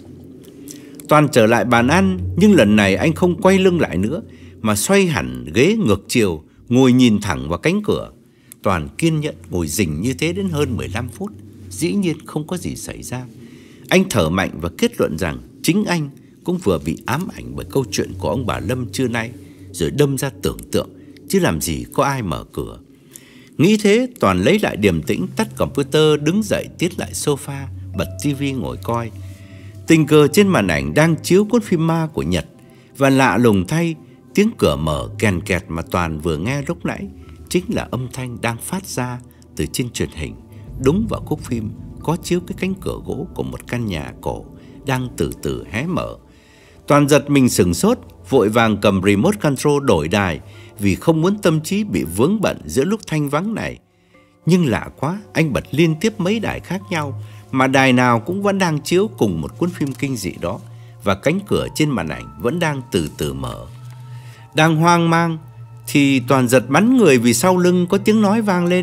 Toàn trở lại bàn ăn, nhưng lần này anh không quay lưng lại nữa, mà xoay hẳn ghế ngược chiều, ngồi nhìn thẳng vào cánh cửa. Toàn kiên nhẫn ngồi rình như thế đến hơn 15 phút, dĩ nhiên không có gì xảy ra. Anh thở mạnh và kết luận rằng chính anh cũng vừa bị ám ảnh bởi câu chuyện của ông bà Lâm trưa nay, rồi đâm ra tưởng tượng, chứ làm gì có ai mở cửa. Nghĩ thế, Toàn lấy lại điềm tĩnh, tắt computer, đứng dậy tiến lại sofa, bật tivi ngồi coi. Tình cờ trên màn ảnh đang chiếu cuốn phim ma của Nhật, và lạ lùng thay, tiếng cửa mở kèn kẹt mà Toàn vừa nghe lúc nãy chính là âm thanh đang phát ra từ trên truyền hình, đúng vào khúc phim có chiếu cái cánh cửa gỗ của một căn nhà cổ đang từ từ hé mở. Toàn giật mình sửng sốt, vội vàng cầm remote control đổi đài, vì không muốn tâm trí bị vướng bận giữa lúc thanh vắng này. Nhưng lạ quá, anh bật liên tiếp mấy đài khác nhau, mà đài nào cũng vẫn đang chiếu cùng một cuốn phim kinh dị đó, và cánh cửa trên màn ảnh vẫn đang từ từ mở. Đang hoang mang thì Toàn giật bắn người vì sau lưng có tiếng nói vang lên.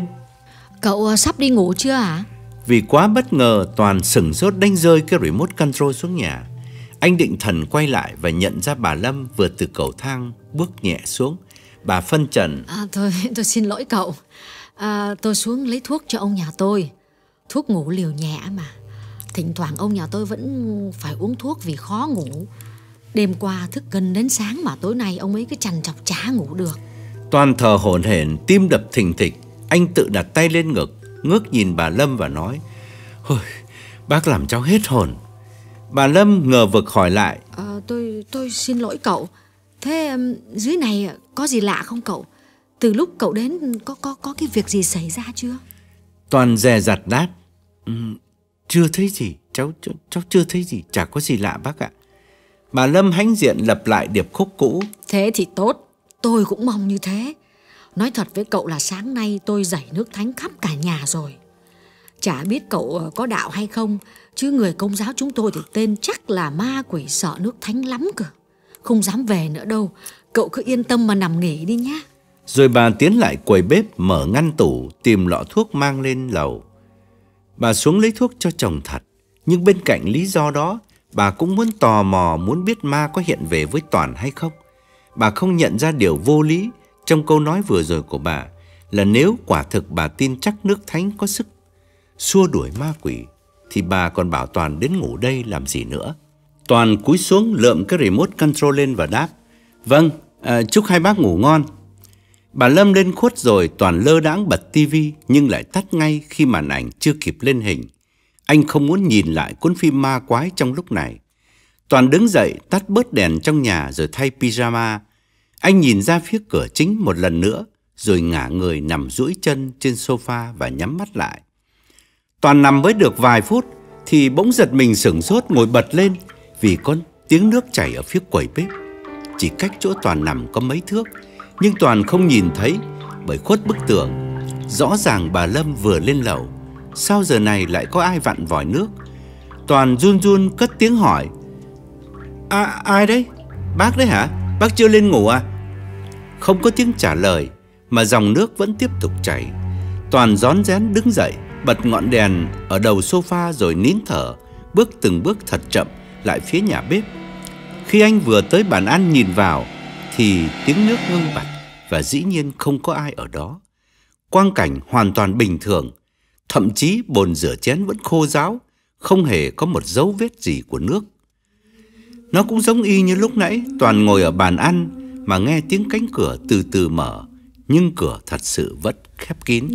Cậu sắp đi ngủ chưa hả? Vì quá bất ngờ, Toàn sửng sốt đánh rơi cái remote control xuống nhà. Anh định thần quay lại và nhận ra bà Lâm vừa từ cầu thang bước nhẹ xuống. Bà phân trần: Tôi xin lỗi cậu. Tôi xuống lấy thuốc cho ông nhà tôi. Thuốc ngủ liều nhẹ mà. Thỉnh thoảng ông nhà tôi vẫn phải uống thuốc vì khó ngủ. Đêm qua thức gần đến sáng mà tối nay ông ấy cứ trằn trọc chả ngủ được. Toàn thở hổn hển, tim đập thình thịch. Anh tự đặt tay lên ngực, ngước nhìn bà Lâm và nói: "Ôi, bác làm cháu hết hồn." Bà Lâm ngờ vực hỏi lại: Tôi xin lỗi cậu. Thế dưới này có gì lạ không cậu? Từ lúc cậu đến có cái việc gì xảy ra chưa? Toàn dè dặt đáp: Chưa thấy gì, cháu chưa thấy gì, chả có gì lạ bác ạ." Bà Lâm hãnh diện lặp lại điệp khúc cũ: "Thế thì tốt, tôi cũng mong như thế. Nói thật với cậu là sáng nay tôi dảy nước thánh khắp cả nhà rồi. Chả biết cậu có đạo hay không, chứ người Công giáo chúng tôi thì tên chắc là ma quỷ sợ nước thánh lắm cơ. Không dám về nữa đâu, cậu cứ yên tâm mà nằm nghỉ đi nhá." Rồi bà tiến lại quầy bếp, mở ngăn tủ, tìm lọ thuốc mang lên lầu. Bà xuống lấy thuốc cho chồng thật, nhưng bên cạnh lý do đó, bà cũng muốn tò mò, muốn biết ma có hiện về với Toàn hay không. Bà không nhận ra điều vô lý trong câu nói vừa rồi của bà, là nếu quả thực bà tin chắc nước thánh có sức xua đuổi ma quỷ, thì bà còn bảo Toàn đến ngủ đây làm gì nữa. Toàn cúi xuống lượm cái remote control lên và đáp: "Vâng, chúc hai bác ngủ ngon." Bà Lâm lên khuất rồi, Toàn lơ đãng bật tivi nhưng lại tắt ngay khi màn ảnh chưa kịp lên hình. Anh không muốn nhìn lại cuốn phim ma quái trong lúc này. Toàn đứng dậy tắt bớt đèn trong nhà rồi thay pyjama. Anh nhìn ra phía cửa chính một lần nữa rồi ngả người nằm duỗi chân trên sofa và nhắm mắt lại. Toàn nằm với được vài phút thì bỗng giật mình sửng sốt ngồi bật lên vì có tiếng nước chảy ở phía quầy bếp. Chỉ cách chỗ Toàn nằm có mấy thước, nhưng Toàn không nhìn thấy bởi khuất bức tường. Rõ ràng bà Lâm vừa lên lầu. Sao giờ này lại có ai vặn vòi nước? Toàn run run cất tiếng hỏi: Ai đấy? Bác đấy hả? Bác chưa lên ngủ à? Không có tiếng trả lời mà dòng nước vẫn tiếp tục chảy. Toàn rón rén đứng dậy, bật ngọn đèn ở đầu sofa rồi nín thở, bước từng bước thật chậm lại phía nhà bếp. Khi anh vừa tới bàn ăn nhìn vào thì tiếng nước ngưng bặt và dĩ nhiên không có ai ở đó. Quang cảnh hoàn toàn bình thường, thậm chí bồn rửa chén vẫn khô ráo, không hề có một dấu vết gì của nước. Nó cũng giống y như lúc nãy Toàn ngồi ở bàn ăn mà nghe tiếng cánh cửa từ từ mở, nhưng cửa thật sự vẫn khép kín.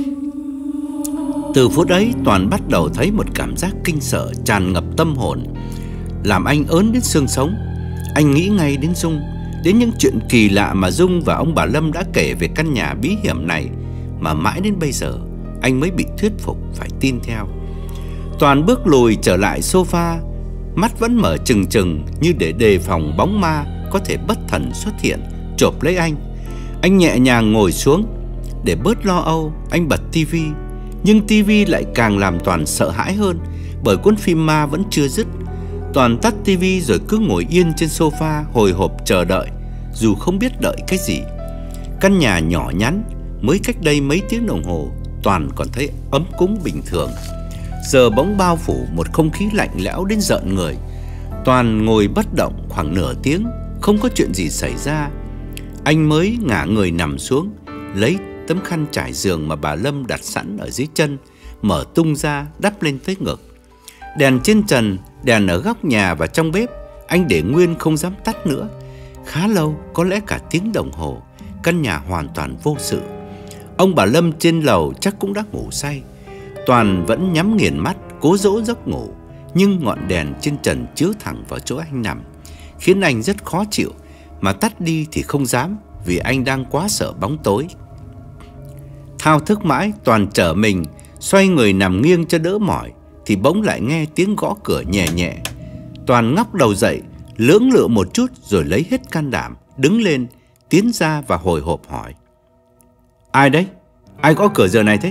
Từ phút ấy Toàn bắt đầu thấy một cảm giác kinh sợ tràn ngập tâm hồn, làm anh ớn đến xương sống. Anh nghĩ ngay đến Dung, đến những chuyện kỳ lạ mà Dung và ông bà Lâm đã kể về căn nhà bí hiểm này, mà mãi đến bây giờ anh mới bị thuyết phục phải tin theo. Toàn bước lùi trở lại sofa, mắt vẫn mở trừng trừng như để đề phòng bóng ma có thể bất thần xuất hiện chộp lấy anh. Anh nhẹ nhàng ngồi xuống. Để bớt lo âu, anh bật tivi, nhưng tivi lại càng làm Toàn sợ hãi hơn bởi cuốn phim ma vẫn chưa dứt. Toàn tắt tivi rồi cứ ngồi yên trên sofa hồi hộp chờ đợi, dù không biết đợi cái gì. Căn nhà nhỏ nhắn, mới cách đây mấy tiếng đồng hồ Toàn còn thấy ấm cúng bình thường, giờ bỗng bao phủ một không khí lạnh lẽo đến rợn người. Toàn ngồi bất động khoảng nửa tiếng, không có chuyện gì xảy ra. Anh mới ngả người nằm xuống, lấy tấm khăn trải giường mà bà Lâm đặt sẵn ở dưới chân, mở tung ra đắp lên tới ngực. Đèn trên trần, đèn ở góc nhà và trong bếp anh để nguyên không dám tắt nữa. Khá lâu, có lẽ cả tiếng đồng hồ, căn nhà hoàn toàn vô sự. Ông bà Lâm trên lầu chắc cũng đã ngủ say. Toàn vẫn nhắm nghiền mắt cố dỗ giấc ngủ, nhưng ngọn đèn trên trần chiếu thẳng vào chỗ anh nằm, khiến anh rất khó chịu, mà tắt đi thì không dám vì anh đang quá sợ bóng tối. Thao thức mãi, Toàn trở mình xoay người nằm nghiêng cho đỡ mỏi thì bỗng lại nghe tiếng gõ cửa nhẹ nhẹ. Toàn ngóc đầu dậy, lưỡng lự một chút rồi lấy hết can đảm đứng lên, tiến ra và hồi hộp hỏi: Ai đấy? Ai gõ cửa giờ này thế?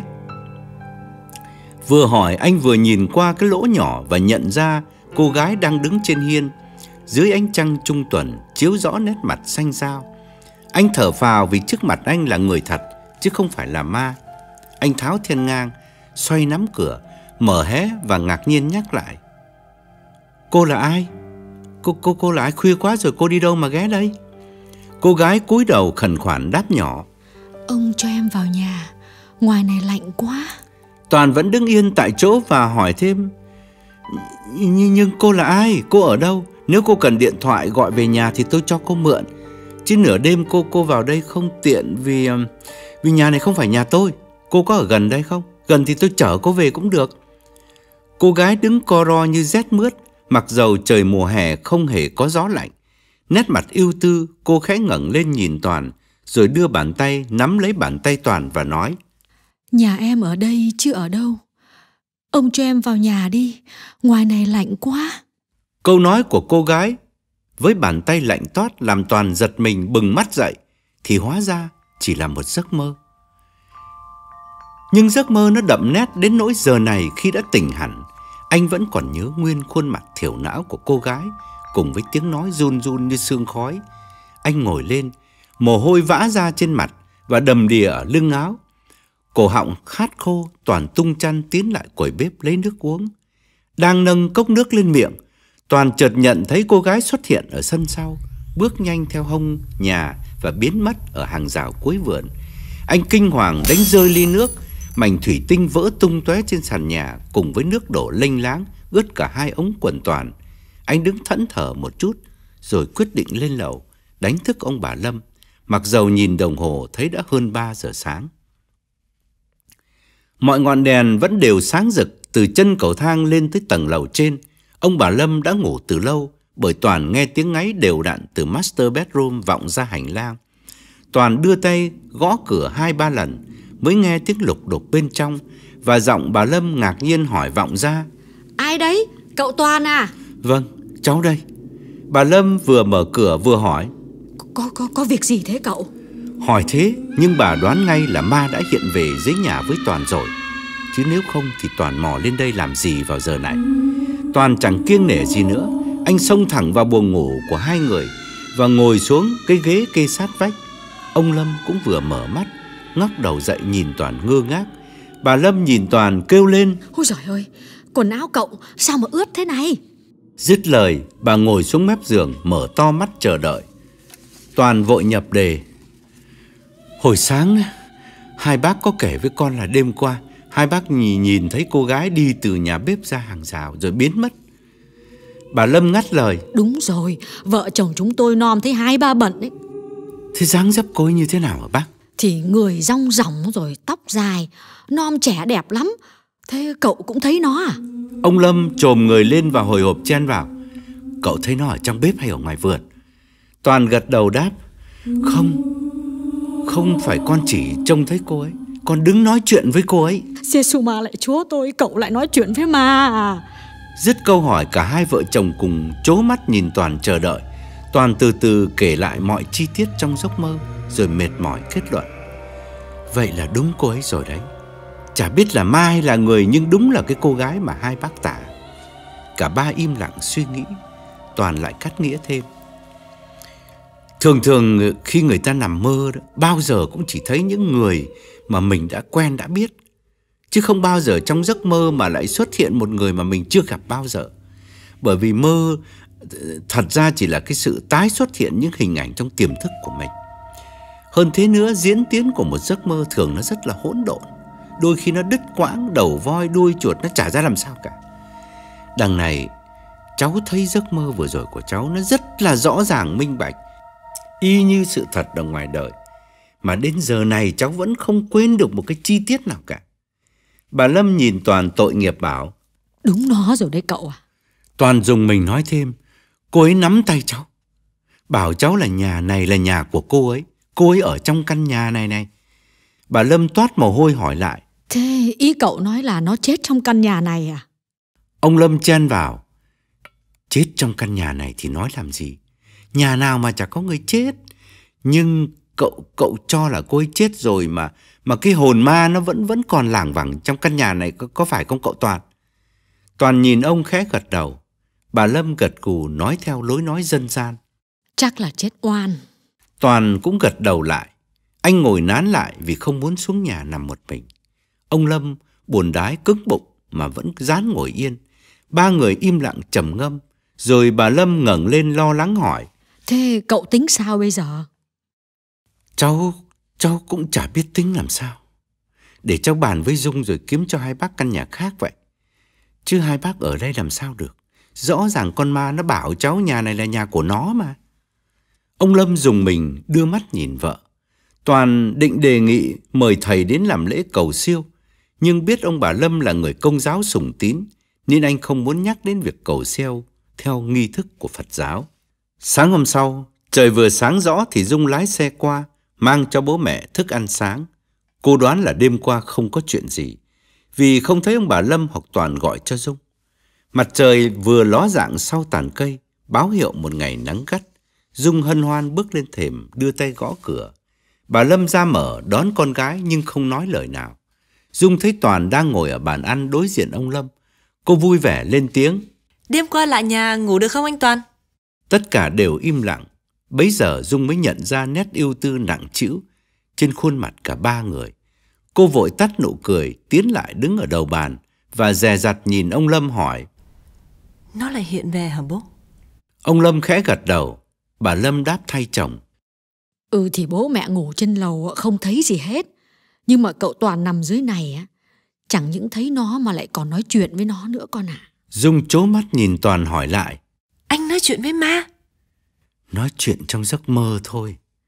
Vừa hỏi anh vừa nhìn qua cái lỗ nhỏ và nhận ra cô gái đang đứng trên hiên. Dưới ánh trăng trung tuần chiếu rõ nét mặt xanh xao. Anh thở phào vì trước mặt anh là người thật chứ không phải là ma. Anh tháo thiên ngang, xoay nắm cửa, mở hé và ngạc nhiên nhắc lại: Cô là ai? Cô là ai? Khuya quá rồi, cô đi đâu mà ghé đây? Cô gái cúi đầu khẩn khoản đáp nhỏ: Ông cho em vào nhà, ngoài này lạnh quá. Toàn vẫn đứng yên tại chỗ và hỏi thêm: Nhưng cô là ai? Cô ở đâu? Nếu cô cần điện thoại gọi về nhà thì tôi cho cô mượn. Chứ nửa đêm cô vào đây không tiện vì nhà này không phải nhà tôi. Cô có ở gần đây không? Gần thì tôi chở cô về cũng được. Cô gái đứng co ro như rét mướt, mặc dầu trời mùa hè không hề có gió lạnh. Nét mặt ưu tư, cô khẽ ngẩng lên nhìn Toàn, rồi đưa bàn tay nắm lấy bàn tay Toàn và nói: Nhà em ở đây chứ ở đâu. Ông cho em vào nhà đi, ngoài này lạnh quá. Câu nói của cô gái với bàn tay lạnh toát làm Toàn giật mình bừng mắt dậy, thì hóa ra chỉ là một giấc mơ. Nhưng giấc mơ nó đậm nét đến nỗi giờ này khi đã tỉnh hẳn, anh vẫn còn nhớ nguyên khuôn mặt thiểu não của cô gái cùng với tiếng nói run run như sương khói. Anh ngồi lên, mồ hôi vã ra trên mặt và đầm đìa ở lưng áo. Cổ họng khát khô, Toàn tung chăn tiến lại quầy bếp lấy nước uống. Đang nâng cốc nước lên miệng, Toàn chợt nhận thấy cô gái xuất hiện ở sân sau, bước nhanh theo hông nhà và biến mất ở hàng rào cuối vườn. Anh kinh hoàng đánh rơi ly nước, mảnh thủy tinh vỡ tung tóe trên sàn nhà cùng với nước đổ lênh láng ướt cả hai ống quần Toàn. Anh đứng thẫn thờ một chút rồi quyết định lên lầu đánh thức ông bà Lâm, mặc dầu nhìn đồng hồ thấy đã hơn 3 giờ sáng. Mọi ngọn đèn vẫn đều sáng rực từ chân cầu thang lên tới tầng lầu trên. Ông bà Lâm đã ngủ từ lâu, bởi Toàn nghe tiếng ngáy đều đặn từ master bedroom vọng ra hành lang. Toàn đưa tay gõ cửa 2-3 lần mới nghe tiếng lục đục bên trong, và giọng bà Lâm ngạc nhiên hỏi vọng ra: Ai đấy? Cậu Toàn à? Vâng, cháu đây. Bà Lâm vừa mở cửa vừa hỏi: Có việc gì thế cậu? Hỏi thế nhưng bà đoán ngay là ma đã hiện về dưới nhà với Toàn rồi, chứ nếu không thì Toàn mò lên đây làm gì vào giờ này. Toàn chẳng kiêng nể gì nữa, anh xông thẳng vào buồng ngủ của hai người và ngồi xuống cái ghế kê sát vách. Ông Lâm cũng vừa mở mắt, ngóc đầu dậy nhìn Toàn ngơ ngác. Bà Lâm nhìn Toàn kêu lên: Ôi giời ơi, quần áo cậu sao mà ướt thế này? Dứt lời, bà ngồi xuống mép giường, mở to mắt chờ đợi. Toàn vội nhập đề: Hồi sáng hai bác có kể với con là đêm qua hai bác nhìn thấy cô gái đi từ nhà bếp ra hàng rào rồi biến mất. Bà Lâm ngắt lời: Đúng rồi, vợ chồng chúng tôi nom thấy 2-3 bận ấy. Thế dáng dấp cô ấy như thế nào hả bác? Thì người rong ròng rồi tóc dài, nom trẻ đẹp lắm. Thế cậu cũng thấy nó à? Ông Lâm chồm người lên và hồi hộp chen vào: Cậu thấy nó ở trong bếp hay ở ngoài vườn? Toàn gật đầu đáp: Không phải con chỉ trông thấy cô ấy, con đứng nói chuyện với cô ấy. Giê-xu ma lại Chúa tôi, cậu lại nói chuyện với ma à? Dứt câu hỏi, cả hai vợ chồng cùng trố mắt nhìn Toàn chờ đợi. Toàn từ từ kể lại mọi chi tiết trong giấc mơ, rồi mệt mỏi kết luận: Vậy là đúng cô ấy rồi đấy. Chả biết là ma hay là người, nhưng đúng là cái cô gái mà hai bác tả. Cả ba im lặng suy nghĩ. Toàn lại cắt nghĩa thêm: Thường khi người ta nằm mơ đó, bao giờ cũng chỉ thấy những người mà mình đã quen đã biết, chứ không bao giờ trong giấc mơ mà lại xuất hiện một người mà mình chưa gặp bao giờ. Bởi vì mơ thật ra chỉ là cái sự tái xuất hiện những hình ảnh trong tiềm thức của mình. Hơn thế nữa, diễn tiến của một giấc mơ thường nó rất là hỗn độn. Đôi khi nó đứt quãng, đầu voi đuôi chuột, nó chả ra làm sao cả. Đằng này cháu thấy giấc mơ vừa rồi của cháu nó rất là rõ ràng minh bạch, y như sự thật ở ngoài đời, mà đến giờ này cháu vẫn không quên được một cái chi tiết nào cả. Bà Lâm nhìn Toàn tội nghiệp bảo: Đúng nó rồi đấy cậu à. Toàn dùng mình nói thêm: Cô ấy nắm tay cháu, bảo cháu là nhà này là nhà của cô ấy ở trong căn nhà này này. Bà Lâm toát mồ hôi hỏi lại: Thế ý cậu nói là nó chết trong căn nhà này à? Ông Lâm chen vào: Chết trong căn nhà này thì nói làm gì? Nhà nào mà chả có người chết. Nhưng cậu cho là cô ấy chết rồi mà cái hồn ma nó vẫn còn lảng vảng trong căn nhà này, có phải không cậu Toàn? Toàn nhìn ông khẽ gật đầu. Bà Lâm gật gù nói theo lối nói dân gian: Chắc là chết oan. Toàn cũng gật đầu lại. Anh ngồi nán lại vì không muốn xuống nhà nằm một mình. Ông Lâm buồn đái cứng bụng mà vẫn dán ngồi yên. Ba người im lặng trầm ngâm. Rồi bà Lâm ngẩng lên lo lắng hỏi: Thế cậu tính sao bây giờ? Cháu cũng chả biết tính làm sao. Để cháu bàn với Dung rồi kiếm cho hai bác căn nhà khác vậy. Chứ hai bác ở đây làm sao được. Rõ ràng con ma nó bảo cháu nhà này là nhà của nó mà. Ông Lâm dùng mình đưa mắt nhìn vợ. Toàn định đề nghị mời thầy đến làm lễ cầu siêu, nhưng biết ông bà Lâm là người Công giáo sùng tín, nên anh không muốn nhắc đến việc cầu siêu theo nghi thức của Phật giáo. Sáng hôm sau, trời vừa sáng rõ thì Dung lái xe qua, mang cho bố mẹ thức ăn sáng. Cô đoán là đêm qua không có chuyện gì, vì không thấy ông bà Lâm hoặc Toàn gọi cho Dung. Mặt trời vừa ló dạng sau tàn cây, báo hiệu một ngày nắng gắt. Dung hân hoan bước lên thềm, đưa tay gõ cửa. Bà Lâm ra mở đón con gái nhưng không nói lời nào. Dung thấy Toàn đang ngồi ở bàn ăn đối diện ông Lâm. Cô vui vẻ lên tiếng: Đêm qua lại nhà ngủ được không anh Toàn? Tất cả đều im lặng. Bấy giờ Dung mới nhận ra nét ưu tư nặng trĩu trên khuôn mặt cả ba người. Cô vội tắt nụ cười, tiến lại đứng ở đầu bàn và dè dặt nhìn ông Lâm hỏi: Nó lại hiện về hả bố? Ông Lâm khẽ gật đầu. Bà Lâm đáp thay chồng: Thì bố mẹ ngủ trên lầu không thấy gì hết. Nhưng mà cậu Toàn nằm dưới này á, chẳng những thấy nó mà lại còn nói chuyện với nó nữa con ạ. Dung trố mắt nhìn Toàn hỏi lại: Anh nói chuyện với ma? Nói chuyện trong giấc mơ thôi.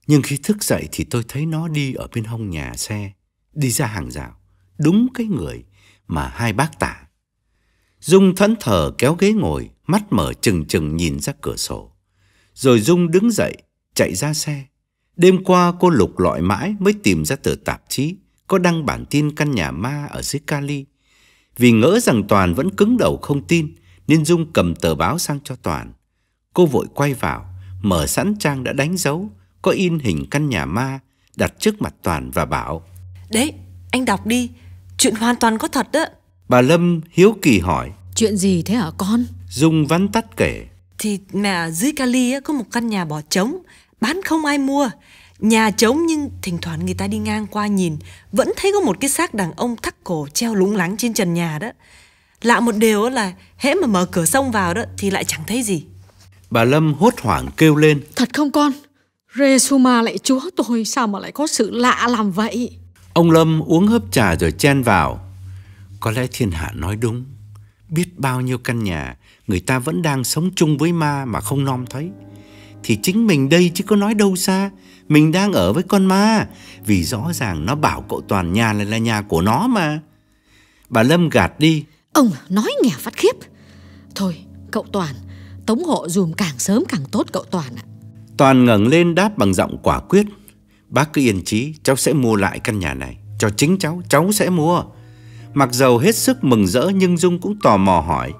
Nhưng khi thức dậy thì tôi thấy nó đi ở bên hông nhà xe, đi ra hàng rào, đúng cái người mà hai bác tả. Dung thẫn thờ kéo ghế ngồi, mắt mở trừng trừng nhìn ra cửa sổ. Rồi Dung đứng dậy, chạy ra xe. Đêm qua cô lục lọi mãi mới tìm ra tờ tạp chí có đăng bản tin căn nhà ma ở dưới Cali. Vì ngỡ rằng Toàn vẫn cứng đầu không tin, nên Dung cầm tờ báo sang cho Toàn. Cô vội quay vào, mở sẵn trang đã đánh dấu, có in hình căn nhà ma, đặt trước mặt Toàn và bảo: Đấy, anh đọc đi, chuyện hoàn toàn có thật đó. Bà Lâm hiếu kỳ hỏi: Chuyện gì thế hả con? Dung vắn tắt kể. Thì mẹ ở dưới Cali có một căn nhà bỏ trống, bán không ai mua. Nhà trống nhưng thỉnh thoảng người ta đi ngang qua nhìn, vẫn thấy có một cái xác đàn ông thắt cổ treo lủng lẳng trên trần nhà đó. Lạ một điều là hễ mà mở cửa xông vào đó thì lại chẳng thấy gì. Bà Lâm hốt hoảng kêu lên: Thật không con? Resuma lại chúa tôi, sao mà lại có sự lạ làm vậy? Ông Lâm uống hớp trà rồi chen vào: Có lẽ thiên hạ nói đúng. Biết bao nhiêu căn nhà người ta vẫn đang sống chung với ma mà không nom thấy. Thì chính mình đây chứ có nói đâu xa, mình đang ở với con ma. Vì rõ ràng nó bảo cậu Toàn nhà này là nhà của nó mà. Bà Lâm gạt đi: Ông nói nghe phát khiếp. Thôi cậu Toàn, tống hộ dùm càng sớm càng tốt cậu Toàn ạ. Toàn ngẩng lên đáp bằng giọng quả quyết: Bác cứ yên chí, cháu sẽ mua lại căn nhà này. Cho chính cháu sẽ mua. Mặc dầu hết sức mừng rỡ nhưng Dung cũng tò mò hỏi: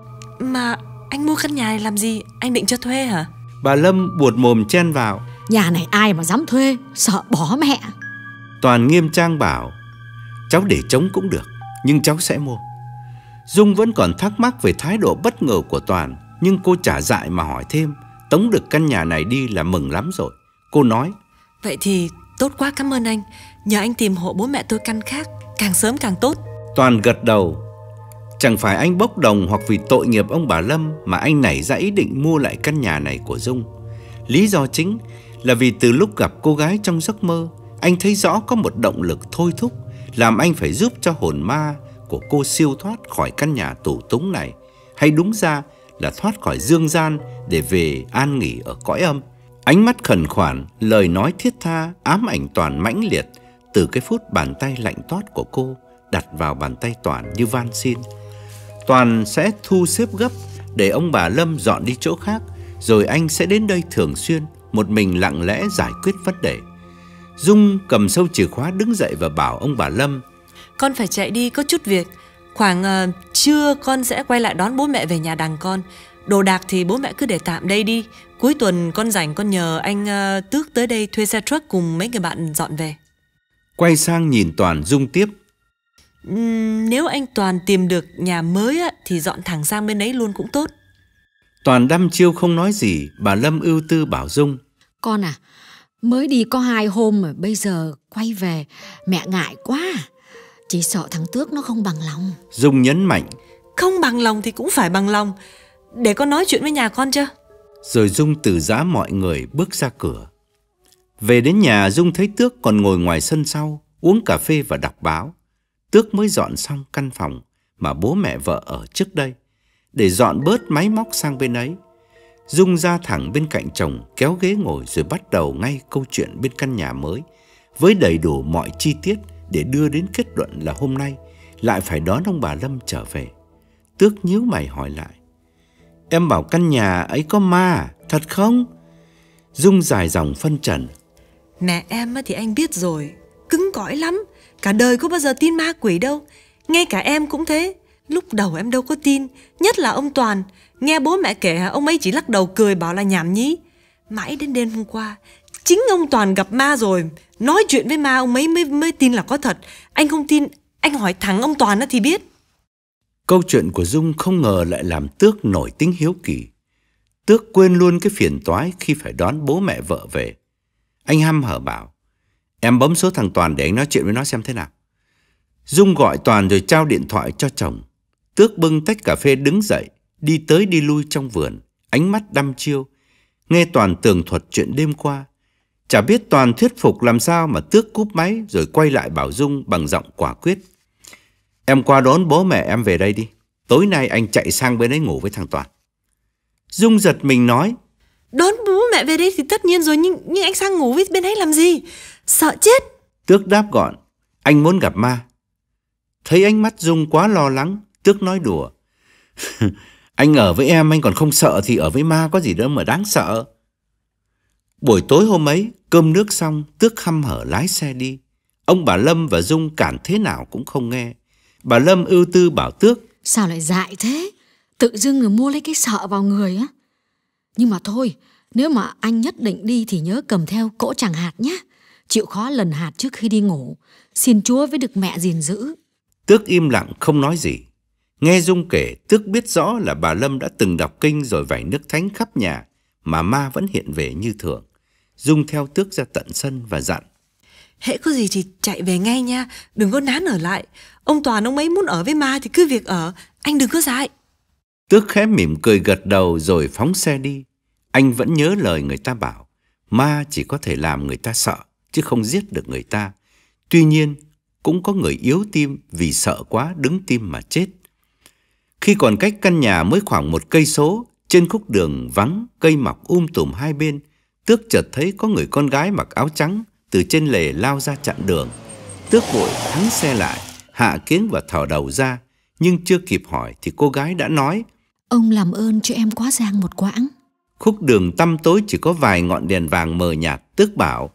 Mà anh mua căn nhà này làm gì? Anh định cho thuê hả? Bà Lâm buột mồm chen vào: Nhà này ai mà dám thuê, sợ bỏ mẹ. Toàn nghiêm trang bảo: Cháu để trống cũng được, nhưng cháu sẽ mua. Dung vẫn còn thắc mắc về thái độ bất ngờ của Toàn, nhưng cô chả dại mà hỏi thêm. Tống được căn nhà này đi là mừng lắm rồi. Cô nói: Vậy thì tốt quá, cảm ơn anh. Nhờ anh tìm hộ bố mẹ tôi căn khác, càng sớm càng tốt. Toàn gật đầu. Chẳng phải anh bốc đồng hoặc vì tội nghiệp ông bà Lâm mà anh nảy ra ý định mua lại căn nhà này của Dung. Lý do chính là vì từ lúc gặp cô gái trong giấc mơ, anh thấy rõ có một động lực thôi thúc làm anh phải giúp cho hồn ma của cô siêu thoát khỏi căn nhà tù túng này, hay đúng ra là thoát khỏi dương gian để về an nghỉ ở cõi âm. Ánh mắt khẩn khoản, lời nói thiết tha ám ảnh Toàn mãnh liệt từ cái phút bàn tay lạnh toát của cô đặt vào bàn tay Toàn như van xin. Toàn sẽ thu xếp gấp để ông bà Lâm dọn đi chỗ khác, rồi anh sẽ đến đây thường xuyên, một mình lặng lẽ giải quyết vấn đề. Dung cầm sâu chìa khóa đứng dậy và bảo ông bà Lâm: Con phải chạy đi, có chút việc. Khoảng trưa con sẽ quay lại đón bố mẹ về nhà đằng con. Đồ đạc thì bố mẹ cứ để tạm đây đi. Cuối tuần con rảnh con nhờ anh Tước tới đây thuê xe truck cùng mấy người bạn dọn về. Quay sang nhìn Toàn, Dung tiếp: Nếu anh Toàn tìm được nhà mới thì dọn thẳng sang bên ấy luôn cũng tốt. Toàn đăm chiêu không nói gì. Bà Lâm ưu tư bảo Dung: Con à, mới đi có 2 hôm mà bây giờ quay về, mẹ ngại quá. Chỉ sợ thằng Tước nó không bằng lòng. Dung nhấn mạnh: Không bằng lòng thì cũng phải bằng lòng. Để con nói chuyện với nhà con chưa? Rồi Dung từ giã mọi người bước ra cửa. Về đến nhà, Dung thấy Tước còn ngồi ngoài sân sau uống cà phê và đọc báo. Tước mới dọn xong căn phòng mà bố mẹ vợ ở trước đây, để dọn bớt máy móc sang bên ấy. Dung ra thẳng bên cạnh chồng, kéo ghế ngồi rồi bắt đầu ngay câu chuyện bên căn nhà mới, với đầy đủ mọi chi tiết để đưa đến kết luận là hôm nay lại phải đón ông bà Lâm trở về. Tước nhíu mày hỏi lại: Em bảo căn nhà ấy có ma à? Thật không? Dung dài dòng phân trần: Mẹ em thì anh biết rồi, cứng cỏi lắm. Cả đời có bao giờ tin ma quỷ đâu. Ngay cả em cũng thế. Lúc đầu em đâu có tin. Nhất là ông Toàn. Nghe bố mẹ kể ông ấy chỉ lắc đầu cười bảo là nhảm nhí. Mãi đến đêm hôm qua, chính ông Toàn gặp ma rồi, nói chuyện với ma ông ấy mới tin là có thật. Anh không tin, anh hỏi thẳng ông Toàn thì biết. Câu chuyện của Dung không ngờ lại làm Tước nổi tính hiếu kỳ. Tước quên luôn cái phiền toái khi phải đón bố mẹ vợ về. Anh hăm hở bảo: Em bấm số thằng Toàn để anh nói chuyện với nó xem thế nào. Dung gọi Toàn rồi trao điện thoại cho chồng. Tước bưng tách cà phê đứng dậy, đi tới đi lui trong vườn, ánh mắt đăm chiêu, nghe Toàn tường thuật chuyện đêm qua. Chả biết Toàn thuyết phục làm sao mà Tước cúp máy rồi quay lại bảo Dung bằng giọng quả quyết: Em qua đón bố mẹ em về đây đi. Tối nay anh chạy sang bên ấy ngủ với thằng Toàn. Dung giật mình nói: Đón bố mẹ về đây thì tất nhiên rồi, nhưng anh sang ngủ với bên ấy làm gì? Sợ chết. Tước đáp gọn, anh muốn gặp ma. Thấy ánh mắt Dung quá lo lắng, Tước nói đùa. Anh ở với em anh còn không sợ thì ở với ma có gì đâu mà đáng sợ. Buổi tối hôm ấy, cơm nước xong, Tước hăm hở lái xe đi. Ông bà Lâm và Dung cản thế nào cũng không nghe. Bà Lâm ưu tư bảo Tước: Sao lại dại thế? Tự dưng rồi mua lấy cái sợ vào người á. Nhưng mà thôi, nếu mà anh nhất định đi thì nhớ cầm theo cỗ tràng hạt nhé. Chịu khó lần hạt trước khi đi ngủ. Xin Chúa với được mẹ gìn giữ. Tước im lặng không nói gì. Nghe Dung kể, Tước biết rõ là bà Lâm đã từng đọc kinh rồi vẩy nước thánh khắp nhà, mà ma vẫn hiện về như thường. Dung theo Tước ra tận sân và dặn: Hễ có gì thì chạy về ngay nha, đừng có nán ở lại. Ông Toàn ông ấy muốn ở với ma thì cứ việc ở, anh đừng có dại. Tước khẽ mỉm cười gật đầu rồi phóng xe đi. Anh vẫn nhớ lời người ta bảo, ma chỉ có thể làm người ta sợ, chứ không giết được người ta. Tuy nhiên, cũng có người yếu tim vì sợ quá đứng tim mà chết. Khi còn cách căn nhà mới khoảng 1 cây số, trên khúc đường vắng, cây mọc tùm hai bên, Tước chợt thấy có người con gái mặc áo trắng từ trên lề lao ra chặn đường. Tước vội thắng xe lại, hạ kiếng và thò đầu ra, nhưng chưa kịp hỏi thì cô gái đã nói: Ông làm ơn cho em quá giang một quãng. Khúc đường tăm tối chỉ có vài ngọn đèn vàng mờ nhạt. Tước bảo: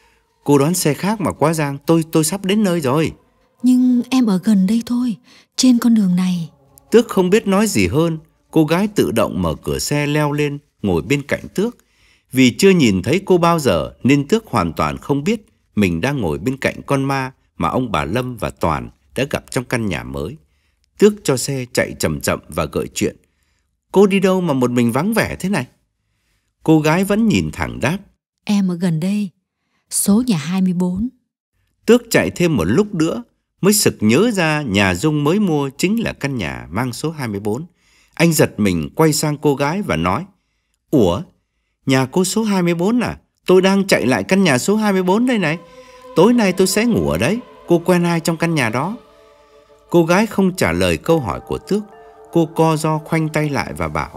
Cô đón xe khác mà quá giang, tôi sắp đến nơi rồi. Nhưng em ở gần đây thôi, trên con đường này. Tước không biết nói gì hơn. Cô gái tự động mở cửa xe leo lên, ngồi bên cạnh Tước. Vì chưa nhìn thấy cô bao giờ nên Tước hoàn toàn không biết mình đang ngồi bên cạnh con ma mà ông bà Lâm và Toàn đã gặp trong căn nhà mới. Tước cho xe chạy chậm chậm và gợi chuyện: Cô đi đâu mà một mình vắng vẻ thế này? Cô gái vẫn nhìn thẳng đáp: Em ở gần đây, số nhà 24. Tước chạy thêm một lúc nữa mới sực nhớ ra nhà Dung mới mua chính là căn nhà mang số 24. Anh giật mình quay sang cô gái và nói: Ủa, nhà cô số 24 à? Tôi đang chạy lại căn nhà số 24 đây này. Tối nay tôi sẽ ngủ ở đấy. Cô quen ai trong căn nhà đó? Cô gái không trả lời câu hỏi của Tước. Cô co ro khoanh tay lại và bảo: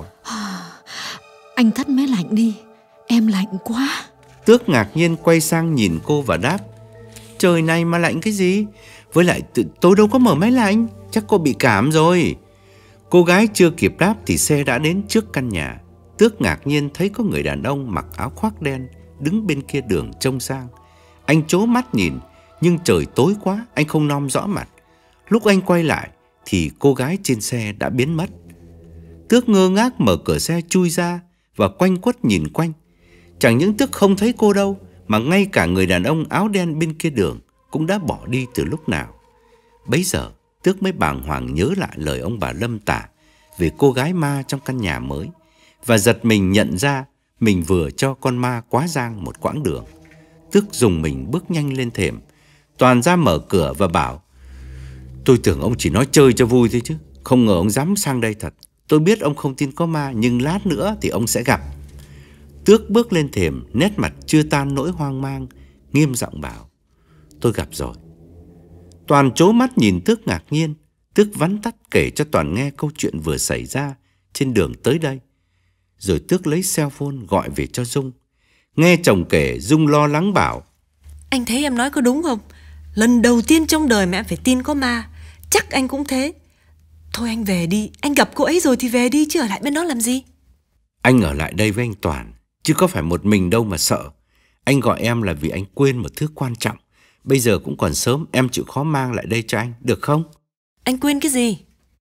Anh thắt máy lạnh đi, em lạnh quá. Tước ngạc nhiên quay sang nhìn cô và đáp: Trời này mà lạnh cái gì? Với lại tôi đâu có mở máy lạnh, chắc cô bị cảm rồi. Cô gái chưa kịp đáp thì xe đã đến trước căn nhà. Tước ngạc nhiên thấy có người đàn ông mặc áo khoác đen đứng bên kia đường trông sang. Anh trố mắt nhìn, nhưng trời tối quá, anh không nom rõ mặt. Lúc anh quay lại thì cô gái trên xe đã biến mất. Tước ngơ ngác mở cửa xe chui ra và quanh quất nhìn quanh. Chẳng những Tước không thấy cô đâu, mà ngay cả người đàn ông áo đen bên kia đường cũng đã bỏ đi từ lúc nào. Bấy giờ Tước mới bàng hoàng nhớ lại lời ông bà Lâm tả về cô gái ma trong căn nhà mới, và giật mình nhận ra mình vừa cho con ma quá giang một quãng đường. Tước dùng mình bước nhanh lên thềm. Toàn ra mở cửa và bảo: Tôi tưởng ông chỉ nói chơi cho vui thôi chứ, không ngờ ông dám sang đây thật. Tôi biết ông không tin có ma, nhưng lát nữa thì ông sẽ gặp. Tước bước lên thềm, nét mặt chưa tan nỗi hoang mang, nghiêm giọng bảo: Tôi gặp rồi. Toàn trố mắt nhìn Tước ngạc nhiên. Tước vắn tắt kể cho Toàn nghe câu chuyện vừa xảy ra trên đường tới đây. Rồi Tước lấy cell phone gọi về cho Dung. Nghe chồng kể, Dung lo lắng bảo: Anh thấy em nói có đúng không? Lần đầu tiên trong đời mà em phải tin có ma. Chắc anh cũng thế. Thôi anh về đi, anh gặp cô ấy rồi thì về đi, chứ ở lại bên đó làm gì? Anh ở lại đây với anh Toàn, chứ có phải một mình đâu mà sợ. Anh gọi em là vì anh quên một thứ quan trọng. Bây giờ cũng còn sớm, em chịu khó mang lại đây cho anh, được không? Anh quên cái gì?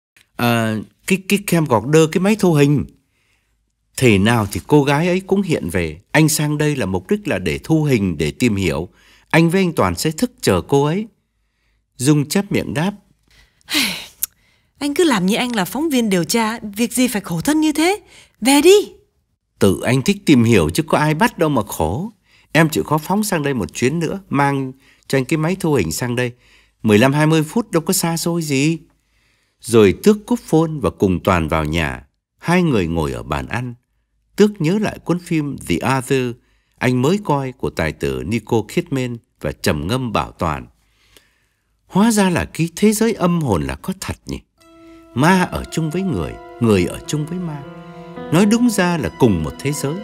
Cái camcorder, cái máy thu hình. Thế nào thì cô gái ấy cũng hiện về. Anh sang đây là mục đích là để thu hình, để tìm hiểu. Anh với anh Toàn sẽ thức chờ cô ấy. Dung chép miệng đáp: Anh cứ làm như anh là phóng viên điều tra, việc gì phải khổ thân như thế. Về đi. Tự anh thích tìm hiểu chứ có ai bắt đâu mà khổ. Em chịu khó phóng sang đây một chuyến nữa, mang cho anh cái máy thu hình sang đây. 15-20 phút đâu có xa xôi gì. Rồi Tước cúp phone và cùng Toàn vào nhà. Hai người ngồi ở bàn ăn. Tước nhớ lại cuốn phim The Other anh mới coi của tài tử Nicole Kidman và trầm ngâm bảo Toàn: Hóa ra là cái thế giới âm hồn là có thật nhỉ. Ma ở chung với người, người ở chung với ma. Nói đúng ra là cùng một thế giới.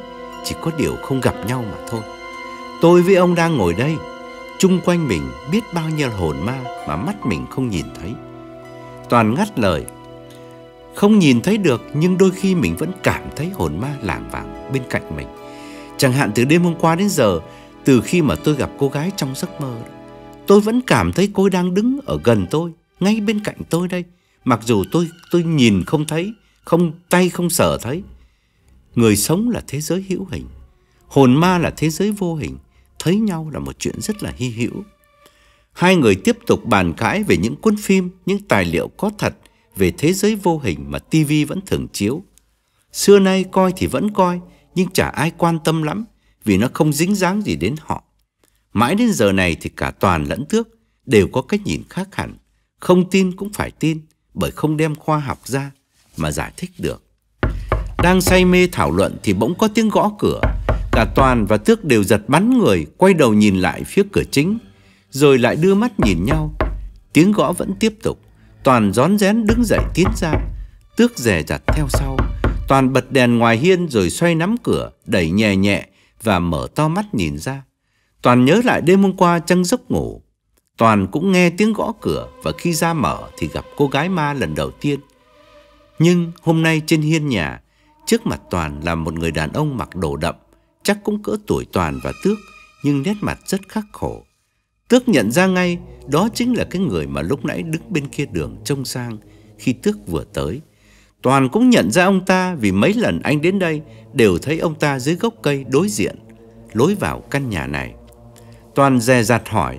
chỉ có điều không gặp nhau mà thôi. Tôi với ông đang ngồi đây, chung quanh mình biết bao nhiêu hồn ma mà mắt mình không nhìn thấy. Toàn ngắt lời. Không nhìn thấy được, nhưng đôi khi mình vẫn cảm thấy hồn ma lảng vảng bên cạnh mình. Chẳng hạn từ đêm hôm qua đến giờ, từ khi mà tôi gặp cô gái trong giấc mơ, tôi vẫn cảm thấy cô đang đứng ở gần tôi, ngay bên cạnh tôi đây. Mặc dù tôi nhìn không thấy, tay không sờ thấy. Người sống là thế giới hữu hình, hồn ma là thế giới vô hình. Thấy nhau là một chuyện rất là hy hữu. Hai người tiếp tục bàn cãi về những cuốn phim, những tài liệu có thật về thế giới vô hình mà TV vẫn thường chiếu. Xưa nay coi thì vẫn coi, nhưng chả ai quan tâm lắm, vì nó không dính dáng gì đến họ. Mãi đến giờ này thì cả Toàn lẫn Tước đều có cách nhìn khác hẳn. Không tin cũng phải tin, bởi không đem khoa học ra mà giải thích được. Đang say mê thảo luận thì bỗng có tiếng gõ cửa. Cả Toàn và Tước đều giật bắn người, quay đầu nhìn lại phía cửa chính, rồi lại đưa mắt nhìn nhau. Tiếng gõ vẫn tiếp tục. Toàn rón rén đứng dậy tiến ra, Tước dè dặt theo sau. Toàn bật đèn ngoài hiên rồi xoay nắm cửa, đẩy nhẹ nhẹ và mở to mắt nhìn ra. Toàn nhớ lại đêm hôm qua trong giấc ngủ, Toàn cũng nghe tiếng gõ cửa, và khi ra mở thì gặp cô gái ma lần đầu tiên. Nhưng hôm nay trên hiên nhà, trước mặt Toàn là một người đàn ông mặc đồ đậm, chắc cũng cỡ tuổi Toàn và Tước, nhưng nét mặt rất khắc khổ. Tước nhận ra ngay đó chính là cái người mà lúc nãy đứng bên kia đường trông sang khi Tước vừa tới. Toàn cũng nhận ra ông ta vì mấy lần anh đến đây đều thấy ông ta dưới gốc cây đối diện lối vào căn nhà này. Toàn dè dặt hỏi.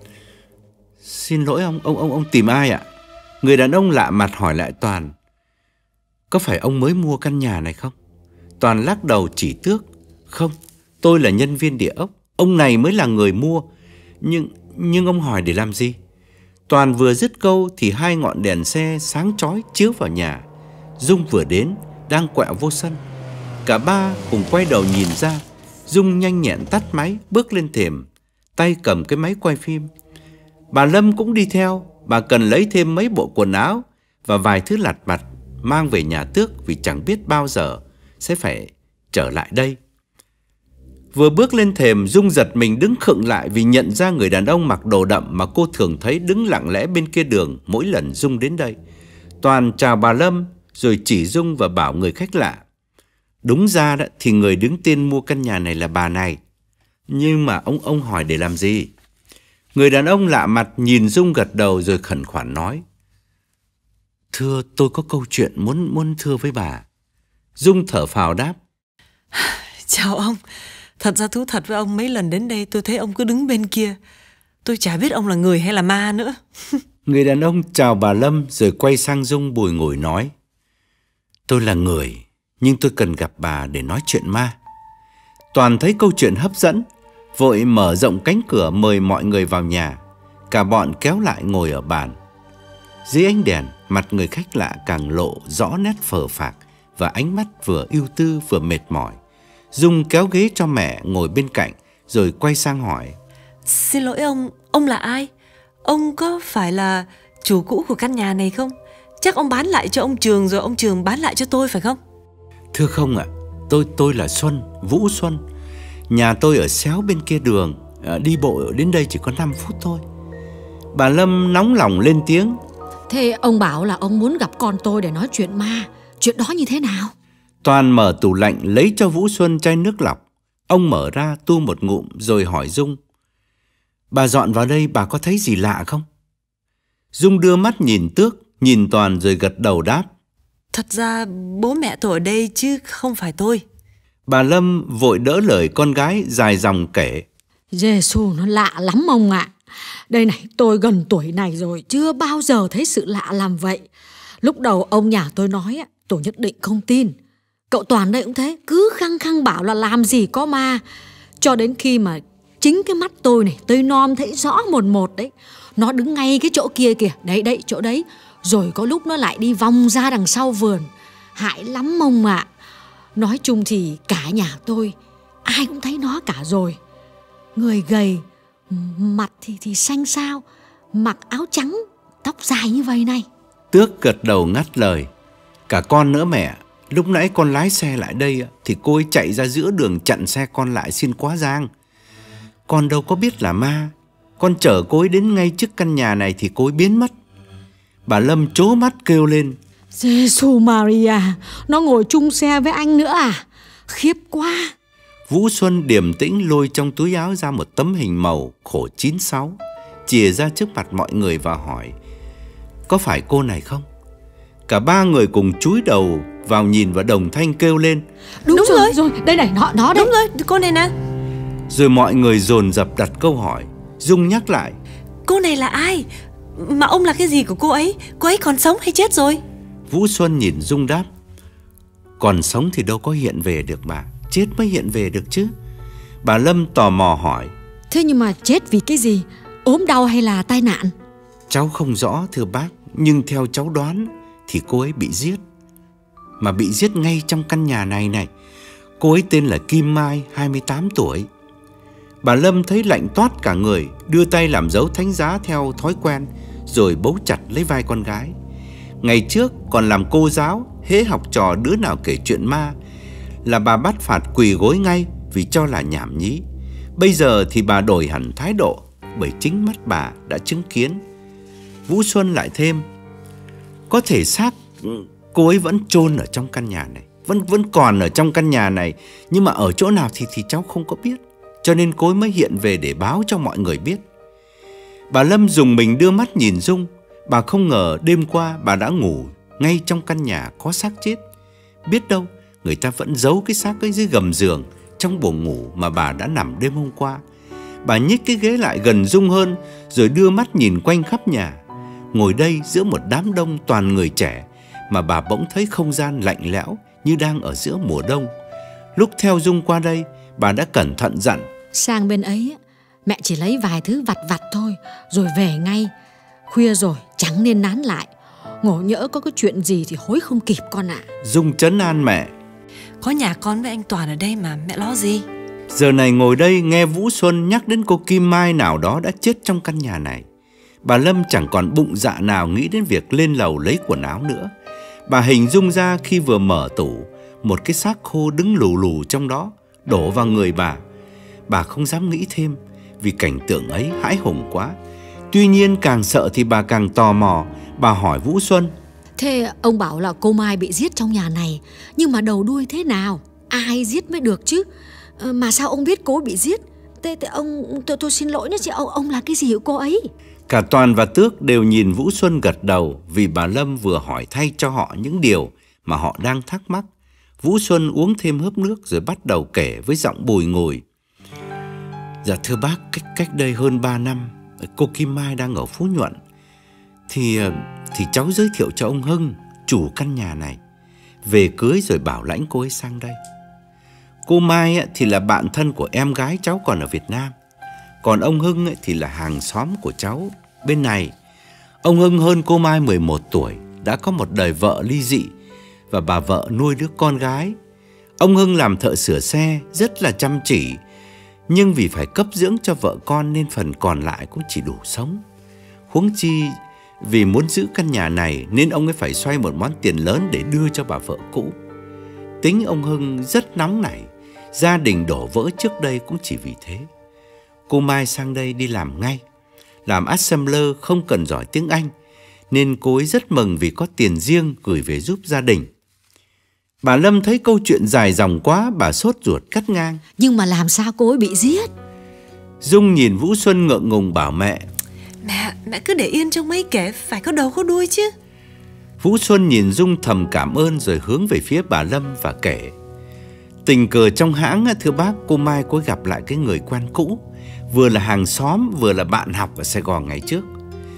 Xin lỗi ông tìm ai ạ? Người đàn ông lạ mặt hỏi lại Toàn. Có phải ông mới mua căn nhà này không? Toàn lắc đầu chỉ Tước. Không, tôi là nhân viên địa ốc, ông này mới là người mua. Nhưng ông hỏi để làm gì? Toàn vừa dứt câu thì hai ngọn đèn xe sáng chói chiếu vào nhà. Dung vừa đến, đang quẹo vô sân. Cả ba cùng quay đầu nhìn ra. Dung nhanh nhẹn tắt máy, bước lên thềm, tay cầm cái máy quay phim. Bà Lâm cũng đi theo. Bà cần lấy thêm mấy bộ quần áo và vài thứ lặt vặt mang về nhà Tước, vì chẳng biết bao giờ sẽ phải trở lại đây. Vừa bước lên thềm, Dung giật mình đứng khựng lại vì nhận ra người đàn ông mặc đồ đậm mà cô thường thấy đứng lặng lẽ bên kia đường mỗi lần Dung đến đây. Toàn chào bà Lâm rồi chỉ Dung và bảo người khách lạ. Đúng ra đó thì người đứng tên mua căn nhà này là bà này. Nhưng mà ông hỏi để làm gì? Người đàn ông lạ mặt nhìn Dung gật đầu rồi khẩn khoản nói. Thưa, tôi có câu chuyện muốn thưa với bà. Dung thở phào đáp. Chào ông. Thật ra thú thật với ông, mấy lần đến đây tôi thấy ông cứ đứng bên kia. Tôi chả biết ông là người hay là ma nữa. Người đàn ông chào bà Lâm rồi quay sang Dung bùi ngùi nói. Tôi là người, nhưng tôi cần gặp bà để nói chuyện ma. Toàn thấy câu chuyện hấp dẫn, vội mở rộng cánh cửa mời mọi người vào nhà. Cả bọn kéo lại ngồi ở bàn. Dưới ánh đèn, mặt người khách lạ càng lộ rõ nét phờ phạc và ánh mắt vừa ưu tư vừa mệt mỏi. Dung kéo ghế cho mẹ ngồi bên cạnh rồi quay sang hỏi. Xin lỗi ông là ai? Ông có phải là chủ cũ của căn nhà này không? Chắc ông bán lại cho ông Trường rồi ông Trường bán lại cho tôi phải không? Thưa không ạ, tôi là Xuân, Vũ Xuân. Nhà tôi ở xéo bên kia đường, đi bộ đến đây chỉ có 5 phút thôi. Bà Lâm nóng lòng lên tiếng. Thế ông bảo là ông muốn gặp con tôi để nói chuyện ma. Chuyện đó như thế nào? Toàn mở tủ lạnh lấy cho Vũ Xuân chai nước lọc. Ông mở ra tu một ngụm rồi hỏi Dung. Bà dọn vào đây bà có thấy gì lạ không? Dung đưa mắt nhìn Tước, nhìn Toàn rồi gật đầu đáp. Thật ra bố mẹ tôi ở đây chứ không phải tôi. Bà Lâm vội đỡ lời con gái dài dòng kể. Giê-xu, nó lạ lắm ông ạ. Đây này, tôi gần tuổi này rồi, chưa bao giờ thấy sự lạ làm vậy. Lúc đầu ông nhà tôi nói, tôi nhất định không tin. Cậu Toàn đây cũng thế, cứ khăng khăng bảo là làm gì có ma. Cho đến khi mà chính cái mắt tôi này, tôi nom thấy rõ một đấy. Nó đứng ngay cái chỗ kia kìa, đấy, chỗ đấy. Rồi có lúc nó lại đi vòng ra đằng sau vườn. Hại lắm ông ạ. Nói chung thì cả nhà tôi, ai cũng thấy nó cả rồi. Người gầy, mặt thì xanh xao, mặc áo trắng, tóc dài như vậy này. Tước gật đầu ngắt lời. Cả con nữa mẹ. Lúc nãy con lái xe lại đây thì cô ấy chạy ra giữa đường chặn xe con lại xin quá giang. Con đâu có biết là ma. Con chở cô ấy đến ngay trước căn nhà này thì cô ấy biến mất. Bà Lâm trố mắt kêu lên: Giêsu Maria, nó ngồi chung xe với anh nữa à? Khiếp quá. Vũ Xuân điềm tĩnh lôi trong túi áo ra một tấm hình màu khổ 96, chìa ra trước mặt mọi người và hỏi: có phải cô này không? Cả ba người cùng chúi đầu vào nhìn và đồng thanh kêu lên: Đúng rồi. Đây này, nó đấy. Đúng rồi, cô này nè. Rồi mọi người dồn dập đặt câu hỏi. Dung nhắc lại: Cô này là ai? Mà ông là cái gì của cô ấy? Cô ấy còn sống hay chết rồi? Vũ Xuân nhìn Dung đáp: còn sống thì đâu có hiện về được bà, chết mới hiện về được chứ. Bà Lâm tò mò hỏi: Thế nhưng mà chết vì cái gì? Ốm đau hay là tai nạn? Cháu không rõ thưa bác, nhưng theo cháu đoán thì cô ấy bị giết. Mà bị giết ngay trong căn nhà này này. Cô ấy tên là Kim Mai, 28 tuổi. Bà Lâm thấy lạnh toát cả người, đưa tay làm dấu thánh giá theo thói quen, rồi bấu chặt lấy vai con gái. Ngày trước còn làm cô giáo, hễ học trò đứa nào kể chuyện ma là bà bắt phạt quỳ gối ngay vì cho là nhảm nhí. Bây giờ thì bà đổi hẳn thái độ, bởi chính mắt bà đã chứng kiến. Vũ Xuân lại thêm: có thể xác cô ấy vẫn chôn ở trong căn nhà này, vẫn còn ở trong căn nhà này, nhưng mà ở chỗ nào thì cháu không có biết, cho nên cô ấy mới hiện về để báo cho mọi người biết. Bà Lâm dùng mình đưa mắt nhìn Dung. Bà không ngờ đêm qua bà đã ngủ ngay trong căn nhà có xác chết. Biết đâu người ta vẫn giấu cái xác ấy dưới gầm giường, trong buồng ngủ mà bà đã nằm đêm hôm qua. Bà nhích cái ghế lại gần Dung hơn, rồi đưa mắt nhìn quanh khắp nhà. Ngồi đây giữa một đám đông toàn người trẻ, mà bà bỗng thấy không gian lạnh lẽo như đang ở giữa mùa đông. Lúc theo Dung qua đây, bà đã cẩn thận dặn: sang bên ấy mẹ chỉ lấy vài thứ vặt vặt thôi, rồi về ngay. Khuya rồi chẳng nên nán lại, ngộ nhỡ có cái chuyện gì thì hối không kịp con ạ. Dung trấn an mẹ: Có nhà con với anh Toàn ở đây mà, mẹ lo gì. Giờ này ngồi đây nghe Vũ Xuân nhắc đến cô Kim Mai nào đó đã chết trong căn nhà này, bà Lâm chẳng còn bụng dạ nào nghĩ đến việc lên lầu lấy quần áo nữa. Bà hình dung ra khi vừa mở tủ, một cái xác khô đứng lù lù trong đó đổ vào người bà. Bà không dám nghĩ thêm vì cảnh tượng ấy hãi hùng quá. Tuy nhiên càng sợ thì bà càng tò mò. Bà hỏi Vũ Xuân: Thế ông bảo là cô Mai bị giết trong nhà này, nhưng mà đầu đuôi thế nào? Ai giết mới được chứ? Mà sao ông biết cô ấy bị giết? Thế ông, tôi xin lỗi nhé chị, ông là cái gì của cô ấy? Cả Toàn và Tước đều nhìn Vũ Xuân gật đầu, vì bà Lâm vừa hỏi thay cho họ những điều mà họ đang thắc mắc. Vũ Xuân uống thêm hớp nước rồi bắt đầu kể với giọng bùi ngùi: Dạ thưa bác, cách đây hơn 3 năm, cô Kim Mai đang ở Phú Nhuận. Thì cháu giới thiệu cho ông Hưng, chủ căn nhà này, về cưới rồi bảo lãnh cô ấy sang đây. Cô Mai thì là bạn thân của em gái cháu còn ở Việt Nam. Còn ông Hưng thì là hàng xóm của cháu bên này. Ông Hưng hơn cô Mai 11 tuổi, đã có một đời vợ ly dị, và bà vợ nuôi đứa con gái. Ông Hưng làm thợ sửa xe, rất là chăm chỉ, nhưng vì phải cấp dưỡng cho vợ con nên phần còn lại cũng chỉ đủ sống. Huống chi vì muốn giữ căn nhà này nên ông ấy phải xoay một món tiền lớn để đưa cho bà vợ cũ. Tính ông Hưng rất nóng nảy, gia đình đổ vỡ trước đây cũng chỉ vì thế. Cô Mai sang đây đi làm ngay, làm assembler không cần giỏi tiếng Anh, nên cô ấy rất mừng vì có tiền riêng gửi về giúp gia đình. Bà Lâm thấy câu chuyện dài dòng quá, bà sốt ruột cắt ngang: Nhưng mà làm sao cô ấy bị giết? Dung nhìn Vũ Xuân ngượng ngùng bảo mẹ: Mẹ cứ để yên trong mấy kể, phải có đầu có đuôi chứ. Vũ Xuân nhìn Dung thầm cảm ơn rồi hướng về phía bà Lâm và kể: Tình cờ trong hãng, thưa bác, cô Mai có gặp lại cái người quen cũ, vừa là hàng xóm vừa là bạn học ở Sài Gòn ngày trước.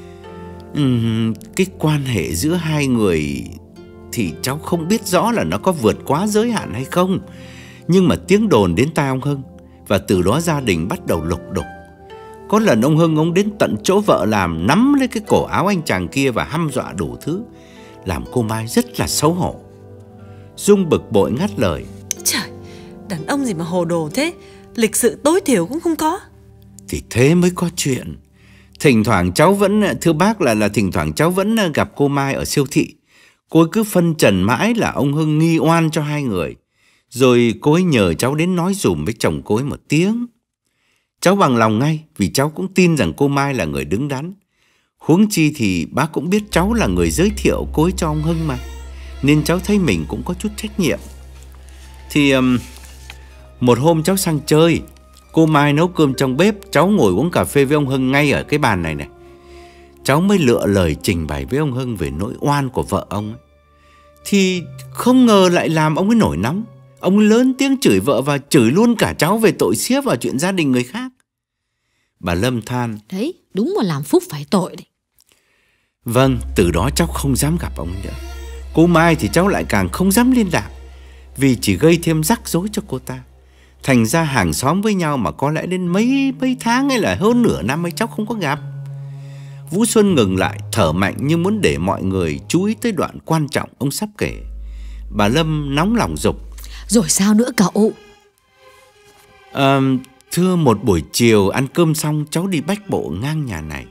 Cái quan hệ giữa hai người thì cháu không biết rõ là nó có vượt quá giới hạn hay không, nhưng mà tiếng đồn đến tai ông Hưng, và từ đó gia đình bắt đầu lục đục. Có lần ông Hưng ông đến tận chỗ vợ làm, nắm lấy cái cổ áo anh chàng kia và hăm dọa đủ thứ, làm cô Mai rất là xấu hổ. Dung bực bội ngắt lời: Trời, đàn ông gì mà hồ đồ thế, lịch sự tối thiểu cũng không có. Thì thế mới có chuyện. Thỉnh thoảng cháu vẫn, thưa bác, là thỉnh thoảng cháu vẫn gặp cô Mai ở siêu thị. Cô ấy cứ phân trần mãi là ông Hưng nghi oan cho hai người. Rồi cô ấy nhờ cháu đến nói dùm với chồng cô ấy một tiếng. Cháu bằng lòng ngay, vì cháu cũng tin rằng cô Mai là người đứng đắn. Huống chi thì bác cũng biết cháu là người giới thiệu cô ấy cho ông Hưng mà, nên cháu thấy mình cũng có chút trách nhiệm. Thì một hôm cháu sang chơi, cô Mai nấu cơm trong bếp, cháu ngồi uống cà phê với ông Hưng ngay ở cái bàn này này. Cháu mới lựa lời trình bày với ông Hưng về nỗi oan của vợ ông ấy. Thì không ngờ lại làm ông ấy nổi nóng. Ông ấy lớn tiếng chửi vợ và chửi luôn cả cháu về tội xía vào chuyện gia đình người khác. Bà Lâm than: Đấy, đúng mà làm phúc phải tội đấy. Vâng, từ đó cháu không dám gặp ông ấy nữa. Cô Mai thì cháu lại càng không dám liên lạc, vì chỉ gây thêm rắc rối cho cô ta. Thành ra hàng xóm với nhau mà có lẽ đến mấy tháng hay là hơn nửa năm ấy cháu không có gặp. Vũ Xuân ngừng lại, thở mạnh như muốn để mọi người chú ý tới đoạn quan trọng ông sắp kể. Bà Lâm nóng lòng giục: Rồi sao nữa cậu? Thưa, một buổi chiều ăn cơm xong, cháu đi bách bộ ngang nhà này.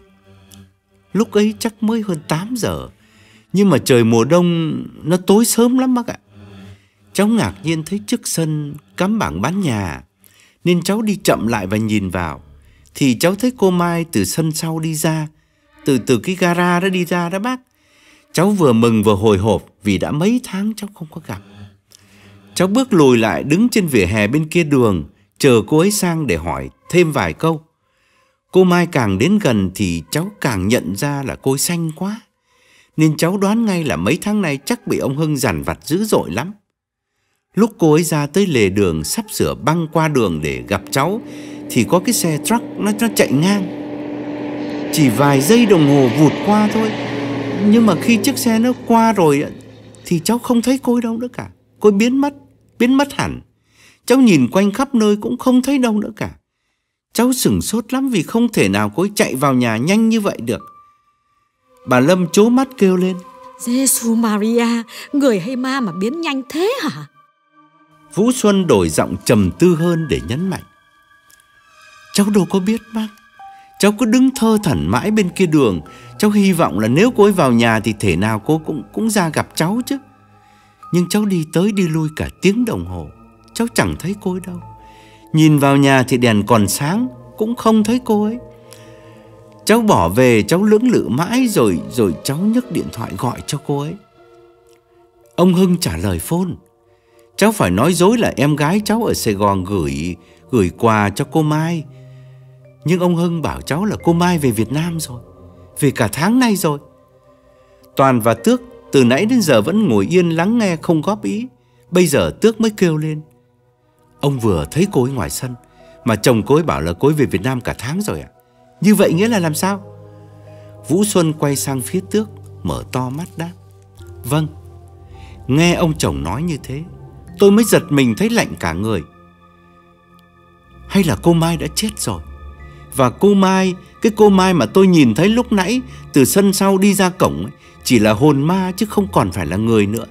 Lúc ấy chắc mới hơn 8 giờ, nhưng mà trời mùa đông nó tối sớm lắm bác ạ. Cháu ngạc nhiên thấy trước sân cắm bảng bán nhà, nên cháu đi chậm lại và nhìn vào. Thì cháu thấy cô Mai từ sân sau đi ra, từ cái gara đó đi ra đó bác. Cháu vừa mừng vừa hồi hộp vì đã mấy tháng cháu không có gặp. Cháu bước lùi lại đứng trên vỉa hè bên kia đường, chờ cô ấy sang để hỏi thêm vài câu. Cô Mai càng đến gần thì cháu càng nhận ra là cô ấy xanh quá, nên cháu đoán ngay là mấy tháng nay chắc bị ông Hưng dằn vặt dữ dội lắm. Lúc cô ấy ra tới lề đường sắp sửa băng qua đường để gặp cháu, thì có cái xe truck nó chạy ngang. Chỉ vài giây đồng hồ vụt qua thôi, nhưng mà khi chiếc xe nó qua rồi thì cháu không thấy cô ấy đâu nữa cả. Cô ấy biến mất hẳn. Cháu nhìn quanh khắp nơi cũng không thấy đâu nữa cả. Cháu sửng sốt lắm vì không thể nào cô ấy chạy vào nhà nhanh như vậy được. Bà Lâm trố mắt kêu lên: Giê-xu Maria, người hay ma mà biến nhanh thế hả? Vũ Xuân đổi giọng trầm tư hơn để nhấn mạnh: Cháu đâu có biết bác. Cháu cứ đứng thơ thẩn mãi bên kia đường. Cháu hy vọng là nếu cô ấy vào nhà thì thể nào cô cũng ra gặp cháu chứ. Nhưng cháu đi tới đi lui cả tiếng đồng hồ, cháu chẳng thấy cô ấy đâu. Nhìn vào nhà thì đèn còn sáng, cũng không thấy cô ấy. Cháu bỏ về, cháu lưỡng lự mãi rồi cháu nhấc điện thoại gọi cho cô ấy. Ông Hưng trả lời phone. Cháu phải nói dối là em gái cháu ở Sài Gòn gửi quà cho cô Mai. Nhưng ông Hưng bảo cháu là cô Mai về Việt Nam rồi, về cả tháng nay rồi. Toàn và Tước từ nãy đến giờ vẫn ngồi yên lắng nghe không góp ý. Bây giờ Tước mới kêu lên: Ông vừa thấy cô ấy ngoài sân, mà chồng cô ấy bảo là cô ấy về Việt Nam cả tháng rồi ạ. Như vậy nghĩa là làm sao? Vũ Xuân quay sang phía Tước, mở to mắt đáp: Vâng. Nghe ông chồng nói như thế, tôi mới giật mình thấy lạnh cả người. Hay là cô Mai đã chết rồi? Và cô Mai, cái cô Mai mà tôi nhìn thấy lúc nãy từ sân sau đi ra cổng ấy, chỉ là hồn ma chứ không còn phải là người nữa.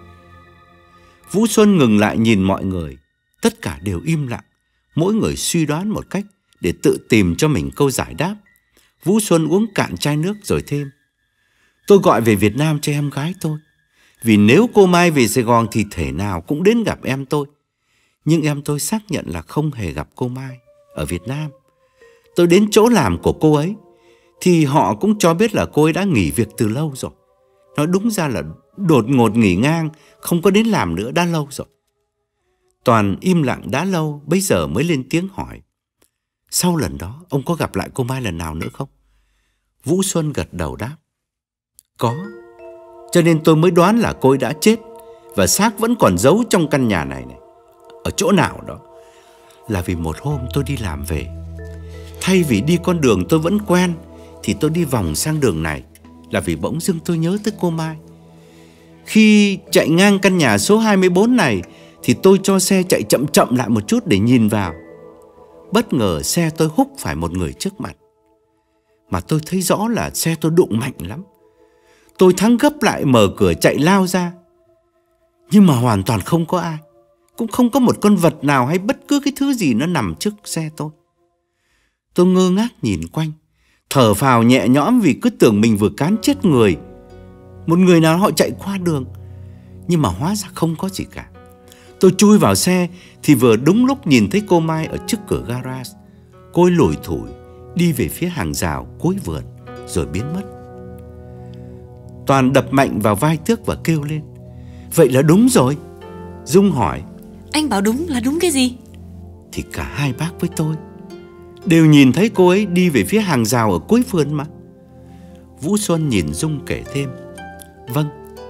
Vũ Xuân ngừng lại nhìn mọi người. Tất cả đều im lặng, mỗi người suy đoán một cách để tự tìm cho mình câu giải đáp. Vũ Xuân uống cạn chai nước rồi thêm: Tôi gọi về Việt Nam cho em gái tôi, vì nếu cô Mai về Sài Gòn thì thể nào cũng đến gặp em tôi. Nhưng em tôi xác nhận là không hề gặp cô Mai ở Việt Nam. Tôi đến chỗ làm của cô ấy thì họ cũng cho biết là cô ấy đã nghỉ việc từ lâu rồi. Nói đúng ra là đột ngột nghỉ ngang, không có đến làm nữa đã lâu rồi. Toàn im lặng đã lâu, bây giờ mới lên tiếng hỏi: Sau lần đó, ông có gặp lại cô Mai lần nào nữa không? Vũ Xuân gật đầu đáp: Có. Cho nên tôi mới đoán là cô ấy đã chết, và xác vẫn còn giấu trong căn nhà này. Ở chỗ nào đó. Là vì một hôm tôi đi làm về, thay vì đi con đường tôi vẫn quen, thì tôi đi vòng sang đường này. Là vì bỗng dưng tôi nhớ tới cô Mai. Khi chạy ngang căn nhà số 24 này, thì tôi cho xe chạy chậm chậm lại một chút để nhìn vào. Bất ngờ xe tôi húc phải một người trước mặt, mà tôi thấy rõ là xe tôi đụng mạnh lắm. Tôi thắng gấp lại mở cửa chạy lao ra. Nhưng mà hoàn toàn không có ai, cũng không có một con vật nào hay bất cứ cái thứ gì nó nằm trước xe tôi. Tôi ngơ ngác nhìn quanh, thở phào nhẹ nhõm vì cứ tưởng mình vừa cán chết người. Một người nào họ chạy qua đường. nhưng mà hóa ra không có gì cả. Tôi chui vào xe thì vừa đúng lúc nhìn thấy cô Mai ở trước cửa garage. Cô ấy lủi thủi đi về phía hàng rào cuối vườn rồi biến mất. Toàn đập mạnh vào vai Tước và kêu lên: "Vậy là đúng rồi." Dung hỏi: "Anh bảo đúng là đúng cái gì?" Thì cả hai bác với tôi đều nhìn thấy cô ấy đi về phía hàng rào ở cuối vườn mà. Vũ Xuân nhìn Dung kể thêm: "Vâng,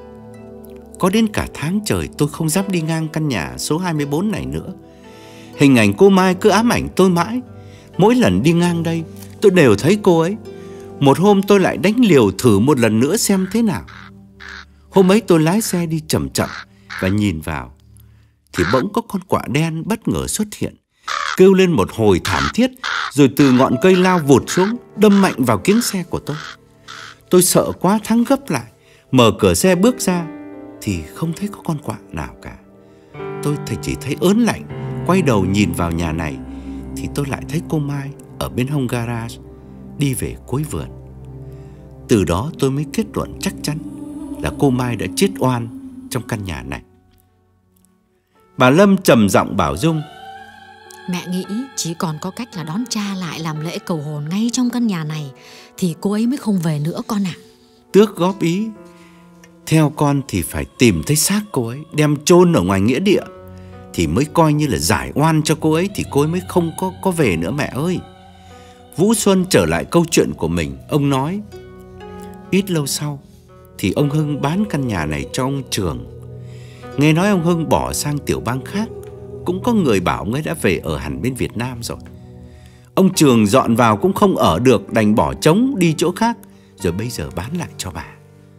có đến cả tháng trời tôi không dám đi ngang căn nhà số 24 này nữa. Hình ảnh cô Mai cứ ám ảnh tôi mãi. Mỗi lần đi ngang đây tôi đều thấy cô ấy. Một hôm tôi lại đánh liều thử một lần nữa xem thế nào. Hôm ấy tôi lái xe đi chậm chậm và nhìn vào thì bỗng có con quạ đen bất ngờ xuất hiện, kêu lên một hồi thảm thiết, rồi từ ngọn cây lao vụt xuống, đâm mạnh vào kiếng xe của tôi. Tôi sợ quá thắng gấp lại, mở cửa xe bước ra thì không thấy có con quạ nào cả. Tôi chỉ thấy ớn lạnh, quay đầu nhìn vào nhà này thì tôi lại thấy cô Mai ở bên hông garage đi về cuối vườn. Từ đó tôi mới kết luận chắc chắn là cô Mai đã chết oan trong căn nhà này." Bà Lâm trầm giọng bảo Dung: "Mẹ nghĩ chỉ còn có cách là đón cha lại làm lễ cầu hồn ngay trong căn nhà này thì cô ấy mới không về nữa con ạ." Tước góp ý: "Theo con thì phải tìm thấy xác cô ấy, đem chôn ở ngoài nghĩa địa thì mới coi như là giải oan cho cô ấy, thì cô ấy mới không có về nữa mẹ ơi." Vũ Xuân trở lại câu chuyện của mình. Ông nói: "Ít lâu sau thì ông Hưng bán căn nhà này cho ông Trường. Nghe nói ông Hưng bỏ sang tiểu bang khác, cũng có người bảo ông ấy đã về ở hẳn bên Việt Nam rồi. Ông Trường dọn vào cũng không ở được, đành bỏ trống đi chỗ khác, rồi bây giờ bán lại cho bà."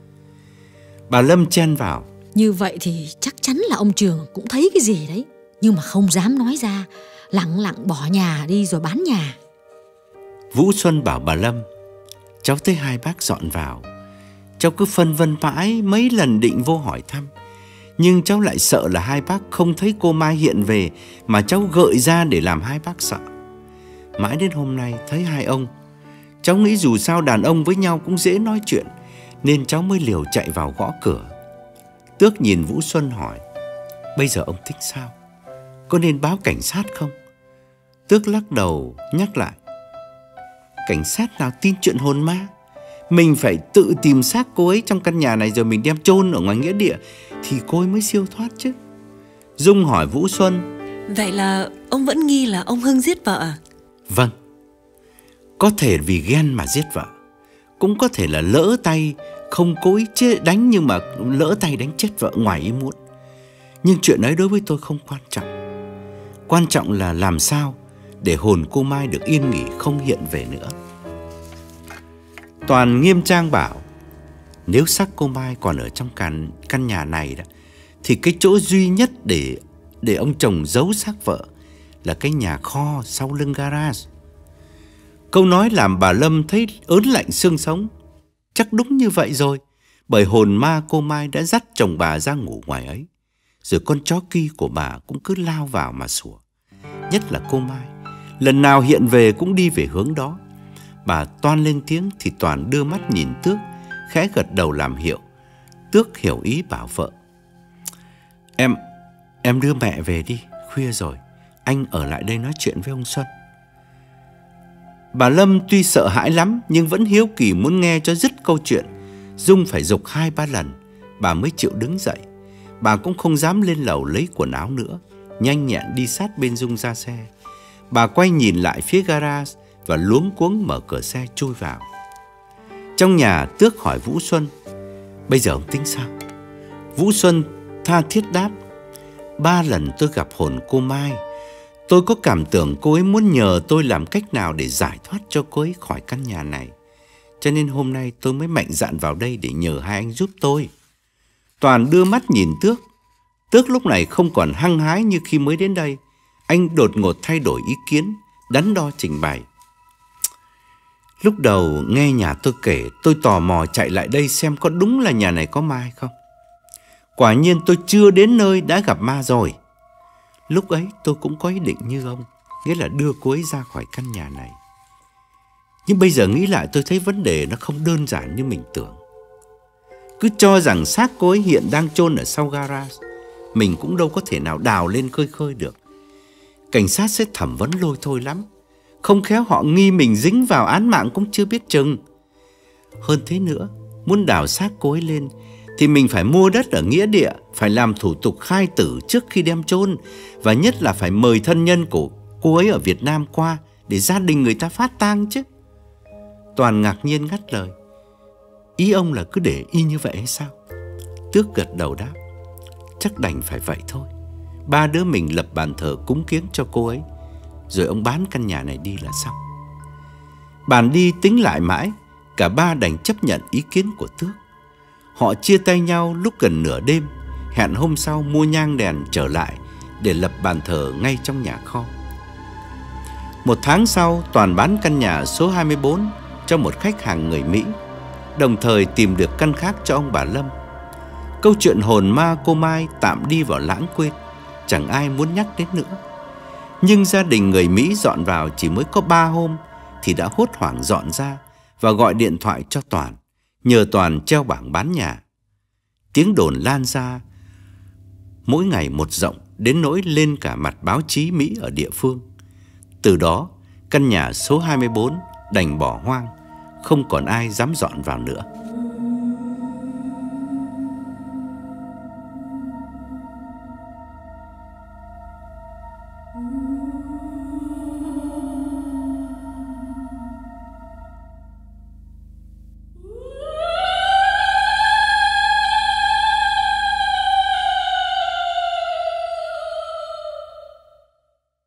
Bà Lâm chen vào: "Như vậy thì chắc chắn là ông Trường cũng thấy cái gì đấy, nhưng mà không dám nói ra, lặng lặng bỏ nhà đi rồi bán nhà." Vũ Xuân bảo bà Lâm: "Cháu thấy hai bác dọn vào, cháu cứ phân vân mãi, mấy lần định vô hỏi thăm, nhưng cháu lại sợ là hai bác không thấy cô Mai hiện về mà cháu gợi ra để làm hai bác sợ. Mãi đến hôm nay thấy hai ông, cháu nghĩ dù sao đàn ông với nhau cũng dễ nói chuyện, nên cháu mới liều chạy vào gõ cửa." Tước nhìn Vũ Xuân hỏi: "Bây giờ ông thích sao? Có nên báo cảnh sát không?" Tước lắc đầu nhắc lại: "Cảnh sát nào tin chuyện hồn ma? Mình phải tự tìm xác cô ấy trong căn nhà này rồi mình đem chôn ở ngoài nghĩa địa thì cô ấy mới siêu thoát chứ." Dung hỏi Vũ Xuân: "Vậy là ông vẫn nghi là ông Hưng giết vợ à?" "Vâng, có thể vì ghen mà giết vợ, cũng có thể là lỡ tay, không cố ý đánh nhưng mà lỡ tay đánh chết vợ ngoài ý muốn. Nhưng chuyện ấy đối với tôi không quan trọng. Quan trọng là làm sao để hồn cô Mai được yên nghỉ, không hiện về nữa." Toàn nghiêm trang bảo: "Nếu xác cô Mai còn ở trong căn nhà này đó, thì cái chỗ duy nhất để ông chồng giấu xác vợ là cái nhà kho sau lưng garage." Câu nói làm bà Lâm thấy ớn lạnh xương sống. Chắc đúng như vậy rồi, bởi hồn ma cô Mai đã dắt chồng bà ra ngủ ngoài ấy, rồi con chó Ki của bà cũng cứ lao vào mà sủa. Nhất là cô Mai, lần nào hiện về cũng đi về hướng đó. Bà toan lên tiếng thì Toàn đưa mắt nhìn Tước, khẽ gật đầu làm hiệu. Tước hiểu ý bảo vợ: Em đưa mẹ về đi, khuya rồi, anh ở lại đây nói chuyện với ông Xuân." Bà Lâm tuy sợ hãi lắm nhưng vẫn hiếu kỳ muốn nghe cho dứt câu chuyện. Dung phải giục 2-3 lần bà mới chịu đứng dậy. Bà cũng không dám lên lầu lấy quần áo nữa, nhanh nhẹn đi sát bên Dung ra xe. Bà quay nhìn lại phía garage và luống cuống mở cửa xe chui vào. Trong nhà, Tước hỏi Vũ Xuân: "Bây giờ ông tính sao?" Vũ Xuân tha thiết đáp: 3 lần tôi gặp hồn cô Mai, tôi có cảm tưởng cô ấy muốn nhờ tôi làm cách nào để giải thoát cho cô ấy khỏi căn nhà này. Cho nên hôm nay tôi mới mạnh dạn vào đây để nhờ hai anh giúp tôi." Toàn đưa mắt nhìn Tước. Tước lúc này không còn hăng hái như khi mới đến đây. Anh đột ngột thay đổi ý kiến, đắn đo trình bày: "Lúc đầu nghe nhà tôi kể, tôi tò mò chạy lại đây xem có đúng là nhà này có ma hay không. Quả nhiên tôi chưa đến nơi đã gặp ma rồi. Lúc ấy tôi cũng có ý định như ông, nghĩa là đưa cô ấy ra khỏi căn nhà này. Nhưng bây giờ nghĩ lại tôi thấy vấn đề nó không đơn giản như mình tưởng. cứ cho rằng xác cô ấy hiện đang chôn ở sau garage. Mình cũng đâu có thể nào đào lên khơi khơi được. Cảnh sát sẽ thẩm vấn lôi thôi lắm. Không khéo họ nghi mình dính vào án mạng cũng chưa biết chừng. Hơn thế nữa, muốn đào xác cô ấy lên thì mình phải mua đất ở nghĩa địa, phải làm thủ tục khai tử trước khi đem chôn, và nhất là phải mời thân nhân của cô ấy ở Việt Nam qua để gia đình người ta phát tang chứ. Toàn ngạc nhiên ngắt lời. Ý ông là cứ để y như vậy hay sao? Tước gật đầu đáp. Chắc đành phải vậy thôi. Ba đứa mình lập bàn thờ cúng kiếng cho cô ấy, rồi ông bán căn nhà này đi là xong. Bàn đi tính lại mãi, cả ba đành chấp nhận ý kiến của Tước. Họ chia tay nhau lúc gần nửa đêm, hẹn hôm sau mua nhang đèn trở lại để lập bàn thờ ngay trong nhà kho. 1 tháng sau, Toàn bán căn nhà số 24 cho một khách hàng người Mỹ, đồng thời tìm được căn khác cho ông bà Lâm. Câu chuyện hồn ma cô Mai tạm đi vào lãng quên, chẳng ai muốn nhắc đến nữa. Nhưng gia đình người Mỹ dọn vào chỉ mới có 3 hôm thì đã hốt hoảng dọn ra và gọi điện thoại cho Toàn, nhờ Toàn treo bảng bán nhà. Tiếng đồn lan ra mỗi ngày một rộng, đến nỗi lên cả mặt báo chí Mỹ ở địa phương. Từ đó, căn nhà số 24 đành bỏ hoang, không còn ai dám dọn vào nữa.